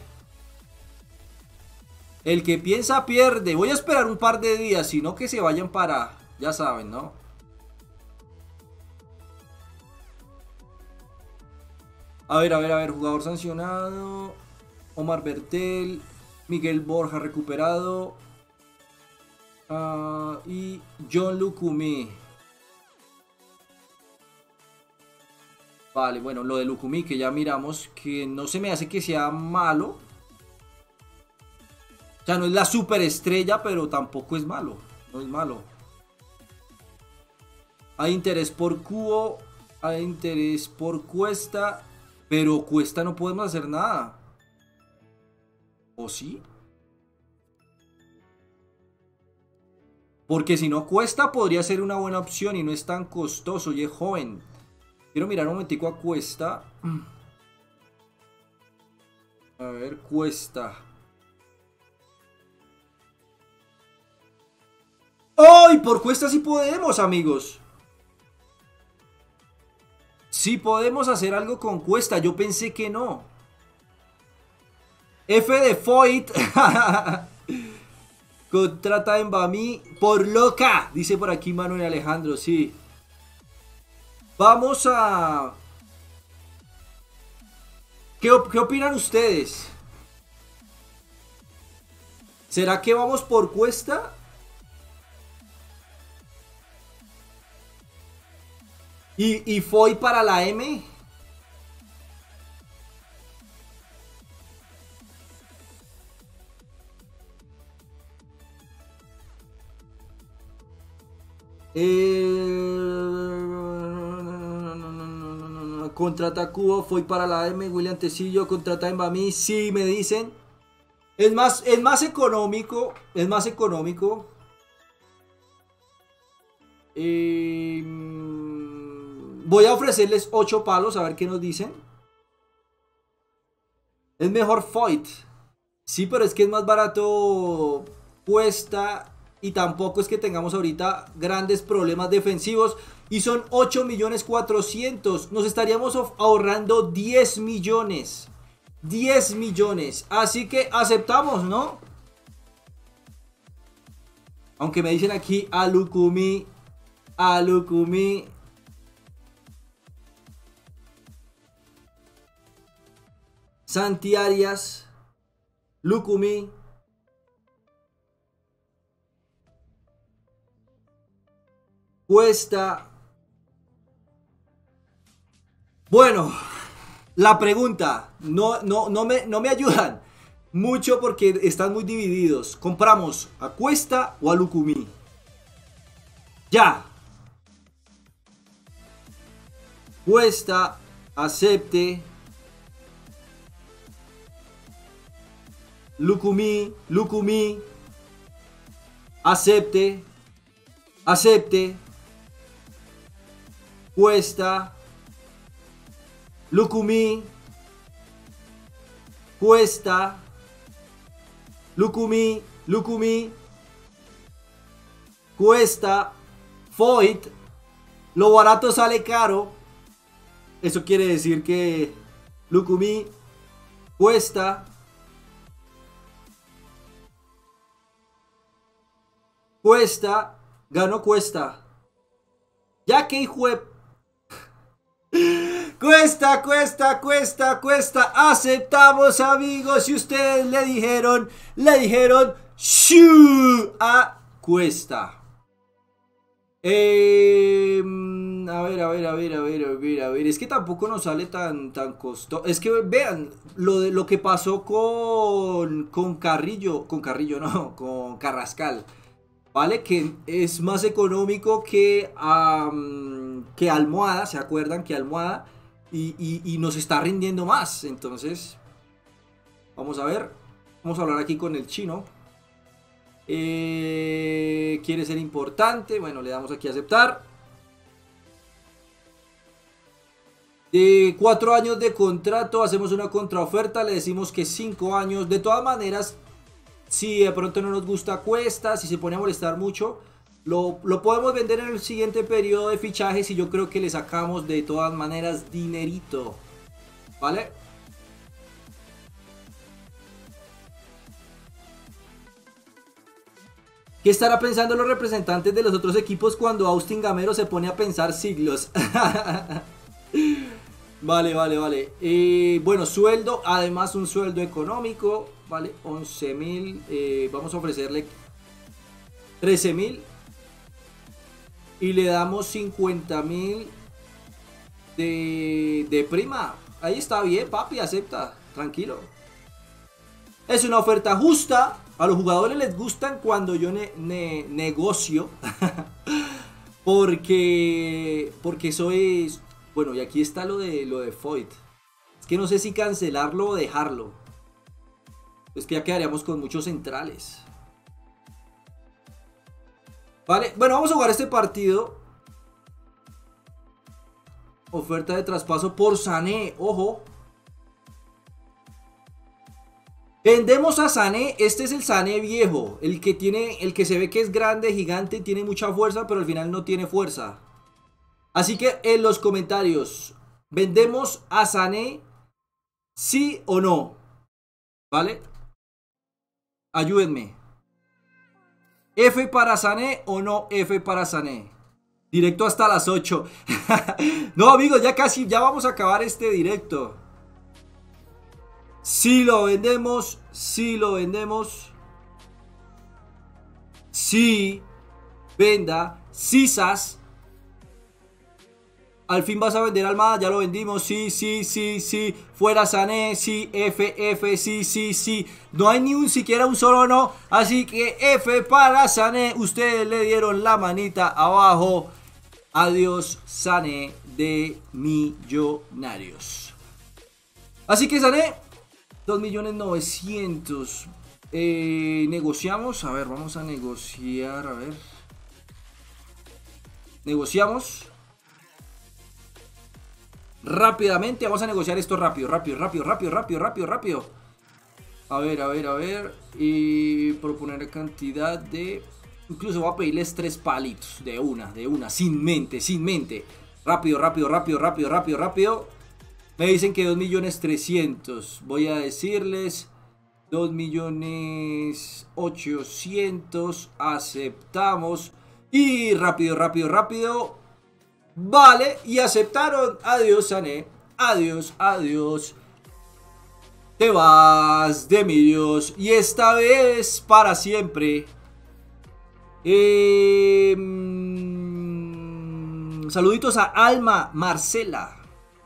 El que piensa pierde. Voy a esperar un par de días, sino que se vayan para... Ya saben, ¿no? A ver, a ver, a ver. Jugador sancionado. Omar Bertel. Miguel Borja recuperado. Y John Lukumi. Vale, bueno, lo de Lukumi que ya miramos, que no se me hace que sea malo. O sea, no es la superestrella, pero tampoco es malo. No es malo. Hay interés por Cubo, hay interés por Cuesta, pero Cuesta no podemos hacer nada. ¿O sí? Porque si no, Cuesta podría ser una buena opción y no es tan costoso y es joven. Quiero mirar un momentico a Cuesta. A ver, Cuesta. ¡Ay! Por Cuesta sí podemos, amigos. Sí podemos hacer algo con Cuesta. Yo pensé que no. F de Foyt. Contrata a Mbami por loca. Dice por aquí Manuel Alejandro. Sí. Vamos a... ¿Qué opinan ustedes? ¿Será que vamos por Cuesta? ¿Y Foy para la M? Contrata Cubo, Foy para la M, William Tecillo, contrata Mbami. Sí, me dicen. Es más económico. Es más económico. Voy a ofrecerles 8 palos a ver qué nos dicen. Es mejor Foyt. Sí, pero es que es más barato Cuesta. Y tampoco es que tengamos ahorita grandes problemas defensivos. Y son 8.400.000. Nos estaríamos ahorrando 10 millones. 10 millones. Así que aceptamos, ¿no? Aunque me dicen aquí a Lukumi. A Lukumi. Santi Arias. Lukumi. Cuesta. Bueno, la pregunta. No me ayudan mucho porque están muy divididos. ¿Compramos a Cuesta o a Lukumi? Ya. Cuesta. Acepte. Lukumi. Acepte. Acepte. Cuesta. Lukumi. Cuesta. Lukumi. Cuesta. Foyt. Lo barato sale caro. Eso quiere decir que Lukumi. Cuesta. Cuesta. Ganó Cuesta. Ya que hijo de... Cuesta. Aceptamos, amigos. Si ustedes le dijeron ¡Shuu! A cuesta. A ver. Es que tampoco nos sale tan costoso. Es que vean lo que pasó con Carrillo. Con Carrillo, no, con Carrascal. ¿Vale? Que es más económico que Almohada. ¿Se acuerdan? Que Almohada. Y nos está rindiendo más. Entonces, vamos a ver. Vamos a hablar aquí con el chino. Quiere ser importante. Bueno, le damos aquí a aceptar. De 4 años de contrato, hacemos una contraoferta, le decimos que 5 años. De todas maneras, si de pronto no nos gusta Cuesta, si se pone a molestar mucho, lo podemos vender en el siguiente periodo de fichajes y yo creo que le sacamos de todas maneras dinerito. ¿Vale? ¿Qué estará pensando los representantes de los otros equipos cuando Austin Gamero se pone a pensar siglos? Vale. Bueno, sueldo, además un sueldo económico, vale, 11.000, vamos a ofrecerle 13.000 y le damos 50.000 de prima. Ahí está bien, papi, acepta, tranquilo. Es una oferta justa. A los jugadores les gustan cuando yo negocio. porque soy... Bueno, y aquí está lo de Foyt. Es que no sé si cancelarlo o dejarlo. Es que ya quedaríamos con muchos centrales. Vale, bueno, vamos a jugar este partido. Oferta de traspaso por Sané, ojo. Vendemos a Sané, este es el Sané viejo, el que se ve que es grande, gigante, tiene mucha fuerza, pero al final no tiene fuerza. Así que en los comentarios, ¿vendemos a Sané? ¿Sí o no? ¿Vale? Ayúdenme. ¿F para Sané o no F para Sané? Directo hasta las 8. No, amigos, ya vamos a acabar este directo. Si lo vendemos, si venda, sisas. Al fin vas a vender Almada, ya lo vendimos, sí, fuera Sané, sí, F, sí. No hay ni siquiera un solo no, así que F para Sané, ustedes le dieron la manita abajo. Adiós Sané de Millonarios. Así que Sané, 2.900.000. Negociamos. A ver, vamos a negociar. A ver. Negociamos. Rápidamente. Vamos a negociar esto rápido. A ver. Y proponer cantidad de... Incluso voy a pedirles 3 palitos. De una. Sin mente. Rápido. Me dicen que 2.300.000. Voy a decirles 2.800.000. Aceptamos. Y rápido. Vale, y aceptaron. Adiós, Sané. Adiós. Te vas de Millos. Y esta vez para siempre. Saluditos a Alma Marcela.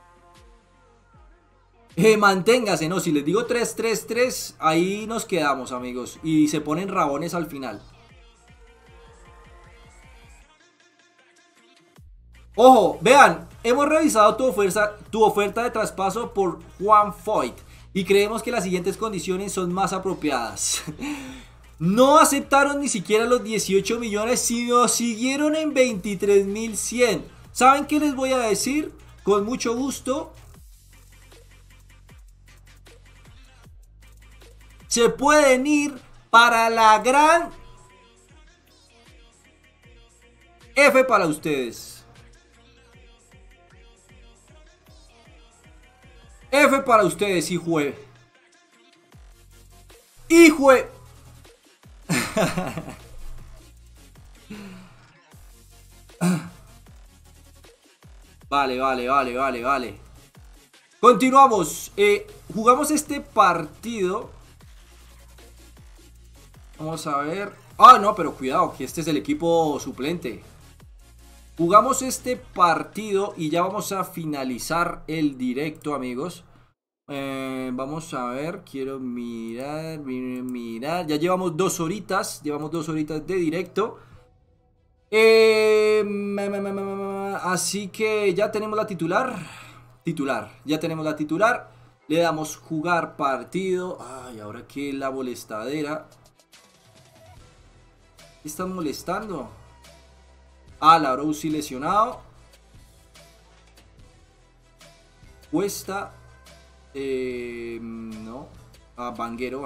Manténgase, no, si les digo 3-3-3, ahí nos quedamos, amigos. Y se ponen rabones al final. Ojo, vean, hemos revisado tu oferta de traspaso por Juan Foyt y creemos que las siguientes condiciones son más apropiadas. No aceptaron ni siquiera los 18 millones, sino siguieron en 23.100. ¿Saben qué les voy a decir? Con mucho gusto. Se pueden ir para la gran F para ustedes. F para ustedes, hijue. Vale. Continuamos. Jugamos este partido. Vamos a ver. Ah, no, pero cuidado, que este es el equipo suplente. Jugamos este partido y ya vamos a finalizar el directo, amigos. Vamos a ver, quiero mirar. Ya llevamos 2 horitas. Llevamos 2 horitas de directo. Así que ya tenemos la titular. Ya tenemos la titular. Le damos jugar partido. Ay, ahora que la molestadera. ¿Qué están molestando? Ah, la Rossi lesionado. Cuesta. No. Ah, Vanguero.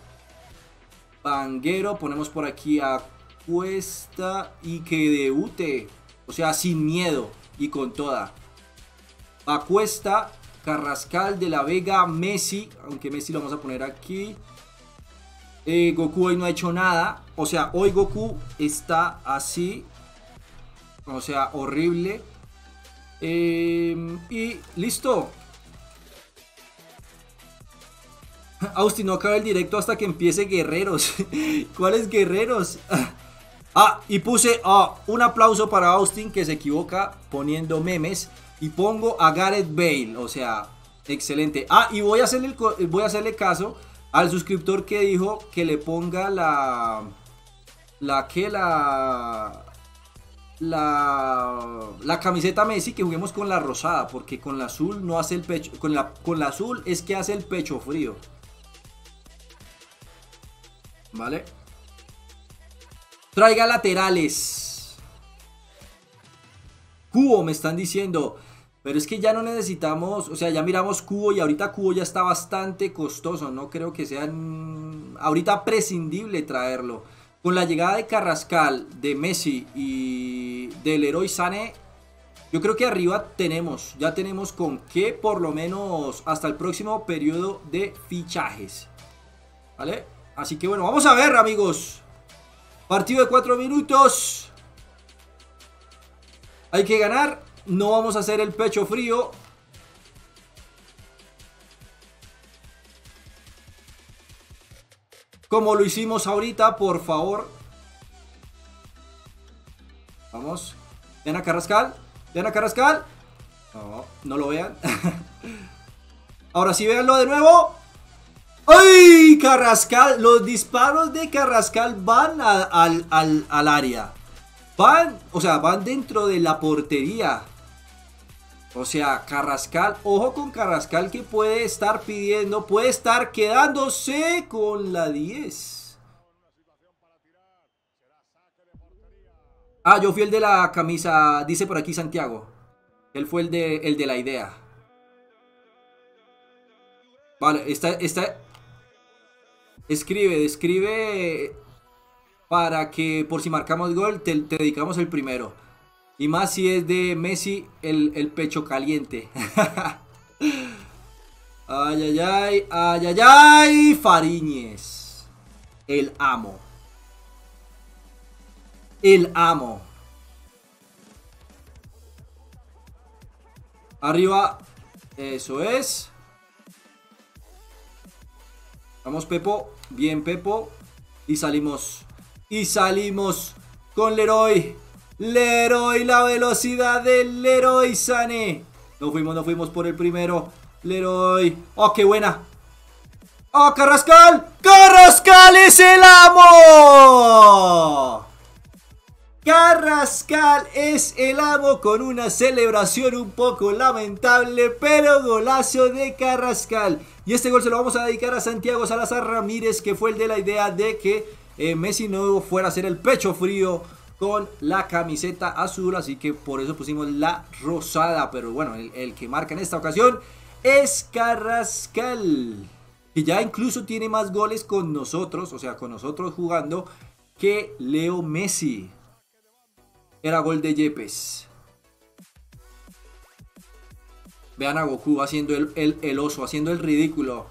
Ponemos por aquí a Cuesta. Y que debute. O sea, sin miedo. Y con toda. A Cuesta, Carrascal, De la Vega, Messi. Aunque Messi lo vamos a poner aquí. Goku hoy no ha hecho nada. O sea, hoy Goku está así. O sea, horrible. Y listo. Austin, no acaba el directo hasta que empiece Guerreros. ¿Cuáles Guerreros? Y puse un aplauso para Austin, que se equivoca poniendo memes. Y pongo a Gareth Bale. O sea, excelente. Y voy a hacerle caso al suscriptor que dijo que le ponga la camiseta Messi, que juguemos con la rosada, porque con la azul no hace el pecho, con la azul es que hace el pecho frío. Vale. Traiga laterales. Cubo, me están diciendo. Pero es que ya no necesitamos, o sea, ya miramos Cubo y ahorita Cubo ya está bastante costoso. No creo que sea ahorita prescindible traerlo. Con la llegada de Carrascal, de Messi y del Leroy Sané, yo creo que arriba ya tenemos con qué, por lo menos hasta el próximo periodo de fichajes. ¿Vale? Así que bueno, vamos a ver, amigos. Partido de 4 minutos. Hay que ganar. No vamos a hacer el pecho frío. Como lo hicimos ahorita, por favor. Vamos. Vean a Carrascal. No, no lo vean. Ahora sí, véanlo de nuevo. ¡Ay! Carrascal. Los disparos de Carrascal van al área. Van dentro de la portería. O sea, Carrascal, ojo con Carrascal, que puede estar quedándose con la 10. Yo fui el de la camisa, dice por aquí Santiago. Él fue el de la idea. Vale, escribe para que por si marcamos gol te dedicamos el primero. Y más si es de Messi, el pecho caliente. Ay. Fariñez. El amo. Arriba. Eso es. Vamos, Pepo. Bien, Pepo. Y salimos con Leroy. La velocidad del Leroy Sané. No fuimos por el primero. Leroy. ¡Oh, qué buena! ¡Oh, Carrascal! ¡Carrascal es el amo! Carrascal es el amo, con una celebración un poco lamentable, pero golazo de Carrascal. Y este gol se lo vamos a dedicar a Santiago Salazar Ramírez, que fue el de la idea de que Messi no fuera a hacer el pecho frío con la camiseta azul, así que por eso pusimos la rosada. Pero bueno, el que marca en esta ocasión es Carrascal, que ya incluso tiene más goles con nosotros, o sea, con nosotros jugando, que Leo Messi. Era gol de Yepes. Vean a Goku haciendo el oso, haciendo el ridículo.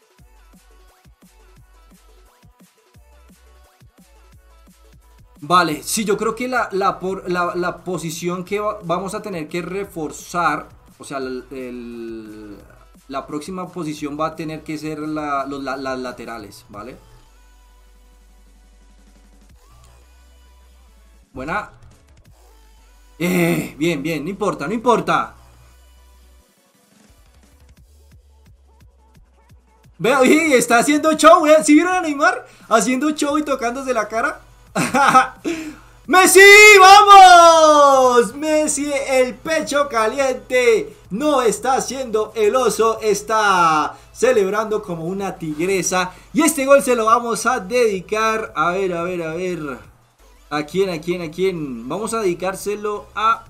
Vale, sí, yo creo que la posición que vamos a tener que reforzar, o sea, la próxima posición va a tener que ser las laterales, ¿vale? Buena. Bien, bien, no importa, no importa. Vea, oye, está haciendo show, ¿eh? ¿Sí vieron a Neymar? Haciendo show y tocándose la cara. ¡Messi! ¡Vamos! Messi, el pecho caliente. No está haciendo el oso, está celebrando como una tigresa. Y este gol se lo vamos a dedicar. A ver, a ver, a ver. ¿A quién, a quién, a quién? Vamos a dedicárselo a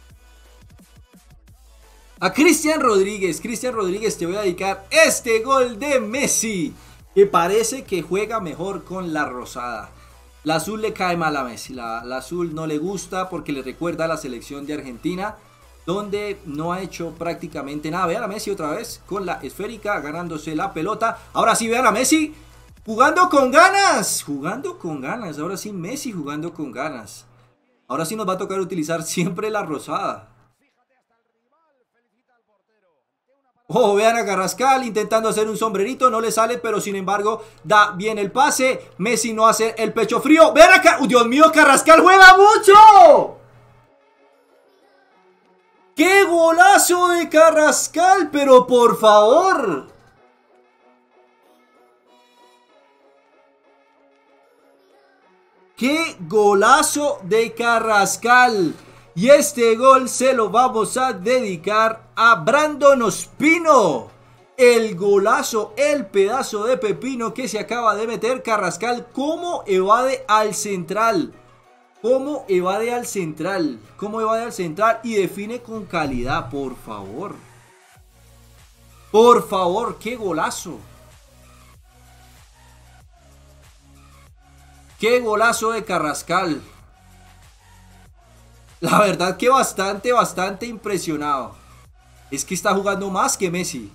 Cristian Rodríguez. Cristian Rodríguez, te voy a dedicar este gol de Messi, que parece que juega mejor con la rosada. La azul le cae mal a Messi. La azul no le gusta porque le recuerda a la selección de Argentina, donde no ha hecho prácticamente nada. Vean a Messi otra vez con la esférica, ganándose la pelota. Ahora sí, vean a Messi jugando con ganas. Jugando con ganas. Ahora sí, Messi jugando con ganas. Ahora sí nos va a tocar utilizar siempre la rosada. Oh, vean a Carrascal intentando hacer un sombrerito, no le sale, pero sin embargo da bien el pase. Messi no hace el pecho frío. Vean acá, Dios mío, Carrascal juega mucho. ¡Qué golazo de Carrascal! Pero por favor. ¡Qué golazo de Carrascal! Y este gol se lo vamos a dedicar a Brandon Ospino. El golazo, el pedazo de pepino que se acaba de meter Carrascal. ¿Cómo evade al central? ¿Cómo evade al central? ¿Cómo evade al central? Y define con calidad, por favor. Por favor, qué golazo. Qué golazo de Carrascal. La verdad que bastante impresionado. Es que está jugando más que Messi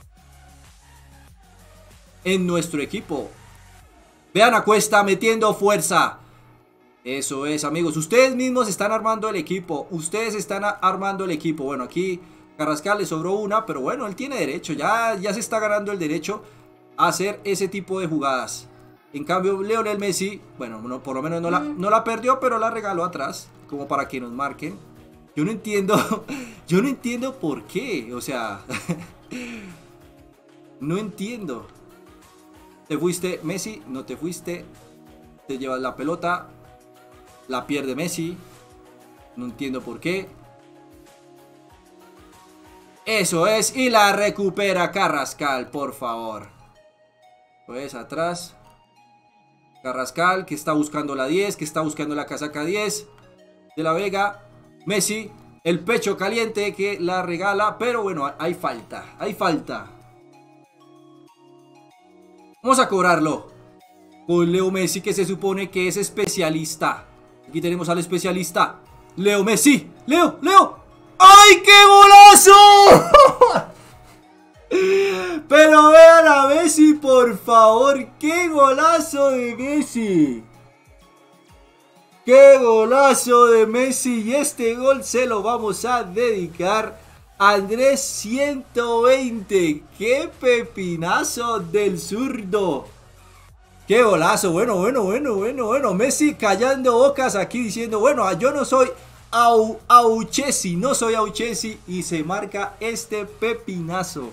en nuestro equipo. Vean a Cuesta metiendo fuerza. Eso es, amigos. Ustedes mismos están armando el equipo. Ustedes están armando el equipo. Bueno, aquí Carrascal le sobró una, pero bueno, él tiene derecho. Ya se está ganando el derecho a hacer ese tipo de jugadas. En cambio, Lionel Messi, bueno, no, por lo menos no la perdió, pero la regaló atrás, como para que nos marquen. Yo no entiendo, yo no entiendo por qué, o sea, no entiendo. Te fuiste, Messi, no te fuiste, te llevas la pelota, la pierde Messi, no entiendo por qué. Eso es, y la recupera Carrascal, por favor. Pues atrás. Carrascal, que está buscando la 10, que está buscando la casaca 10 de la Vega. Messi, el pecho caliente que la regala, pero bueno, hay falta, hay falta. Vamos a cobrarlo con Leo Messi, que se supone que es especialista. Aquí tenemos al especialista, Leo Messi. Leo. ¡Ay, qué golazo! Pero vean a Messi, por favor. ¡Qué golazo de Messi! ¡Qué golazo de Messi! Y este gol se lo vamos a dedicar a Andrés 120. ¡Qué pepinazo del zurdo! ¡Qué golazo! Bueno. Messi callando bocas aquí diciendo, bueno, yo no soy Auchesi, no soy Auchesi. Y se marca este pepinazo.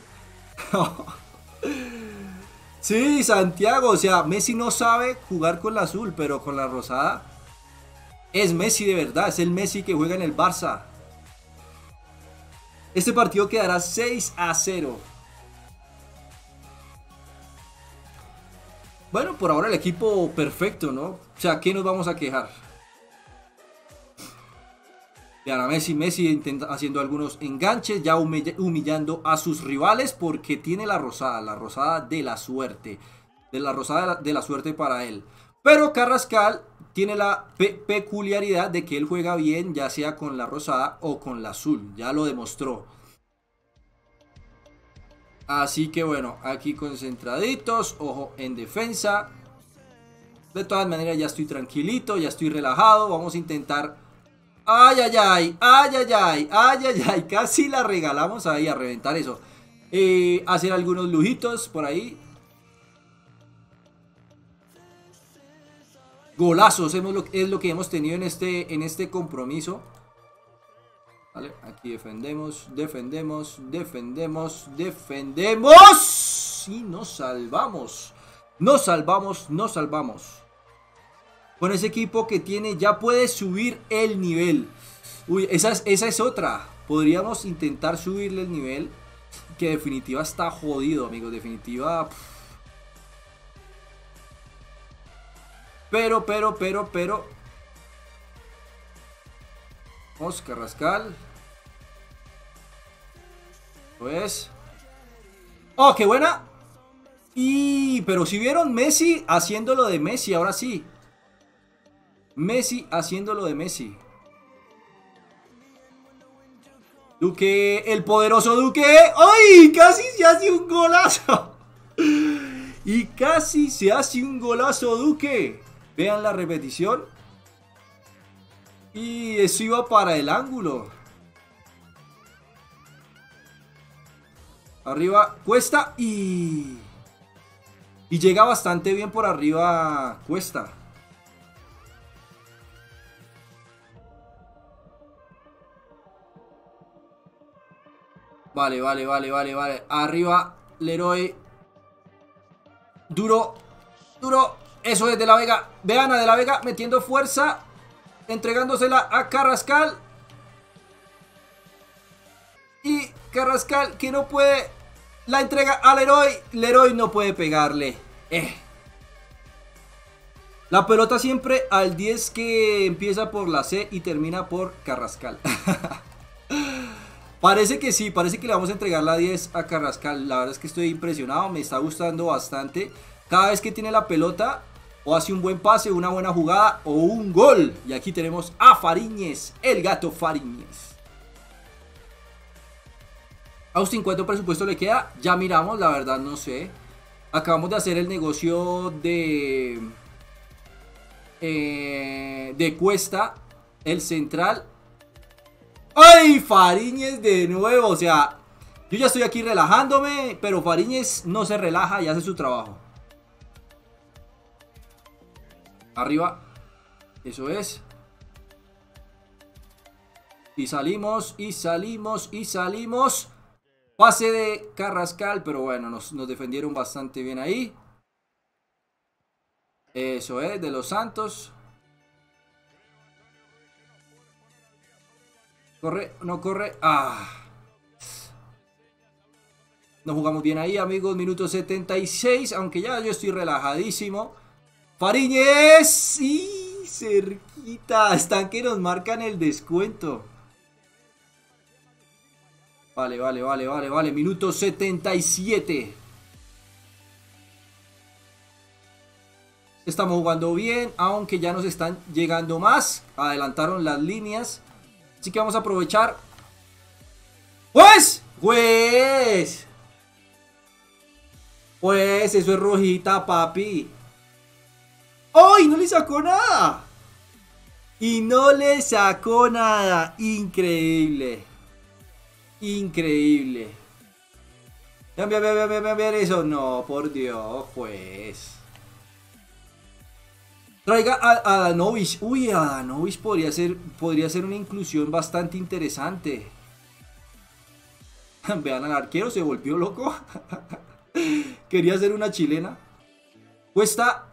Sí, Santiago, o sea, Messi no sabe jugar con la azul, pero con la rosada es Messi de verdad, es el Messi que juega en el Barça. Este partido quedará 6-0. Bueno, por ahora el equipo perfecto, ¿no? O sea, ¿qué nos vamos a quejar? Vean a Messi haciendo algunos enganches, ya humillando a sus rivales porque tiene la rosada de la suerte. La rosada de la suerte para él. Pero Carrascal tiene la peculiaridad de que él juega bien, ya sea con la rosada o con la azul. Ya lo demostró. Así que bueno, aquí concentraditos, ojo en defensa. De todas maneras ya estoy tranquilito, ya estoy relajado. Vamos a intentar... Ay, casi la regalamos ahí a reventar eso. Hacer algunos lujitos por ahí. golazos es lo que hemos tenido en este compromiso. Vale, aquí defendemos. Y nos salvamos. Nos salvamos. Con ese equipo que tiene ya puede subir el nivel. Uy, esa es otra. Podríamos intentar subirle el nivel. Que definitiva está jodido, amigos. Definitiva. Pero. Vamos, Carrascal. Pues. ¡Oh, qué buena! Pero si vieron Messi haciéndolo de Messi, ahora sí. Messi haciéndolo de Messi. Duque, el poderoso Duque. ¡Ay! Casi se hace un golazo. Y casi se hace un golazo Duque. Vean la repetición. Y eso iba para el ángulo. Arriba Cuesta y llega bastante bien por arriba Cuesta. Vale. Arriba Leroy. Duro. Eso es De la Vega. Vean a De la Vega metiendo fuerza. Entregándosela a Carrascal. Y Carrascal que no puede. La entrega a Leroy. Leroy no puede pegarle. La pelota siempre al 10 que empieza por la C y termina por Carrascal. Parece que sí, parece que le vamos a entregar la 10 a Carrascal. La verdad es que estoy impresionado, me está gustando bastante. Cada vez que tiene la pelota, o hace un buen pase, una buena jugada, o un gol. Y aquí tenemos a Fariñez, el gato Fariñez. Austin, ¿cuánto presupuesto le queda? Ya miramos, la verdad no sé. Acabamos de hacer el negocio de Cuesta, el central. ¡Ay! Fariñez de nuevo, o sea, yo ya estoy aquí relajándome, pero Fariñez no se relaja y hace su trabajo. Arriba, eso es. Y salimos. Pase de Carrascal, pero bueno, nos defendieron bastante bien ahí. Eso es, de los Santos. Corre, no corre. No jugamos bien ahí, amigos. Minuto 76, aunque ya yo estoy relajadísimo. Fariñez. Sí, cerquita. Están que nos marcan el descuento. Vale. Minuto 77. Estamos jugando bien, aunque ya nos están llegando más. Adelantaron las líneas. Así que vamos a aprovechar. Pues eso es rojita, papi. ¡Ay! No le sacó nada. Y no le sacó nada. Increíble. Vean eso. No, por Dios, pues. Traiga a Adanovich. Uy, Adanovich podría ser una inclusión bastante interesante. Vean al arquero, se volvió loco. Quería hacer una chilena. Cuesta.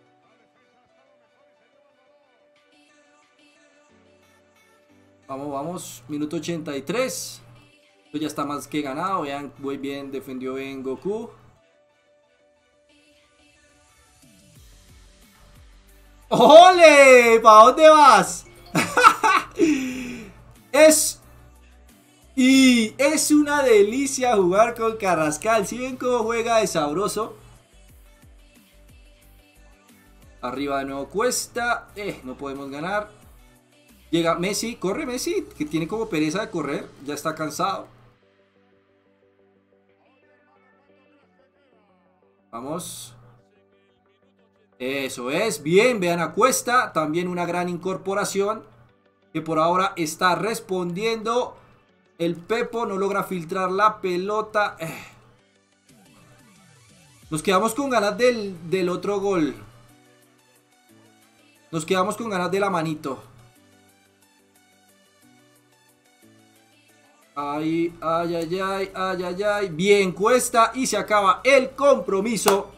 Vamos. Minuto 83. Esto ya está más que ganado. Vean, muy bien, defendió bien Goku. ¡Ole! ¿Para dónde vas? Es una delicia jugar con Carrascal. ¿Sí ven cómo juega de sabroso? Arriba de nuevo Cuesta. No podemos ganar. Llega Messi. Corre Messi, que tiene como pereza de correr. Ya está cansado. Vamos. Eso es, bien, vean a Cuesta, también una gran incorporación, que por ahora está respondiendo. El Pepo no logra filtrar la pelota. Nos quedamos con ganas del otro gol. Nos quedamos con ganas de la manito. Ay, ay, ay, ay, ay, ay, ay. Bien, Cuesta, y se acaba el compromiso.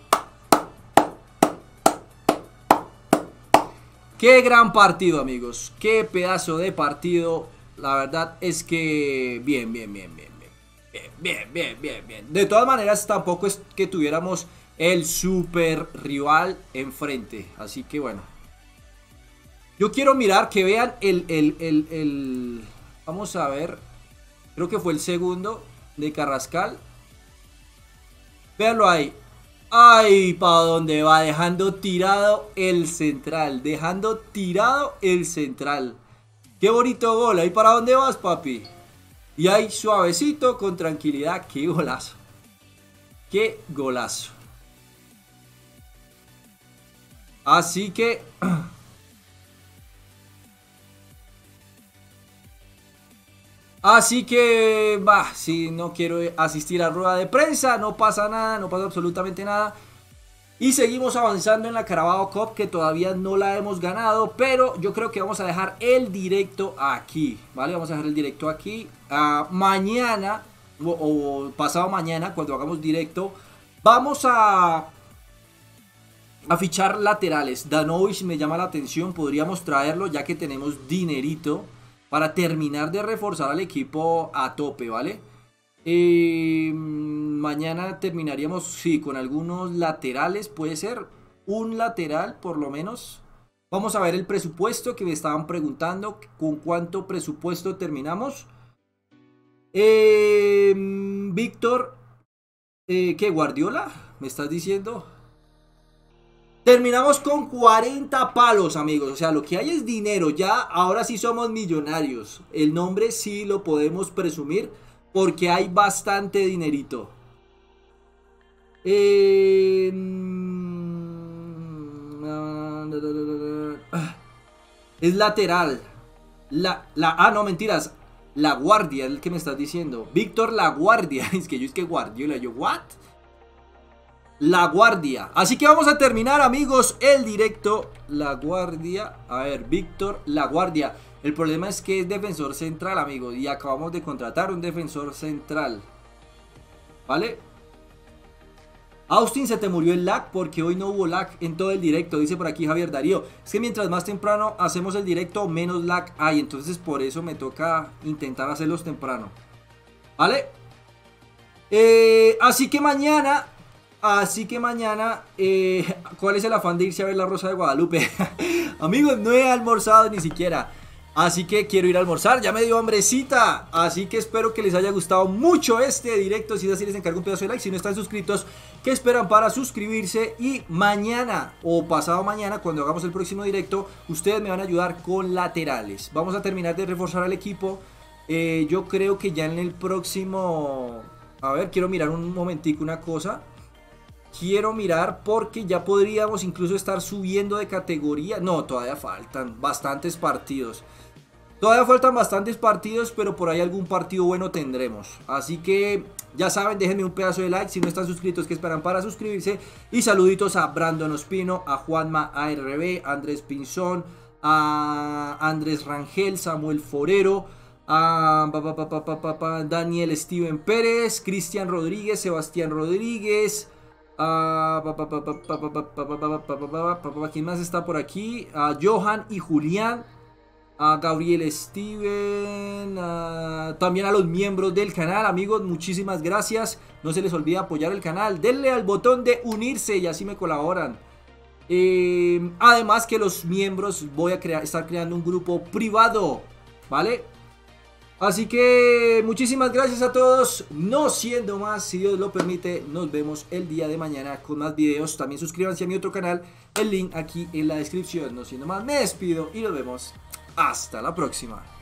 Qué gran partido, amigos. Qué pedazo de partido. La verdad es que bien, bien, bien, bien, bien. Bien, bien, bien, bien. De todas maneras, tampoco es que tuviéramos el super rival enfrente. Así que bueno. Yo quiero mirar, que vean el... Vamos a ver. Creo que fue el segundo de Carrascal. Véanlo ahí. Ay, ¿para dónde va? Dejando tirado el central. Dejando tirado el central. Qué bonito gol. ¿Ahí para dónde vas, papi? Y ahí suavecito, con tranquilidad. Qué golazo. Qué golazo. Así que... Así que, bah, si no quiero asistir a rueda de prensa, no pasa nada, no pasa absolutamente nada. Y seguimos avanzando en la Carabao Cup, que todavía no la hemos ganado, pero yo creo que vamos a dejar el directo aquí, ¿vale? Vamos a dejar el directo aquí. Mañana, o pasado mañana, cuando hagamos directo, vamos a fichar laterales. Danovic me llama la atención, podríamos traerlo ya que tenemos dinerito para terminar de reforzar al equipo a tope, ¿vale? Mañana terminaríamos, sí, con algunos laterales, puede ser un lateral por lo menos. Vamos a ver el presupuesto que me estaban preguntando, con cuánto presupuesto terminamos. Víctor, ¿qué? ¿Guardiola? ¿Me estás diciendo? Terminamos con 40 palos, amigos. O sea, lo que hay es dinero. Ya, ahora sí somos millonarios. El nombre sí lo podemos presumir porque hay bastante dinerito. Es lateral. No, mentiras. La Guardia, es el que me estás diciendo. Víctor La Guardia. Es que Guardiola. Yo, ¿what? La Guardia. Así que vamos a terminar, amigos, el directo. La Guardia. A ver, Víctor La Guardia. El problema es que es defensor central, amigos. Y acabamos de contratar un defensor central. ¿Vale? Austin, se te murió el lag porque hoy no hubo lag en todo el directo. Dice por aquí Javier Darío. Es que mientras más temprano hacemos el directo, menos lag hay. Entonces por eso me toca intentar hacerlos temprano. ¿Vale? Así que mañana... ¿cuál es el afán de irse a ver La Rosa de Guadalupe? Amigos, no he almorzado ni siquiera. Así que quiero ir a almorzar, ya me dio hambrecita. Así que espero que les haya gustado mucho este directo. Si es así, les encargo un pedazo de like. Si no están suscritos, ¿qué esperan para suscribirse? Y mañana o pasado mañana, cuando hagamos el próximo directo, ustedes me van a ayudar con laterales. Vamos a terminar de reforzar al equipo. Yo creo que ya en el próximo... A ver, quiero mirar un momentico una cosa. Quiero mirar porque ya podríamos incluso estar subiendo de categoría. No, todavía faltan bastantes partidos. Todavía faltan bastantes partidos, pero por ahí algún partido bueno tendremos. Así que ya saben, déjenme un pedazo de like. Si no están suscritos, ¿qué esperan para suscribirse? Y saluditos a Brandon Ospino, a Juanma ARB, a Andrés Pinzón, a Andrés Rangel, Samuel Forero, a Daniel Steven Pérez, Cristian Rodríguez, Sebastián Rodríguez... ¿quién más está por aquí? Johan y Julián, Gabriel Steven, también a los miembros del canal, amigos, muchísimas gracias. No se les olvide apoyar el canal, denle al botón de unirse y así me colaboran. Además que los miembros voy a estar creando un grupo privado, ¿vale? Así que muchísimas gracias a todos. No siendo más, si Dios lo permite, nos vemos el día de mañana con más videos. También suscríbanse a mi otro canal, el link aquí en la descripción. No siendo más, me despido y nos vemos hasta la próxima.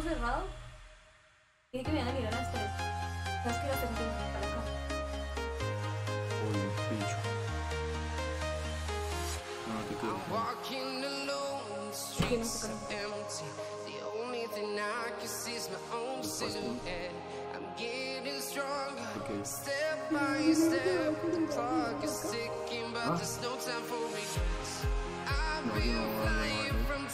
ojos cerrados. Dije que me iban a mirar las tres. ¿Sabes que las tres tienen que estar acá? Uy, bicho. No, te quedo. Walking alone, the streets are empty. The only thing I can see is my own silhouette. I'm getting stronger, step by step. The clock is ticking, but there's no time for regrets. I've been flying.